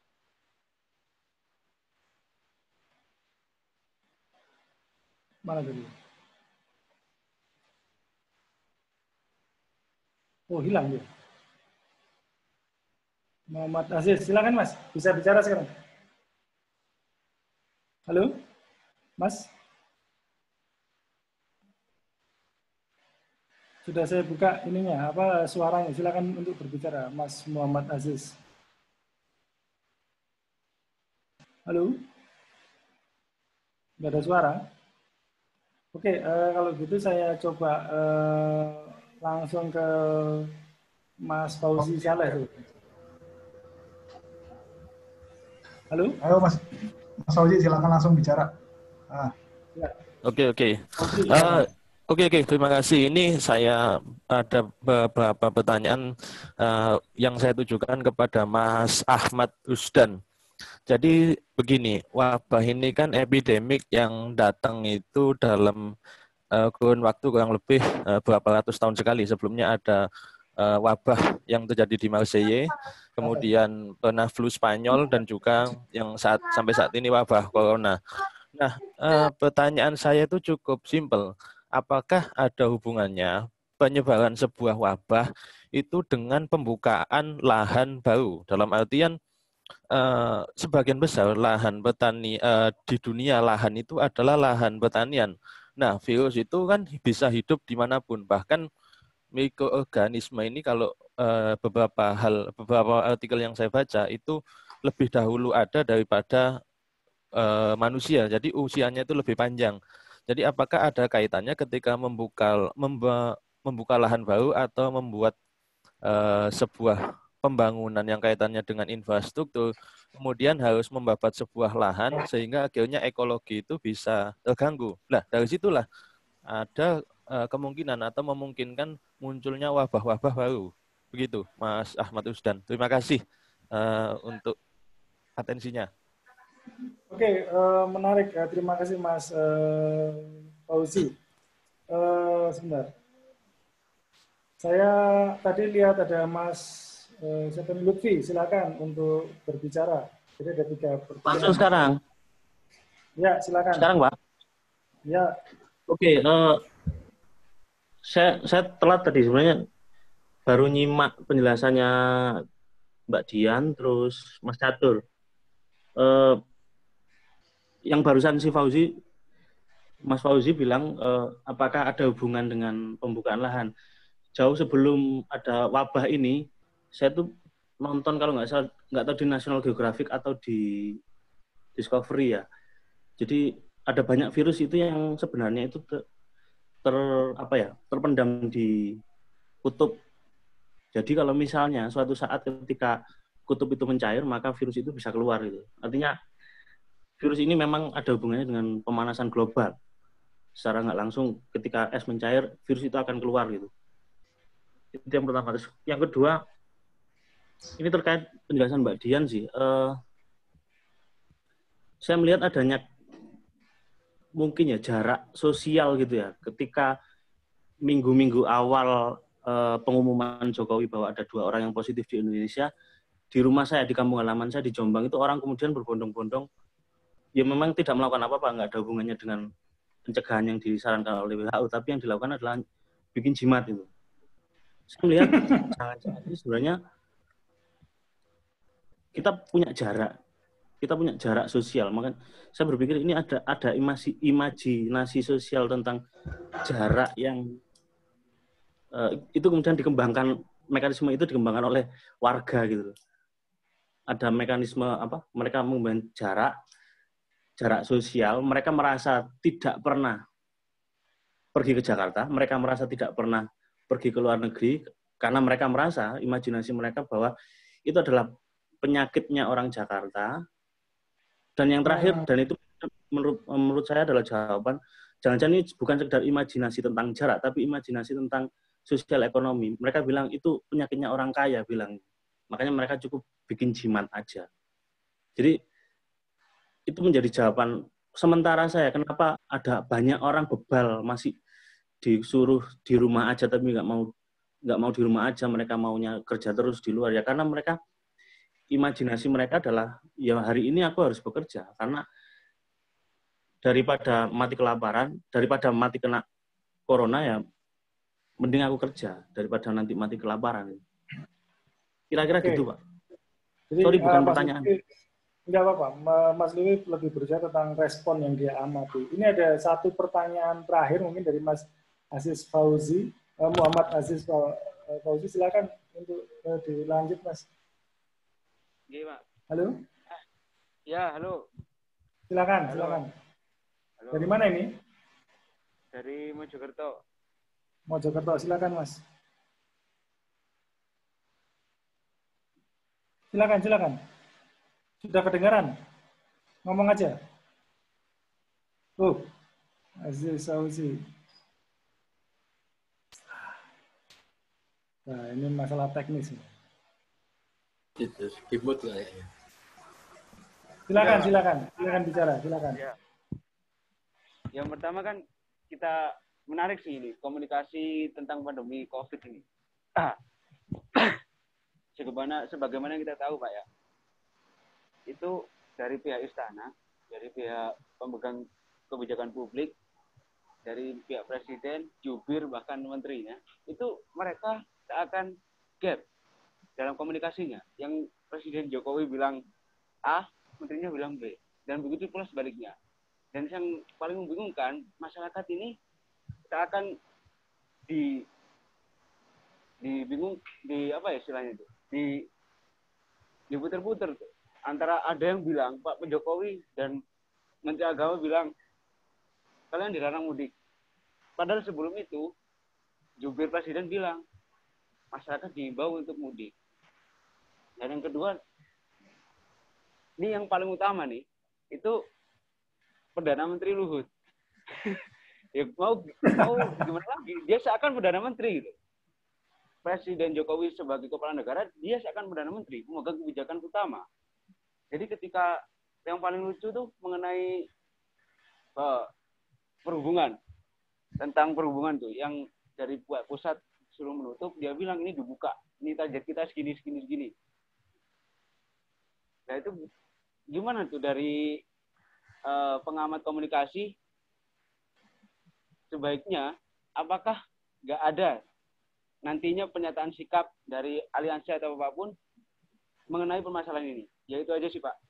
Mana dulu? Oh, hilang dia. Muhammad Aziz, silakan Mas. Bisa bicara sekarang. Halo? Mas? Sudah saya buka ininya, apa suaranya. Silakan untuk berbicara, Mas Muhammad Aziz. Halo? Nggak ada suara? Oke, uh, kalau gitu saya coba uh, langsung ke Mas Fauzi Saleh. Halo? Halo Mas, Mas Fauzi, silakan langsung bicara. Ah. Ya. Oke, oke. Uh, Oke, oke, terima kasih. Ini saya ada beberapa pertanyaan uh, yang saya tujukan kepada Mas Ahmad Usdan. Jadi begini, wabah ini kan epidemik yang datang itu dalam uh, kurun waktu kurang lebih uh, berapa ratus tahun sekali. Sebelumnya ada uh, wabah yang terjadi di Marseille, kemudian pernah flu Spanyol, dan juga yang saat sampai saat ini wabah corona. Nah, uh, pertanyaan saya itu cukup simpel. Apakah ada hubungannya penyebaran sebuah wabah itu dengan pembukaan lahan baru? Dalam artian eh, sebagian besar lahan petani eh, di dunia lahan itu adalah lahan pertanian. Nah, virus itu kan bisa hidup dimanapun. Bahkan mikroorganisme ini kalau eh, beberapa hal, beberapa artikel yang saya baca itu lebih dahulu ada daripada eh, manusia. Jadi usianya itu lebih panjang. Jadi apakah ada kaitannya ketika membuka memba, membuka lahan baru atau membuat uh, sebuah pembangunan yang kaitannya dengan infrastruktur, kemudian harus membabat sebuah lahan sehingga akhirnya ekologi itu bisa terganggu. Nah, dari situlah ada uh, kemungkinan atau memungkinkan munculnya wabah-wabah baru. Begitu, Mas Ahmad Usdan. Terima kasih uh, untuk atensinya. Oke, uh, menarik. Uh, terima kasih Mas uh, Fauzi. Uh, sebentar. Saya tadi lihat ada Mas uh, Seven Lutfi. Silakan untuk berbicara. Jadi ada tiga pertanyaan. Masuk sekarang. Ya, silakan. Sekarang, Pak. Ya. Oke, uh, saya saya telat tadi sebenarnya baru nyimak penjelasannya Mbak Dian terus Mas Catur. Uh, yang barusan si Fauzi, Mas Fauzi bilang uh, apakah ada hubungan dengan pembukaan lahan. Jauh sebelum ada wabah ini, saya tuh nonton kalau nggak salah, nggak tahu di National Geographic atau di Discovery ya. Jadi ada banyak virus itu yang sebenarnya itu ter, ter apa ya terpendam di kutub. Jadi kalau misalnya suatu saat ketika kutub itu mencair, maka virus itu bisa keluar gitu. Artinya virus ini memang ada hubungannya dengan pemanasan global. Secara nggak langsung ketika es mencair, virus itu akan keluar gitu. Itu yang pertama. Terus yang kedua, ini terkait penjelasan Mbak Dian sih. Uh, saya melihat adanya mungkin ya jarak sosial gitu ya. Ketika minggu-minggu awal uh, pengumuman Jokowi bahwa ada dua orang yang positif di Indonesia, di rumah saya, di kampung halaman saya di Jombang itu orang kemudian berbondong-bondong. Ya memang tidak melakukan apa-apa, nggak ada hubungannya dengan pencegahan yang disarankan oleh W H O, tapi yang dilakukan adalah bikin jimat itu. Saya melihat jangan-jangan ini sebenarnya kita punya jarak, kita punya jarak sosial. Maka saya berpikir ini ada ada imasi, imajinasi sosial tentang jarak yang uh, itu kemudian dikembangkan, mekanisme itu dikembangkan oleh warga gitu. Ada mekanisme apa? Mereka mengembangkan jarak, jarak sosial. Mereka merasa tidak pernah pergi ke Jakarta, mereka merasa tidak pernah pergi ke luar negeri karena mereka merasa imajinasi mereka bahwa itu adalah penyakitnya orang Jakarta. Dan yang terakhir, dan itu menurut, menurut saya adalah jawaban, jangan-jangan ini bukan sekedar imajinasi tentang jarak, tapi imajinasi tentang sosial ekonomi. Mereka bilang itu penyakitnya orang kaya, bilang. Makanya mereka cukup bikin jimat aja. Jadi itu menjadi jawaban sementara saya, kenapa ada banyak orang bebal masih disuruh di rumah aja tapi nggak mau nggak mau di rumah aja, mereka maunya kerja terus di luar ya, karena mereka imajinasi mereka adalah ya hari ini aku harus bekerja karena daripada mati kelaparan, daripada mati kena corona ya mending aku kerja daripada nanti mati kelaparan. Kira-kira okay. gitu Pak. Jadi, sorry bukan uh, pertanyaan. Enggak apa-apa, Mas Liwi lebih berbicara tentang respon yang dia amati. Ini ada satu pertanyaan terakhir mungkin dari Mas Aziz Fauzi, uh, Muhammad Aziz Fauzi, silakan untuk uh, dilanjut Mas. Iya, Pak. Halo? Ya, halo. Silakan, halo. silakan. Halo. Dari mana ini? Dari Mojokerto. Mojokerto, silakan Mas. Silakan, silakan. Sudah kedengaran? Ngomong aja. Oh, Aziz Fauzi. Nah, ini masalah teknis. Itu, keyboard kayaknya. Silakan, silakan, silakan bicara, silakan. Ya. Yang pertama kan kita menarik sih ini komunikasi tentang pandemi COVID ini. Ah. Sebagaimana, sebagaimana kita tahu Pak ya, itu dari pihak istana, dari pihak pemegang kebijakan publik, dari pihak presiden, jubir bahkan menterinya, itu mereka akan gap dalam komunikasinya. Yang Presiden Jokowi bilang A, menterinya bilang B, dan begitu pula sebaliknya. Dan yang paling membingungkan, masyarakat ini tak akan di dibingung di apa ya istilahnya itu, di diputer-puter tuh. Antara ada yang bilang Pak Jokowi dan Menteri Agama bilang kalian dilarang mudik. Padahal sebelum itu jubir presiden bilang masyarakat diimbau untuk mudik. Dan yang kedua, ini yang paling utama nih, itu Perdana Menteri Luhut. Ya mau mau gimana lagi? Dia seakan Perdana Menteri gitu. Presiden Jokowi sebagai kepala negara, dia seakan Perdana Menteri, pemegang kebijakan utama. Jadi ketika yang paling lucu tuh mengenai uh, perhubungan, tentang perhubungan tuh, yang dari pusat suruh menutup, dia bilang ini dibuka, ini target kita segini, segini, segini. Nah itu gimana tuh dari uh, pengamat komunikasi sebaiknya apakah nggak ada nantinya pernyataan sikap dari aliansi atau apapun mengenai permasalahan ini? Ya itu aja sih Pak.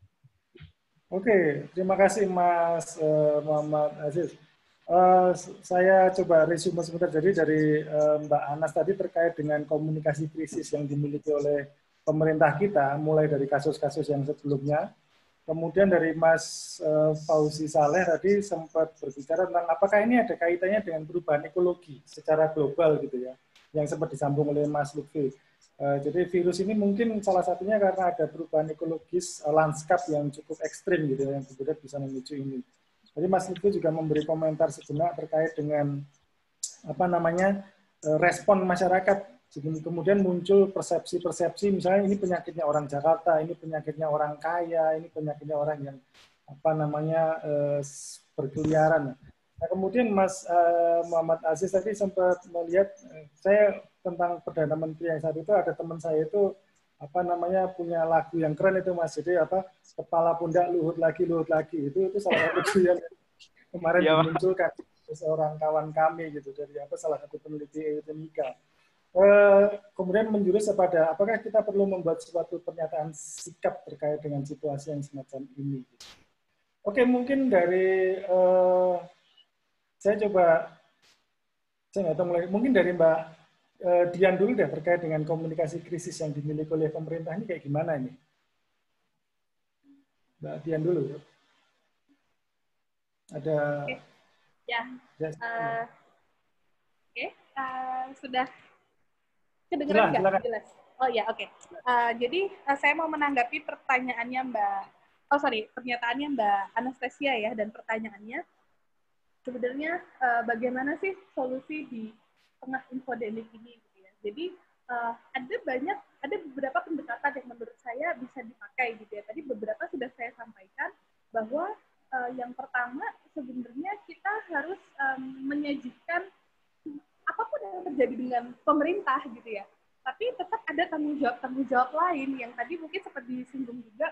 Oke, terima kasih Mas uh, Muhammad Aziz. Uh, saya coba resume sebentar. Jadi dari uh, Mbak Anas tadi terkait dengan komunikasi krisis yang dimiliki oleh pemerintah kita, mulai dari kasus-kasus yang sebelumnya. Kemudian dari Mas uh, Fauzi Saleh tadi sempat berbicara tentang apakah ini ada kaitannya dengan perubahan ekologi secara global gitu ya, yang sempat disambung oleh Mas Lutfi. Uh, jadi virus ini mungkin salah satunya karena ada perubahan ekologis uh, lanskap yang cukup ekstrim gitu ya, yang kemudian bisa memicu ini. Jadi Mas Lutfi juga memberi komentar sejenak terkait dengan apa namanya uh, respon masyarakat. Jadi kemudian muncul persepsi-persepsi, misalnya ini penyakitnya orang Jakarta, ini penyakitnya orang kaya, ini penyakitnya orang yang apa namanya uh, berkeliaran. Nah, kemudian Mas uh, Muhammad Aziz tadi sempat melihat uh, saya tentang Perdana Menteri yang saat itu ada teman saya itu apa namanya punya lagu yang keren itu Mas. Jadi apa kepala pundak luhut lagi luhut lagi itu itu salah satu yang kemarin ya, dimunculkan seorang kawan kami gitu dari apa salah satu peneliti Eutenika. Uh, kemudian menjurus kepada apakah kita perlu membuat suatu pernyataan sikap terkait dengan situasi yang semacam ini. Oke, mungkin dari uh, saya coba, saya nggak tahu mulai, mungkin dari Mbak uh, Dian dulu deh terkait dengan komunikasi krisis yang dimiliki oleh pemerintah ini kayak gimana ini? Mbak Dian dulu ya. Ada. Oke. Ya. Yes. Uh, Oke, okay. uh, sudah kedengeran nggak? Jelas. Oh ya, oke. Okay. Uh, jadi uh, saya mau menanggapi pertanyaannya Mbak. Oh sorry, pernyataannya Mbak Anastasia ya, dan pertanyaannya. Sebenarnya uh, bagaimana sih solusi di tengah infodemik ini gitu ya. Jadi uh, ada banyak ada beberapa pendekatan yang menurut saya bisa dipakai gitu ya. Tadi beberapa sudah saya sampaikan bahwa uh, yang pertama sebenarnya kita harus um, menyajikan apapun yang terjadi dengan pemerintah gitu ya. Tapi tetap ada tanggung jawab tanggung jawab lain yang tadi mungkin seperti disinggung juga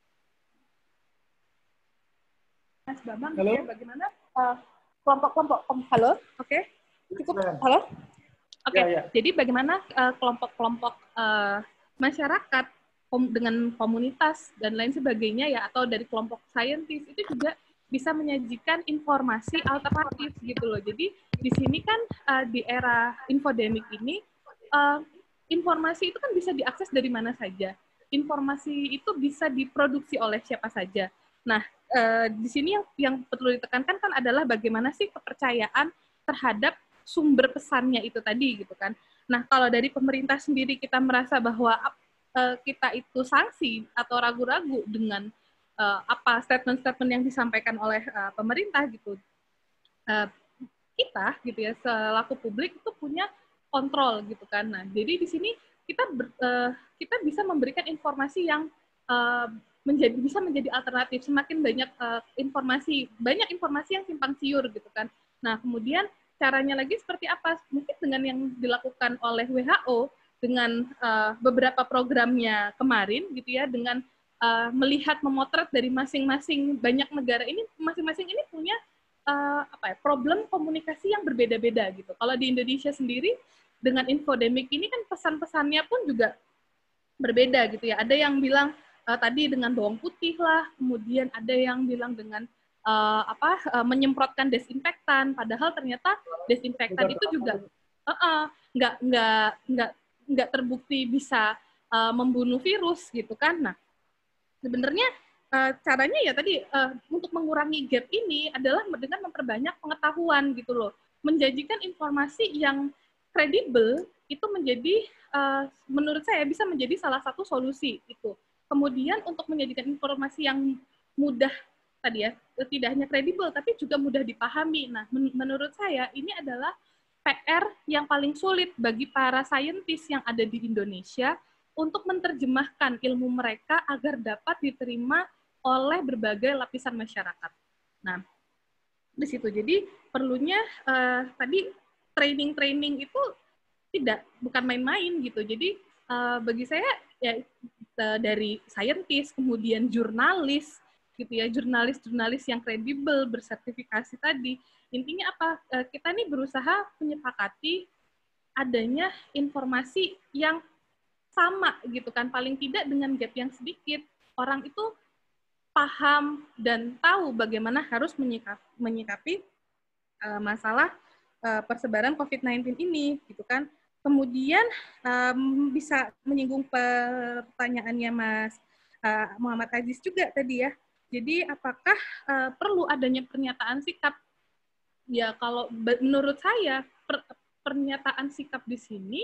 Mas Bambang gitu ya, bagaimana uh, kelompok-kelompok, halo, oke, okay. Cukup, halo, oke. Okay. Ya, ya. Jadi bagaimana uh, kelompok-kelompok uh, masyarakat kom dengan komunitas dan lain sebagainya ya, atau dari kelompok saintis itu juga bisa menyajikan informasi alternatif gitu loh. Jadi di sini kan uh, di era infodemik ini uh, informasi itu kan bisa diakses dari mana saja. Informasi itu bisa diproduksi oleh siapa saja. Nah, eh, di sini yang yang perlu ditekankan kan adalah bagaimana sih kepercayaan terhadap sumber pesannya itu tadi gitu kan. Nah, kalau dari pemerintah sendiri kita merasa bahwa eh, kita itu sanksi atau ragu-ragu dengan eh, apa statement-statement yang disampaikan oleh eh, pemerintah gitu, eh, kita gitu ya selaku publik itu punya kontrol gitu kan. Nah, jadi di sini kita ber, eh, kita bisa memberikan informasi yang eh, menjadi bisa menjadi alternatif. Semakin banyak uh, informasi, banyak informasi yang simpang siur gitu kan. Nah, kemudian caranya lagi seperti apa? Mungkin dengan yang dilakukan oleh W H O dengan uh, beberapa programnya kemarin gitu ya, dengan uh, melihat memotret dari masing-masing banyak negara ini, masing-masing ini punya uh, apa ya, problem komunikasi yang berbeda-beda gitu. Kalau di Indonesia sendiri dengan infodemik ini kan pesan-pesannya pun juga berbeda gitu ya. Ada yang bilang Uh, tadi dengan bawang putih lah, kemudian ada yang bilang dengan uh, apa uh, menyemprotkan desinfektan, padahal ternyata desinfektan itu juga uh -uh, nggak nggak nggak nggak terbukti bisa uh, membunuh virus gitu kan. Nah, sebenarnya uh, caranya ya tadi uh, untuk mengurangi gap ini adalah dengan memperbanyak pengetahuan gitu loh, menjanjikan informasi yang kredibel itu menjadi uh, menurut saya bisa menjadi salah satu solusi itu. Kemudian untuk menyajikan informasi yang mudah tadi ya, tidak hanya kredibel tapi juga mudah dipahami. Nah, men menurut saya ini adalah P R yang paling sulit bagi para saintis yang ada di Indonesia untuk menerjemahkan ilmu mereka agar dapat diterima oleh berbagai lapisan masyarakat. Nah, di situ jadi perlunya uh, tadi training-training itu tidak bukan main-main gitu. Jadi uh, bagi saya ya dari saintis, kemudian jurnalis, gitu ya, jurnalis-jurnalis yang kredibel, bersertifikasi tadi. Intinya apa? Kita nih berusaha menyepakati adanya informasi yang sama gitu kan, paling tidak dengan gap yang sedikit. Orang itu paham dan tahu bagaimana harus menyikapi, menyikapi uh, masalah uh, persebaran covid sembilan belas ini gitu kan. Kemudian um, bisa menyinggung pertanyaannya Mas uh, Muhammad Aziz juga tadi ya. Jadi apakah uh, perlu adanya pernyataan sikap? Ya kalau menurut saya per, pernyataan sikap di sini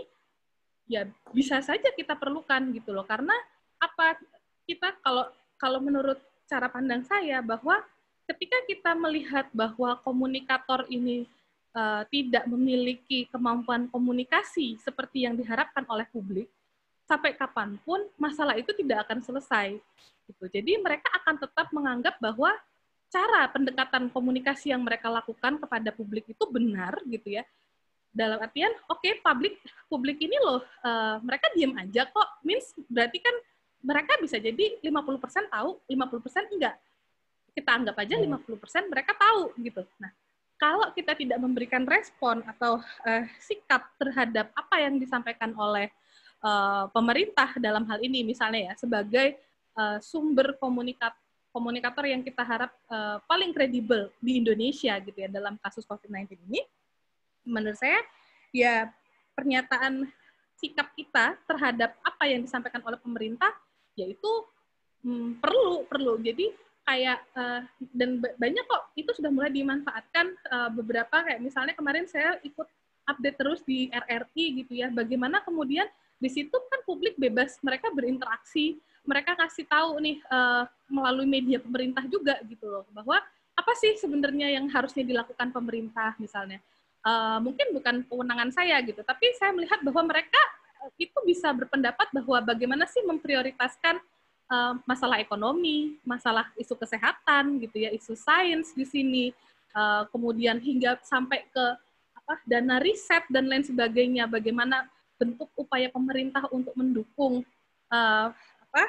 ya bisa saja kita perlukan gitu loh. Karena apa, kita kalau kalau menurut cara pandang saya bahwa ketika kita melihat bahwa komunikator ini uh, tidak memiliki kemampuan komunikasi seperti yang diharapkan oleh publik, sampai kapanpun masalah itu tidak akan selesai. Gitu. Jadi mereka akan tetap menganggap bahwa cara pendekatan komunikasi yang mereka lakukan kepada publik itu benar, gitu ya. Dalam artian, oke, okay, publik publik ini loh, uh, mereka diam aja kok. Means berarti kan mereka bisa jadi lima puluh persen tahu, lima puluh persen enggak. Kita anggap aja lima puluh persen mereka tahu, gitu. Nah, kalau kita tidak memberikan respon atau uh, sikap terhadap apa yang disampaikan oleh uh, pemerintah dalam hal ini, misalnya ya, sebagai uh, sumber komunikat, komunikator yang kita harap uh, paling kredibel di Indonesia, gitu ya, dalam kasus covid sembilan belas ini, menurut saya, ya pernyataan sikap kita terhadap apa yang disampaikan oleh pemerintah, yaitu hmm, perlu, perlu. Jadi kayak, uh, dan banyak kok itu sudah mulai dimanfaatkan uh, beberapa, kayak misalnya kemarin saya ikut update terus di R R I gitu ya, bagaimana kemudian di situ kan publik bebas, mereka berinteraksi, mereka kasih tahu nih uh, melalui media pemerintah juga gitu loh, bahwa apa sih sebenarnya yang harusnya dilakukan pemerintah misalnya. Uh, mungkin bukan kewenangan saya gitu, tapi saya melihat bahwa mereka uh, itu bisa berpendapat bahwa bagaimana sih memprioritaskan uh, masalah ekonomi, masalah isu kesehatan gitu ya, isu sains di sini, uh, kemudian hingga sampai ke apa, dana riset dan lain sebagainya, bagaimana bentuk upaya pemerintah untuk mendukung uh, apa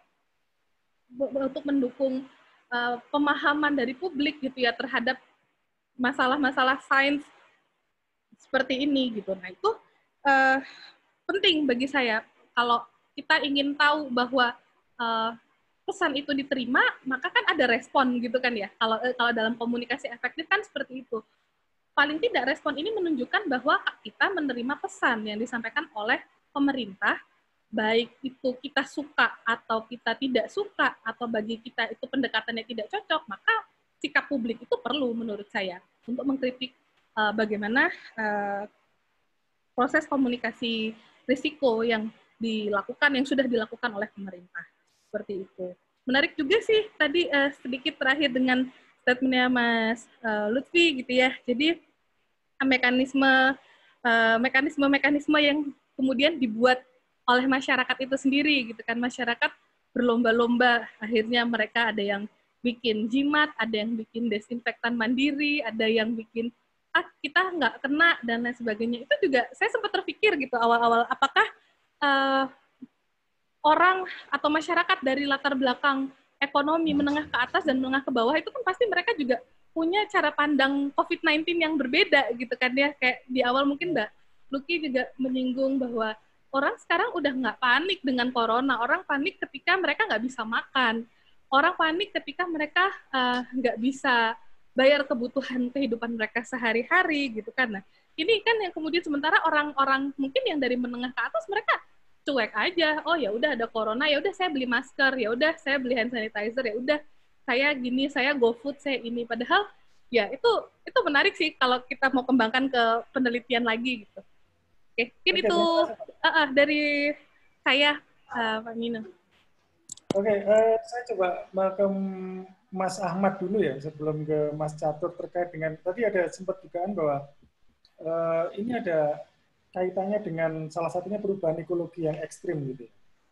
untuk mendukung uh, pemahaman dari publik gitu ya terhadap masalah-masalah sains seperti ini gitu. Nah itu uh, penting bagi saya. Kalau kita ingin tahu bahwa uh, pesan itu diterima, maka kan ada respon gitu kan ya. Kalau uh, kalau dalam komunikasi efektif kan seperti itu. Paling tidak respon ini menunjukkan bahwa kita menerima pesan yang disampaikan oleh pemerintah, baik itu kita suka atau kita tidak suka, atau bagi kita itu pendekatannya tidak cocok, maka sikap publik itu perlu menurut saya untuk mengkritik uh, bagaimana uh, proses komunikasi risiko yang dilakukan, yang sudah dilakukan oleh pemerintah. Seperti itu. Menarik juga sih tadi uh, sedikit terakhir dengan statementnya Mas uh, Lutfi gitu ya. Jadi mekanisme uh, mekanisme-mekanisme yang kemudian dibuat oleh masyarakat itu sendiri gitu kan. Masyarakat berlomba-lomba, akhirnya mereka ada yang bikin jimat, ada yang bikin desinfektan mandiri, ada yang bikin ah kita nggak kena dan lain sebagainya. Itu juga saya sempat terpikir gitu awal-awal, apakah uh, orang atau masyarakat dari latar belakang ekonomi menengah ke atas dan menengah ke bawah itu kan pasti mereka juga punya cara pandang covid sembilan belas yang berbeda gitu kan ya. Kayak di awal mungkin Mbak Luki juga menyinggung bahwa orang sekarang udah nggak panik dengan corona, orang panik ketika mereka nggak bisa makan, orang panik ketika mereka uh, nggak bisa bayar kebutuhan kehidupan mereka sehari-hari gitu kan. Nah ini kan yang kemudian sementara orang-orang mungkin yang dari menengah ke atas mereka cuek aja, oh ya udah ada corona, ya udah saya beli masker, ya udah saya beli hand sanitizer, ya udah saya gini, saya GoFood, saya ini. Padahal ya itu itu menarik sih kalau kita mau kembangkan ke penelitian lagi gitu. Oke, mungkin Oke, itu uh, uh, dari saya, uh, Pak Nino. Oke, uh, saya coba ke Mas Ahmad dulu ya sebelum ke Mas Catur terkait dengan tadi ada sempat dugaan bahwa uh, ini ada kaitannya dengan salah satunya perubahan ekologi yang ekstrim gitu.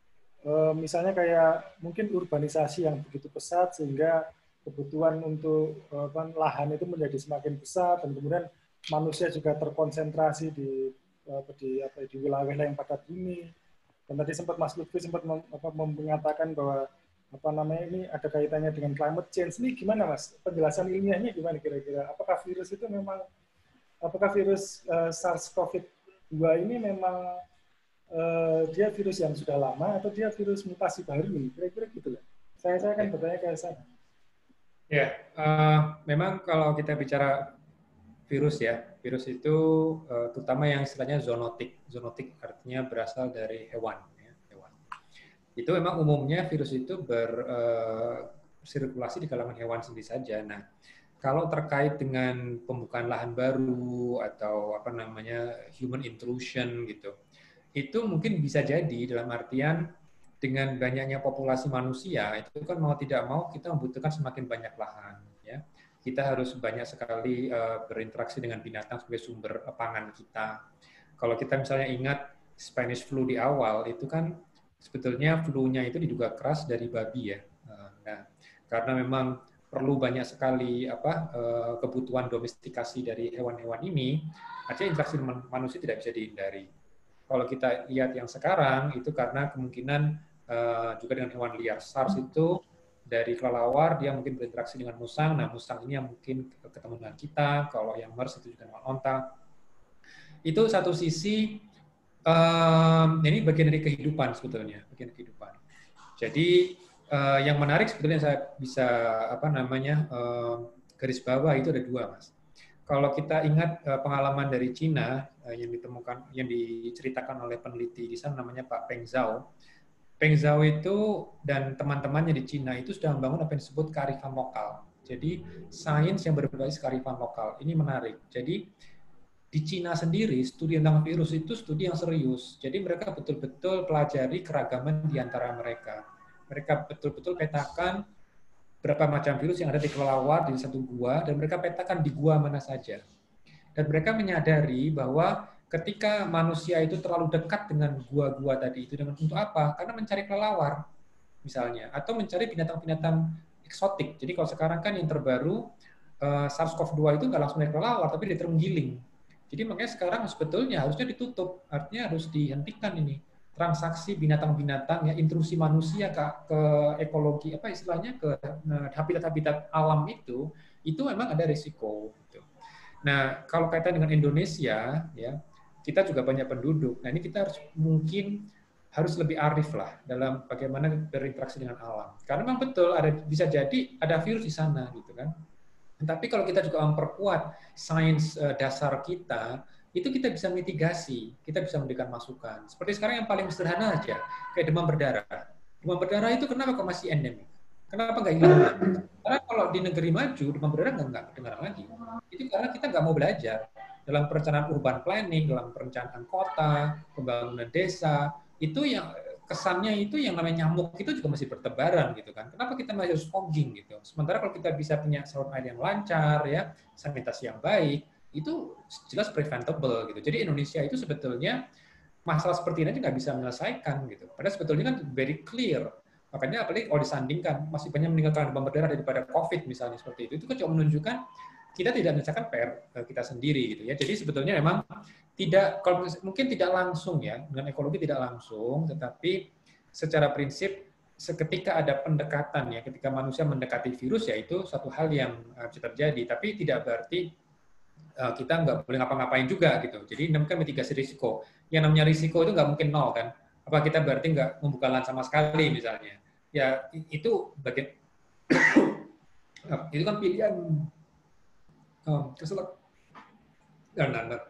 E, misalnya kayak mungkin urbanisasi yang begitu pesat sehingga kebutuhan untuk e, lahan itu menjadi semakin besar dan kemudian manusia juga terkonsentrasi di e, di apa di wilayah yang padat bumi. Dan tadi sempat Mas Lutfi sempat mem, apa, mengatakan bahwa e, apa namanya ini ada kaitannya dengan climate change. Ini gimana Mas? Penjelasan ilmiahnya gimana kira-kira? Apakah virus itu memang apakah virus uh, SARS-CoV dua ini memang uh, dia virus yang sudah lama atau dia virus mutasi baru ini? Kira-kira gitu lah. Saya saya akan bertanya ke sana. Ya, uh, memang kalau kita bicara virus ya, virus itu uh, terutama yang istilahnya zoonotik. Zoonotik artinya berasal dari hewan. Ya, hewan. Itu memang umumnya virus itu bersirkulasi uh, di kalangan hewan sendiri saja. Nah, kalau terkait dengan pembukaan lahan baru atau apa namanya human intrusion gitu, itu mungkin bisa jadi dalam artian dengan banyaknya populasi manusia itu kan mau tidak mau kita membutuhkan semakin banyak lahan. Ya, kita harus banyak sekali uh, berinteraksi dengan binatang sebagai sumber pangan kita. Kalau kita misalnya ingat Spanish flu di awal itu kan sebetulnya flu-nya itu diduga keras dari babi ya. Nah, karena memang perlu banyak sekali apa kebutuhan domestikasi dari hewan-hewan ini, artinya interaksi dengan manusia tidak bisa dihindari. Kalau kita lihat yang sekarang itu karena kemungkinan uh, juga dengan hewan liar. SARS itu dari kelelawar dia mungkin berinteraksi dengan musang. Nah, musang ini yang mungkin ketemu dengan kita. Kalau yang MERS itu juga dengan onta. Itu satu sisi um, ini bagian dari kehidupan sebetulnya, bagian dari kehidupan. Jadi uh, yang menarik sebetulnya saya bisa apa namanya uh, garis bawah itu ada dua, Mas. Kalau kita ingat uh, pengalaman dari Cina uh, yang ditemukan, yang diceritakan oleh peneliti di sana namanya Pak Peng Zhao. Peng Zhao itu dan teman-temannya di Cina itu sudah membangun apa yang disebut kearifan lokal. Jadi sains yang berbasis kearifan lokal. Ini menarik. Jadi di Cina sendiri studi tentang virus itu studi yang serius. Jadi mereka betul-betul pelajari keragaman di antara mereka. Mereka betul-betul petakan berapa macam virus yang ada di kelelawar di satu gua, dan mereka petakan di gua mana saja. Dan mereka menyadari bahwa ketika manusia itu terlalu dekat dengan gua-gua tadi itu dengan untuk apa? Karena mencari kelelawar misalnya, atau mencari binatang-binatang eksotik. Jadi kalau sekarang kan yang terbaru uh, SARS-CoV dua itu nggak langsung dari kelelawar, tapi dari terenggiling. Jadi makanya sekarang sebetulnya harusnya ditutup, artinya harus dihentikan ini transaksi binatang-binatang ya, intrusi manusia ke, ke ekologi apa istilahnya ke habitat-habitat alam itu itu memang ada risiko gitu. Nah, kalau kaitan dengan Indonesia ya, kita juga banyak penduduk. Nah, ini kita harus mungkin harus lebih arif lah dalam bagaimana berinteraksi dengan alam. Karena memang betul ada bisa jadi ada virus di sana gitu kan. Tapi kalau kita juga memperkuat sains dasar kita, itu kita bisa mitigasi, kita bisa memberikan masukan. Seperti sekarang yang paling sederhana aja, kayak demam berdarah. Demam berdarah itu kenapa kok masih endemik? Kenapa nggak hilang? Karena kalau di negeri maju, demam berdarah nggak nggak kedengaran lagi. Itu karena kita nggak mau belajar dalam perencanaan urban planning, dalam perencanaan kota, pembangunan desa, itu yang kesannya itu yang namanya nyamuk itu juga masih bertebaran gitu kan. Kenapa kita masih harus fogging gitu? Sementara kalau kita bisa punya saluran air yang lancar, ya, sanitasi yang baik, itu jelas preventable gitu. Jadi Indonesia itu sebetulnya masalah seperti ini nggak bisa menyelesaikan gitu. Padahal sebetulnya kan very clear. Makanya apalagi kalau disandingkan masih banyak meninggal karena demam berdarah daripada COVID misalnya seperti itu. Itu kan cuma menunjukkan kita tidak menyelesaikan P R kita sendiri gitu ya. Jadi sebetulnya memang tidak, kalau mungkin tidak langsung ya, dengan ekologi tidak langsung, tetapi secara prinsip seketika ada pendekatan ya, ketika manusia mendekati virus ya itu satu hal yang bisa terjadi. Tapi tidak berarti kita nggak boleh ngapa-ngapain juga gitu. Jadi namanya mitigasi risiko. Yang namanya risiko itu nggak mungkin nol kan. Apa kita berarti nggak membuka lahan sama sekali misalnya. Ya itu bagian itu kan pilihan. Oh, keselak. Nggak, nggak, nggak.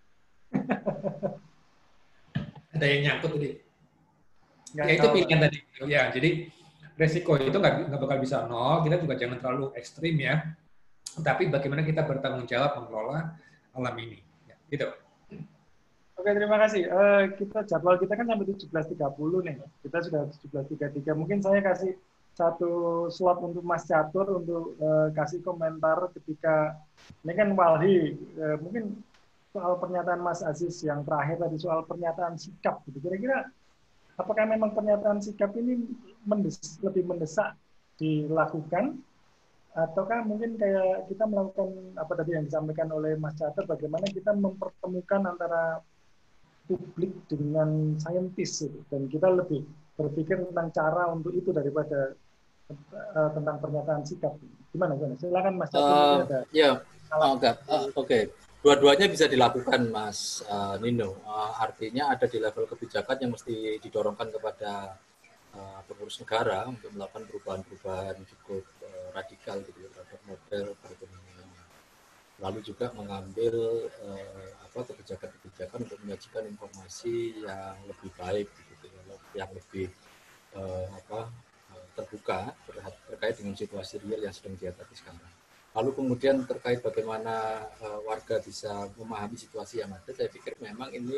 Ada yang nyangkut tadi. Ya itu pilihan tadi. Ya, jadi risiko itu nggak nggak bakal bisa nol. Kita juga jangan terlalu ekstrim ya. Tapi bagaimana kita bertanggung jawab mengelola alam ini, ya, gitu. Oke, terima kasih. Uh, kita jadwal kita kan sampai tujuh belas tiga puluh nih. Kita sudah tujuh belas tiga puluh tiga. Mungkin saya kasih satu slot untuk Mas Catur untuk uh, kasih komentar ketika ini kan Walhi. Uh, mungkin soal pernyataan Mas Aziz yang terakhir tadi soal pernyataan sikap. Gitu. Kira-kira apakah memang pernyataan sikap ini mendes lebih mendesak dilakukan? Ataukah mungkin kayak kita melakukan apa tadi yang disampaikan oleh Mas Catur, bagaimana kita mempertemukan antara publik dengan saintis gitu. Dan kita lebih berpikir tentang cara untuk itu daripada uh, tentang pernyataan sikap. Gimana, gimana? Silakan Mas Catur, Uh, ada. ya, oh, enggak. Uh, Oke, okay. Dua-duanya bisa dilakukan, Mas uh, Nino. Uh, artinya ada di level kebijakan yang mesti didorongkan kepada uh, pengurus negara untuk melakukan perubahan-perubahan cukup uh, radikal gitu terhadap model perekonomian. Lalu juga mengambil uh, apa kebijakan-kebijakan untuk menyajikan informasi yang lebih baik, gitu, yang lebih uh, apa terbuka terkait dengan situasi real yang sedang dihadapi sekarang. Lalu kemudian terkait bagaimana uh, warga bisa memahami situasi yang ada, saya pikir memang ini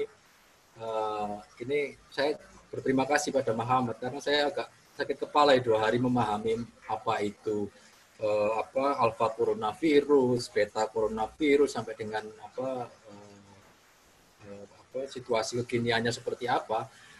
uh, ini saya berterima kasih pada Muhammad karena saya agak sakit kepala ya dua hari memahami apa itu uh, apa alfa coronavirus, beta coronavirus sampai dengan apa, uh, uh, apa situasi kekiniannya seperti apa.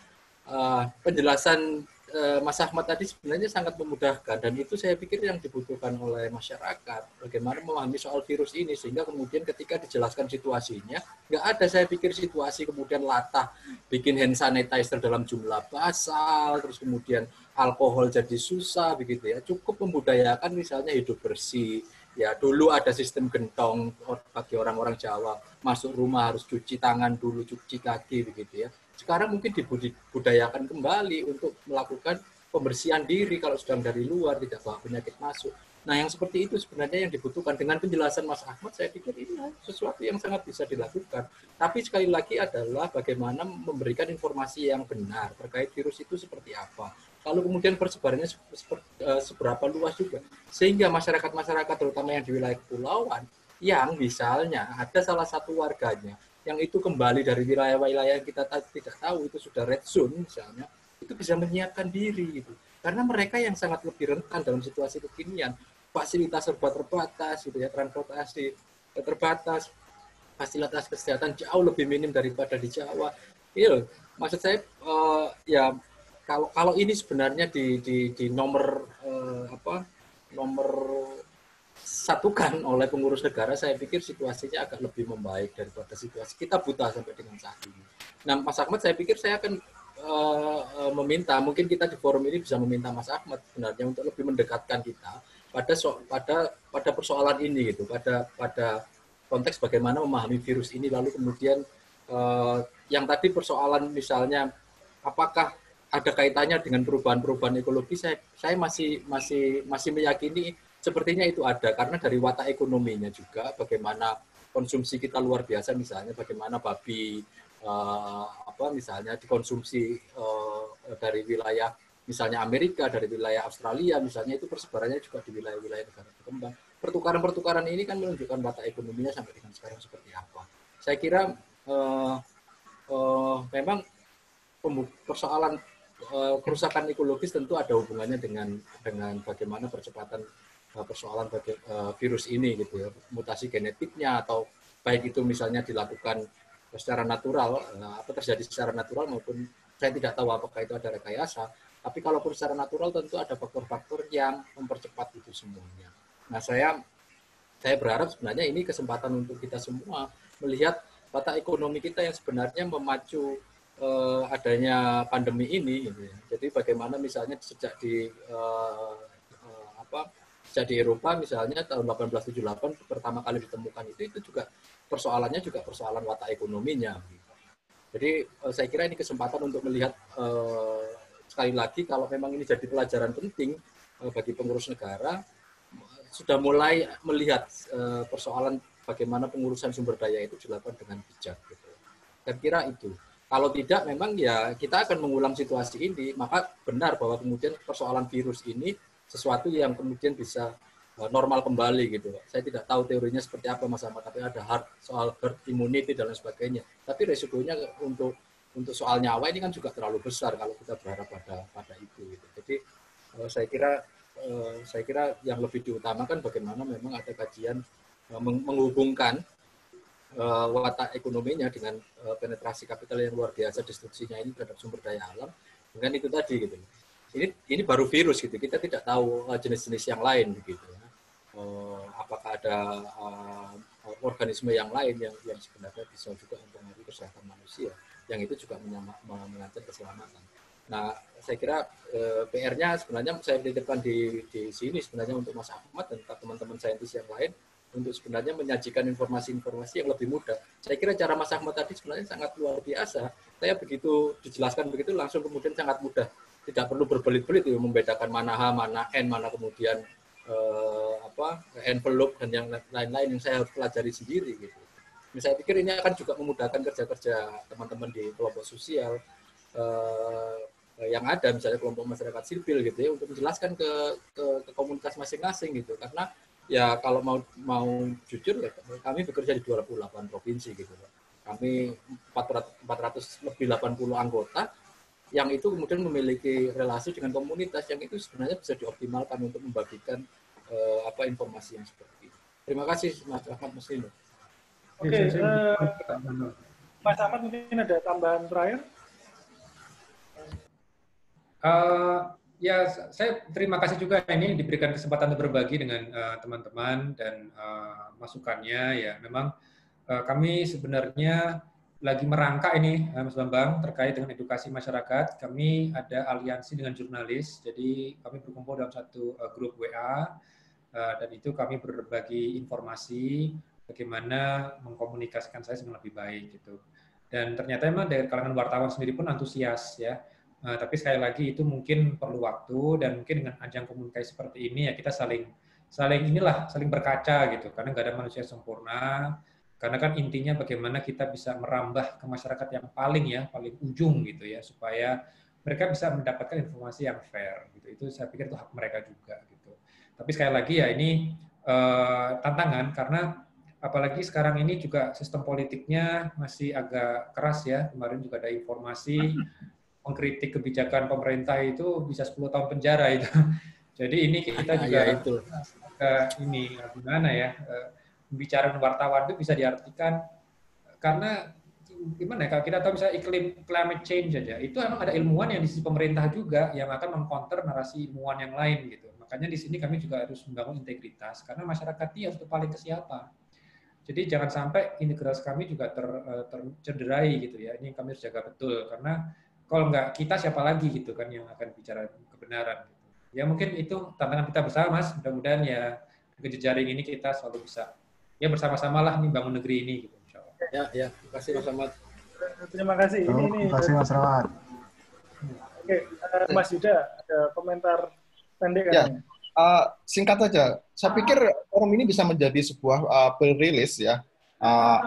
Uh, penjelasan uh, Mas Ahmad tadi sebenarnya sangat memudahkan dan itu saya pikir yang dibutuhkan oleh masyarakat bagaimana memahami soal virus ini sehingga kemudian ketika dijelaskan situasinya nggak ada saya pikir situasi kemudian latah bikin hand sanitizer dalam jumlah basal terus kemudian alkohol jadi susah begitu ya, cukup membudayakan misalnya hidup bersih ya. Dulu ada sistem gentong bagi orang-orang Jawa, masuk rumah harus cuci tangan dulu, cuci kaki begitu ya. Sekarang mungkin dibudayakan kembali untuk melakukan pembersihan diri kalau sedang dari luar, tidak bawa penyakit masuk. Nah, yang seperti itu sebenarnya yang dibutuhkan. Dengan penjelasan Mas Ahmad, saya pikir ini sesuatu yang sangat bisa dilakukan. Tapi sekali lagi adalah bagaimana memberikan informasi yang benar terkait virus itu seperti apa. Lalu kemudian persebarannya seberapa luas juga. Sehingga masyarakat-masyarakat terutama yang di wilayah kepulauan, yang misalnya ada salah satu warganya yang itu kembali dari wilayah-wilayah yang kita tidak tahu itu sudah red zone misalnya, itu bisa menyiapkan diri gitu. Karena mereka yang sangat lebih rentan dalam situasi kekinian, fasilitas serba terbatas gitu ya, transportasi terbatas, fasilitas kesehatan jauh lebih minim daripada di Jawa. Iya, maksud saya uh, ya kalau kalau ini sebenarnya di di, di nomor uh, apa nomor satukan oleh pengurus negara, saya pikir situasinya agak lebih membaik daripada situasi kita buta sampai dengan saat ini. Nah, Mas Ahmad, saya pikir saya akan uh, uh, meminta, mungkin kita di forum ini bisa meminta Mas Ahmad sebenarnya untuk lebih mendekatkan kita pada so, pada pada persoalan ini gitu, pada pada konteks bagaimana memahami virus ini, lalu kemudian uh, yang tadi persoalan misalnya apakah ada kaitannya dengan perubahan-perubahan ekologi, saya saya masih masih masih meyakini sepertinya itu ada, karena dari watak ekonominya juga, bagaimana konsumsi kita luar biasa, misalnya bagaimana babi uh, apa misalnya dikonsumsi uh, dari wilayah misalnya Amerika, dari wilayah Australia, misalnya itu persebarannya juga di wilayah-wilayah negara berkembang. Pertukaran-pertukaran ini kan menunjukkan watak ekonominya sampai dengan sekarang seperti apa. Saya kira uh, uh, memang persoalan uh, kerusakan ekologis tentu ada hubungannya dengan dengan bagaimana percepatan persoalan bagi, uh, virus ini gitu ya, mutasi genetiknya atau baik itu misalnya dilakukan secara natural uh, atau terjadi secara natural maupun saya tidak tahu apakah itu ada rekayasa, tapi kalaupun secara natural tentu ada faktor-faktor yang mempercepat itu semuanya. Nah, saya saya berharap sebenarnya ini kesempatan untuk kita semua melihat watak ekonomi kita yang sebenarnya memacu uh, adanya pandemi ini gitu ya. Jadi bagaimana misalnya sejak di uh, uh, apa Sejak di Eropa misalnya tahun delapan belas tujuh puluh delapan pertama kali ditemukan itu, itu juga persoalannya juga persoalan watak ekonominya. Jadi saya kira ini kesempatan untuk melihat eh, sekali lagi kalau memang ini jadi pelajaran penting eh, bagi pengurus negara, sudah mulai melihat eh, persoalan bagaimana pengurusan sumber daya itu dilakukan dengan bijak. Gitu. Saya kira itu. Kalau tidak memang ya kita akan mengulang situasi ini, maka benar bahwa kemudian persoalan virus ini sesuatu yang kemudian bisa normal kembali gitu. Saya tidak tahu teorinya seperti apa Mas Ahmad, tapi ada hard, soal herd immunity dan lain sebagainya. Tapi resikonya untuk untuk soal nyawa ini kan juga terlalu besar kalau kita berharap pada pada itu gitu. Jadi saya kira saya kira yang lebih diutamakan bagaimana memang ada kajian menghubungkan watak ekonominya dengan penetrasi kapital yang luar biasa, destruksinya ini terhadap sumber daya alam dengan itu tadi gitu. Ini ini baru virus gitu, kita tidak tahu jenis-jenis yang lain begitu ya. Uh, apakah ada uh, organisme yang lain yang yang sebenarnya bisa juga mempengaruhi kesehatan manusia, yang itu juga mengancam keselamatan. Nah, saya kira eh, P R-nya sebenarnya saya titipkan di, di sini sebenarnya untuk Mas Ahmad dan teman-teman saintis yang lain untuk sebenarnya menyajikan informasi-informasi yang lebih mudah. Saya kira cara Mas Ahmad tadi sebenarnya sangat luar biasa. Saya begitu dijelaskan begitu langsung kemudian sangat mudah. Tidak perlu berbelit-belit ya, membedakan mana H, mana N, mana kemudian eh, apa envelope dan yang lain-lain yang saya harus pelajari sendiri gitu. Saya pikir ini akan juga memudahkan kerja-kerja teman-teman di kelompok sosial eh, yang ada, misalnya kelompok masyarakat sipil gitu ya, untuk menjelaskan ke, ke, ke komunitas masing-masing gitu. Karena ya kalau mau mau jujur ya, kami bekerja di dua puluh delapan provinsi gitu. Kami empat ratus lebih delapan puluh anggota yang itu kemudian memiliki relasi dengan komunitas yang itu sebenarnya bisa dioptimalkan untuk membagikan eh, apa informasi yang seperti itu. Terima kasih Mas Ahmad, Mas Nino. Oke, okay, uh, Mas Ahmad mungkin ada tambahan terakhir? Uh, ya, saya terima kasih juga ini diberikan kesempatan untuk berbagi dengan teman-teman uh, dan uh, masukannya. Ya, memang uh, kami sebenarnya lagi merangkak ini, uh, Mas Bambang, terkait dengan edukasi masyarakat. Kami ada aliansi dengan jurnalis, jadi kami berkumpul dalam satu uh, grup W A, uh, dan itu kami berbagi informasi bagaimana mengkomunikasikan saya dengan lebih baik gitu. Dan ternyata memang dari kalangan wartawan sendiri pun antusias ya. Uh, tapi sekali lagi itu mungkin perlu waktu dan mungkin dengan ajang komunikasi seperti ini ya kita saling saling inilah saling berkaca gitu karena nggak ada manusia sempurna, karena kan intinya bagaimana kita bisa merambah ke masyarakat yang paling ya paling ujung gitu ya supaya mereka bisa mendapatkan informasi yang fair gitu. Itu saya pikir itu hak mereka juga gitu. Tapi sekali lagi ya ini uh, tantangan karena apalagi sekarang ini juga sistem politiknya masih agak keras ya. Kemarin juga ada informasi mengkritik kebijakan pemerintah itu bisa sepuluh tahun penjara itu. Jadi ini kita juga ya, itu. Uh, ini gimana ya, uh, bicara wartawan itu bisa diartikan karena gimana ya, kalau kita tahu misalnya iklim climate change aja, itu emang ada ilmuwan yang di sisi pemerintah juga yang akan mengcounter narasi ilmuwan yang lain gitu. Makanya di sini kami juga harus membangun integritas karena masyarakat ini harus berpaling ke siapa. Jadi jangan sampai integritas kami juga ter, tercederai gitu ya. Ini kami harus jaga betul karena kalau nggak kita siapa lagi gitu kan yang akan bicara kebenaran. Gitu. Ya mungkin itu tantangan kita bersama Mas. Mudah-mudahan ya dengan jejaring ini kita selalu bisa ya bersama-sama lah nih bangun negeri ini gitu. Ya, ya, terima kasih Mas Ahmad. Terima kasih. Ini, oh, ini. Terima kasih Mas Ahmad. Oke, uh, Mas Yuda ada komentar pendek ya, katanya. Uh, singkat saja. Saya pikir forum ini bisa menjadi sebuah uh, rilis ya, uh,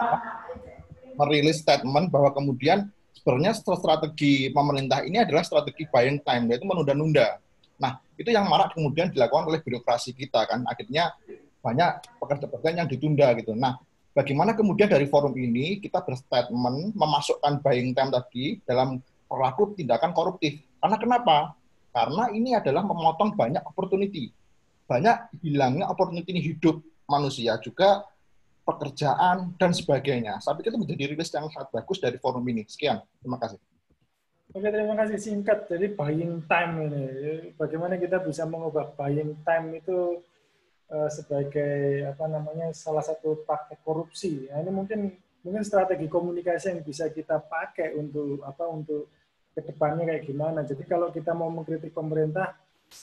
merilis statement bahwa kemudian sebenarnya strategi pemerintah ini adalah strategi buying time, yaitu menunda-nunda. Nah, itu yang marak kemudian dilakukan oleh birokrasi kita kan, akhirnya banyak pekerjaan yang ditunda gitu. Nah, bagaimana kemudian dari forum ini kita berstatement memasukkan buying time tadi dalam perilaku tindakan koruptif. Karena kenapa? Karena ini adalah memotong banyak opportunity. Banyak hilangnya opportunity hidup manusia juga, pekerjaan, dan sebagainya. Saya pikir itu menjadi rilis yang sangat bagus dari forum ini. Sekian. Terima kasih. Oke, terima kasih. Singkat. Jadi buying time ini. Bagaimana kita bisa mengubah buying time itu uh, sebagai apa namanya salah satu praktek korupsi. Nah, ini mungkin mungkin strategi komunikasi yang bisa kita pakai untuk apa untuk kedepannya kayak gimana. Jadi kalau kita mau mengkritik pemerintah,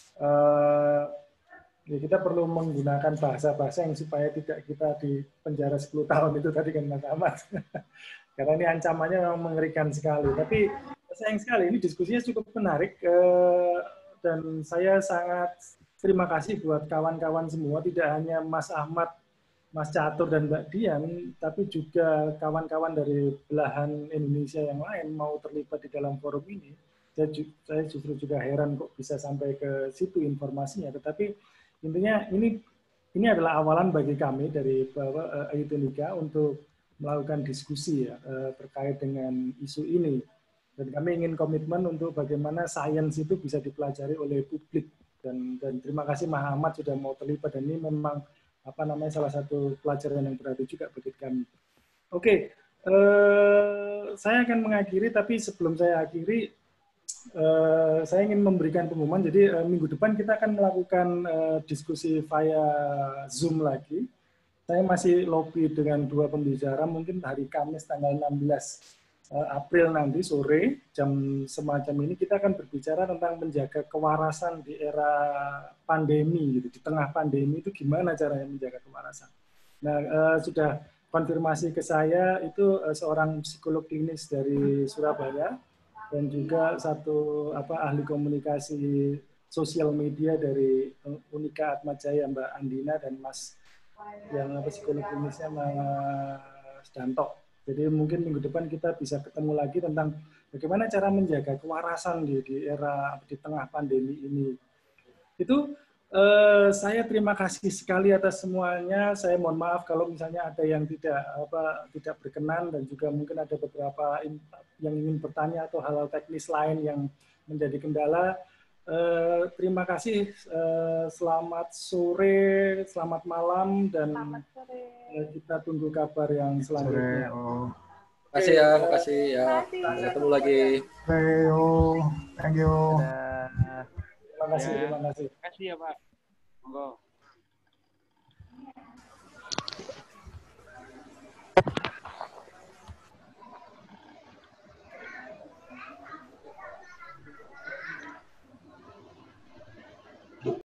uh, ya kita perlu menggunakan bahasa-bahasa yang supaya tidak kita di penjara sepuluh tahun itu tadi kan Mas Ahmad. Karena ini ancamannya memang mengerikan sekali. Tapi sayang sekali ini diskusinya cukup menarik uh, dan saya sangat terima kasih buat kawan-kawan semua, tidak hanya Mas Ahmad, Mas Catur dan Mbak Dian, tapi juga kawan-kawan dari belahan Indonesia yang lain mau terlibat di dalam forum ini. Saya, saya justru juga heran kok bisa sampai ke situ informasinya. Tetapi intinya ini ini adalah awalan bagi kami dari uh, Eutenika untuk melakukan diskusi ya uh, terkait dengan isu ini. Dan kami ingin komitmen untuk bagaimana sains itu bisa dipelajari oleh publik. Dan, dan terima kasih Muhammad sudah mau terlibat, dan ini memang apa namanya salah satu pelajaran yang berarti juga bagi kami. Oke, eh, saya akan mengakhiri, tapi sebelum saya akhiri, eh, saya ingin memberikan pengumuman. Jadi eh, minggu depan kita akan melakukan eh, diskusi via Zoom lagi. Saya masih lobby dengan dua pembicara, mungkin hari Kamis tanggal enam belas April nanti sore jam semacam ini kita akan berbicara tentang menjaga kewarasan di era pandemi gitu. Di tengah pandemi itu gimana caranya menjaga kewarasan. Nah, uh, sudah konfirmasi ke saya itu uh, seorang psikolog klinis dari Surabaya dan juga satu apa ahli komunikasi sosial media dari Unika Atmajaya, Mbak Andina, dan Mas yang apa psikolog klinisnya Mas Danto. Jadi mungkin minggu depan kita bisa ketemu lagi tentang bagaimana cara menjaga kewarasan di, di era di tengah pandemi ini. Itu eh, saya terima kasih sekali atas semuanya. Saya mohon maaf kalau misalnya ada yang tidak apa tidak berkenan dan juga mungkin ada beberapa yang ingin bertanya atau hal-hal teknis lain yang menjadi kendala. Uh, terima kasih, uh, selamat sore, selamat malam, dan selamat sore. Uh, kita tunggu kabar yang selanjutnya. Oh. Terima kasih ya, terima kasih ya. Sampai ketemu lagi. Thank you. Terima kasih, terima kasih. Terima kasih ya Pak. Monggo.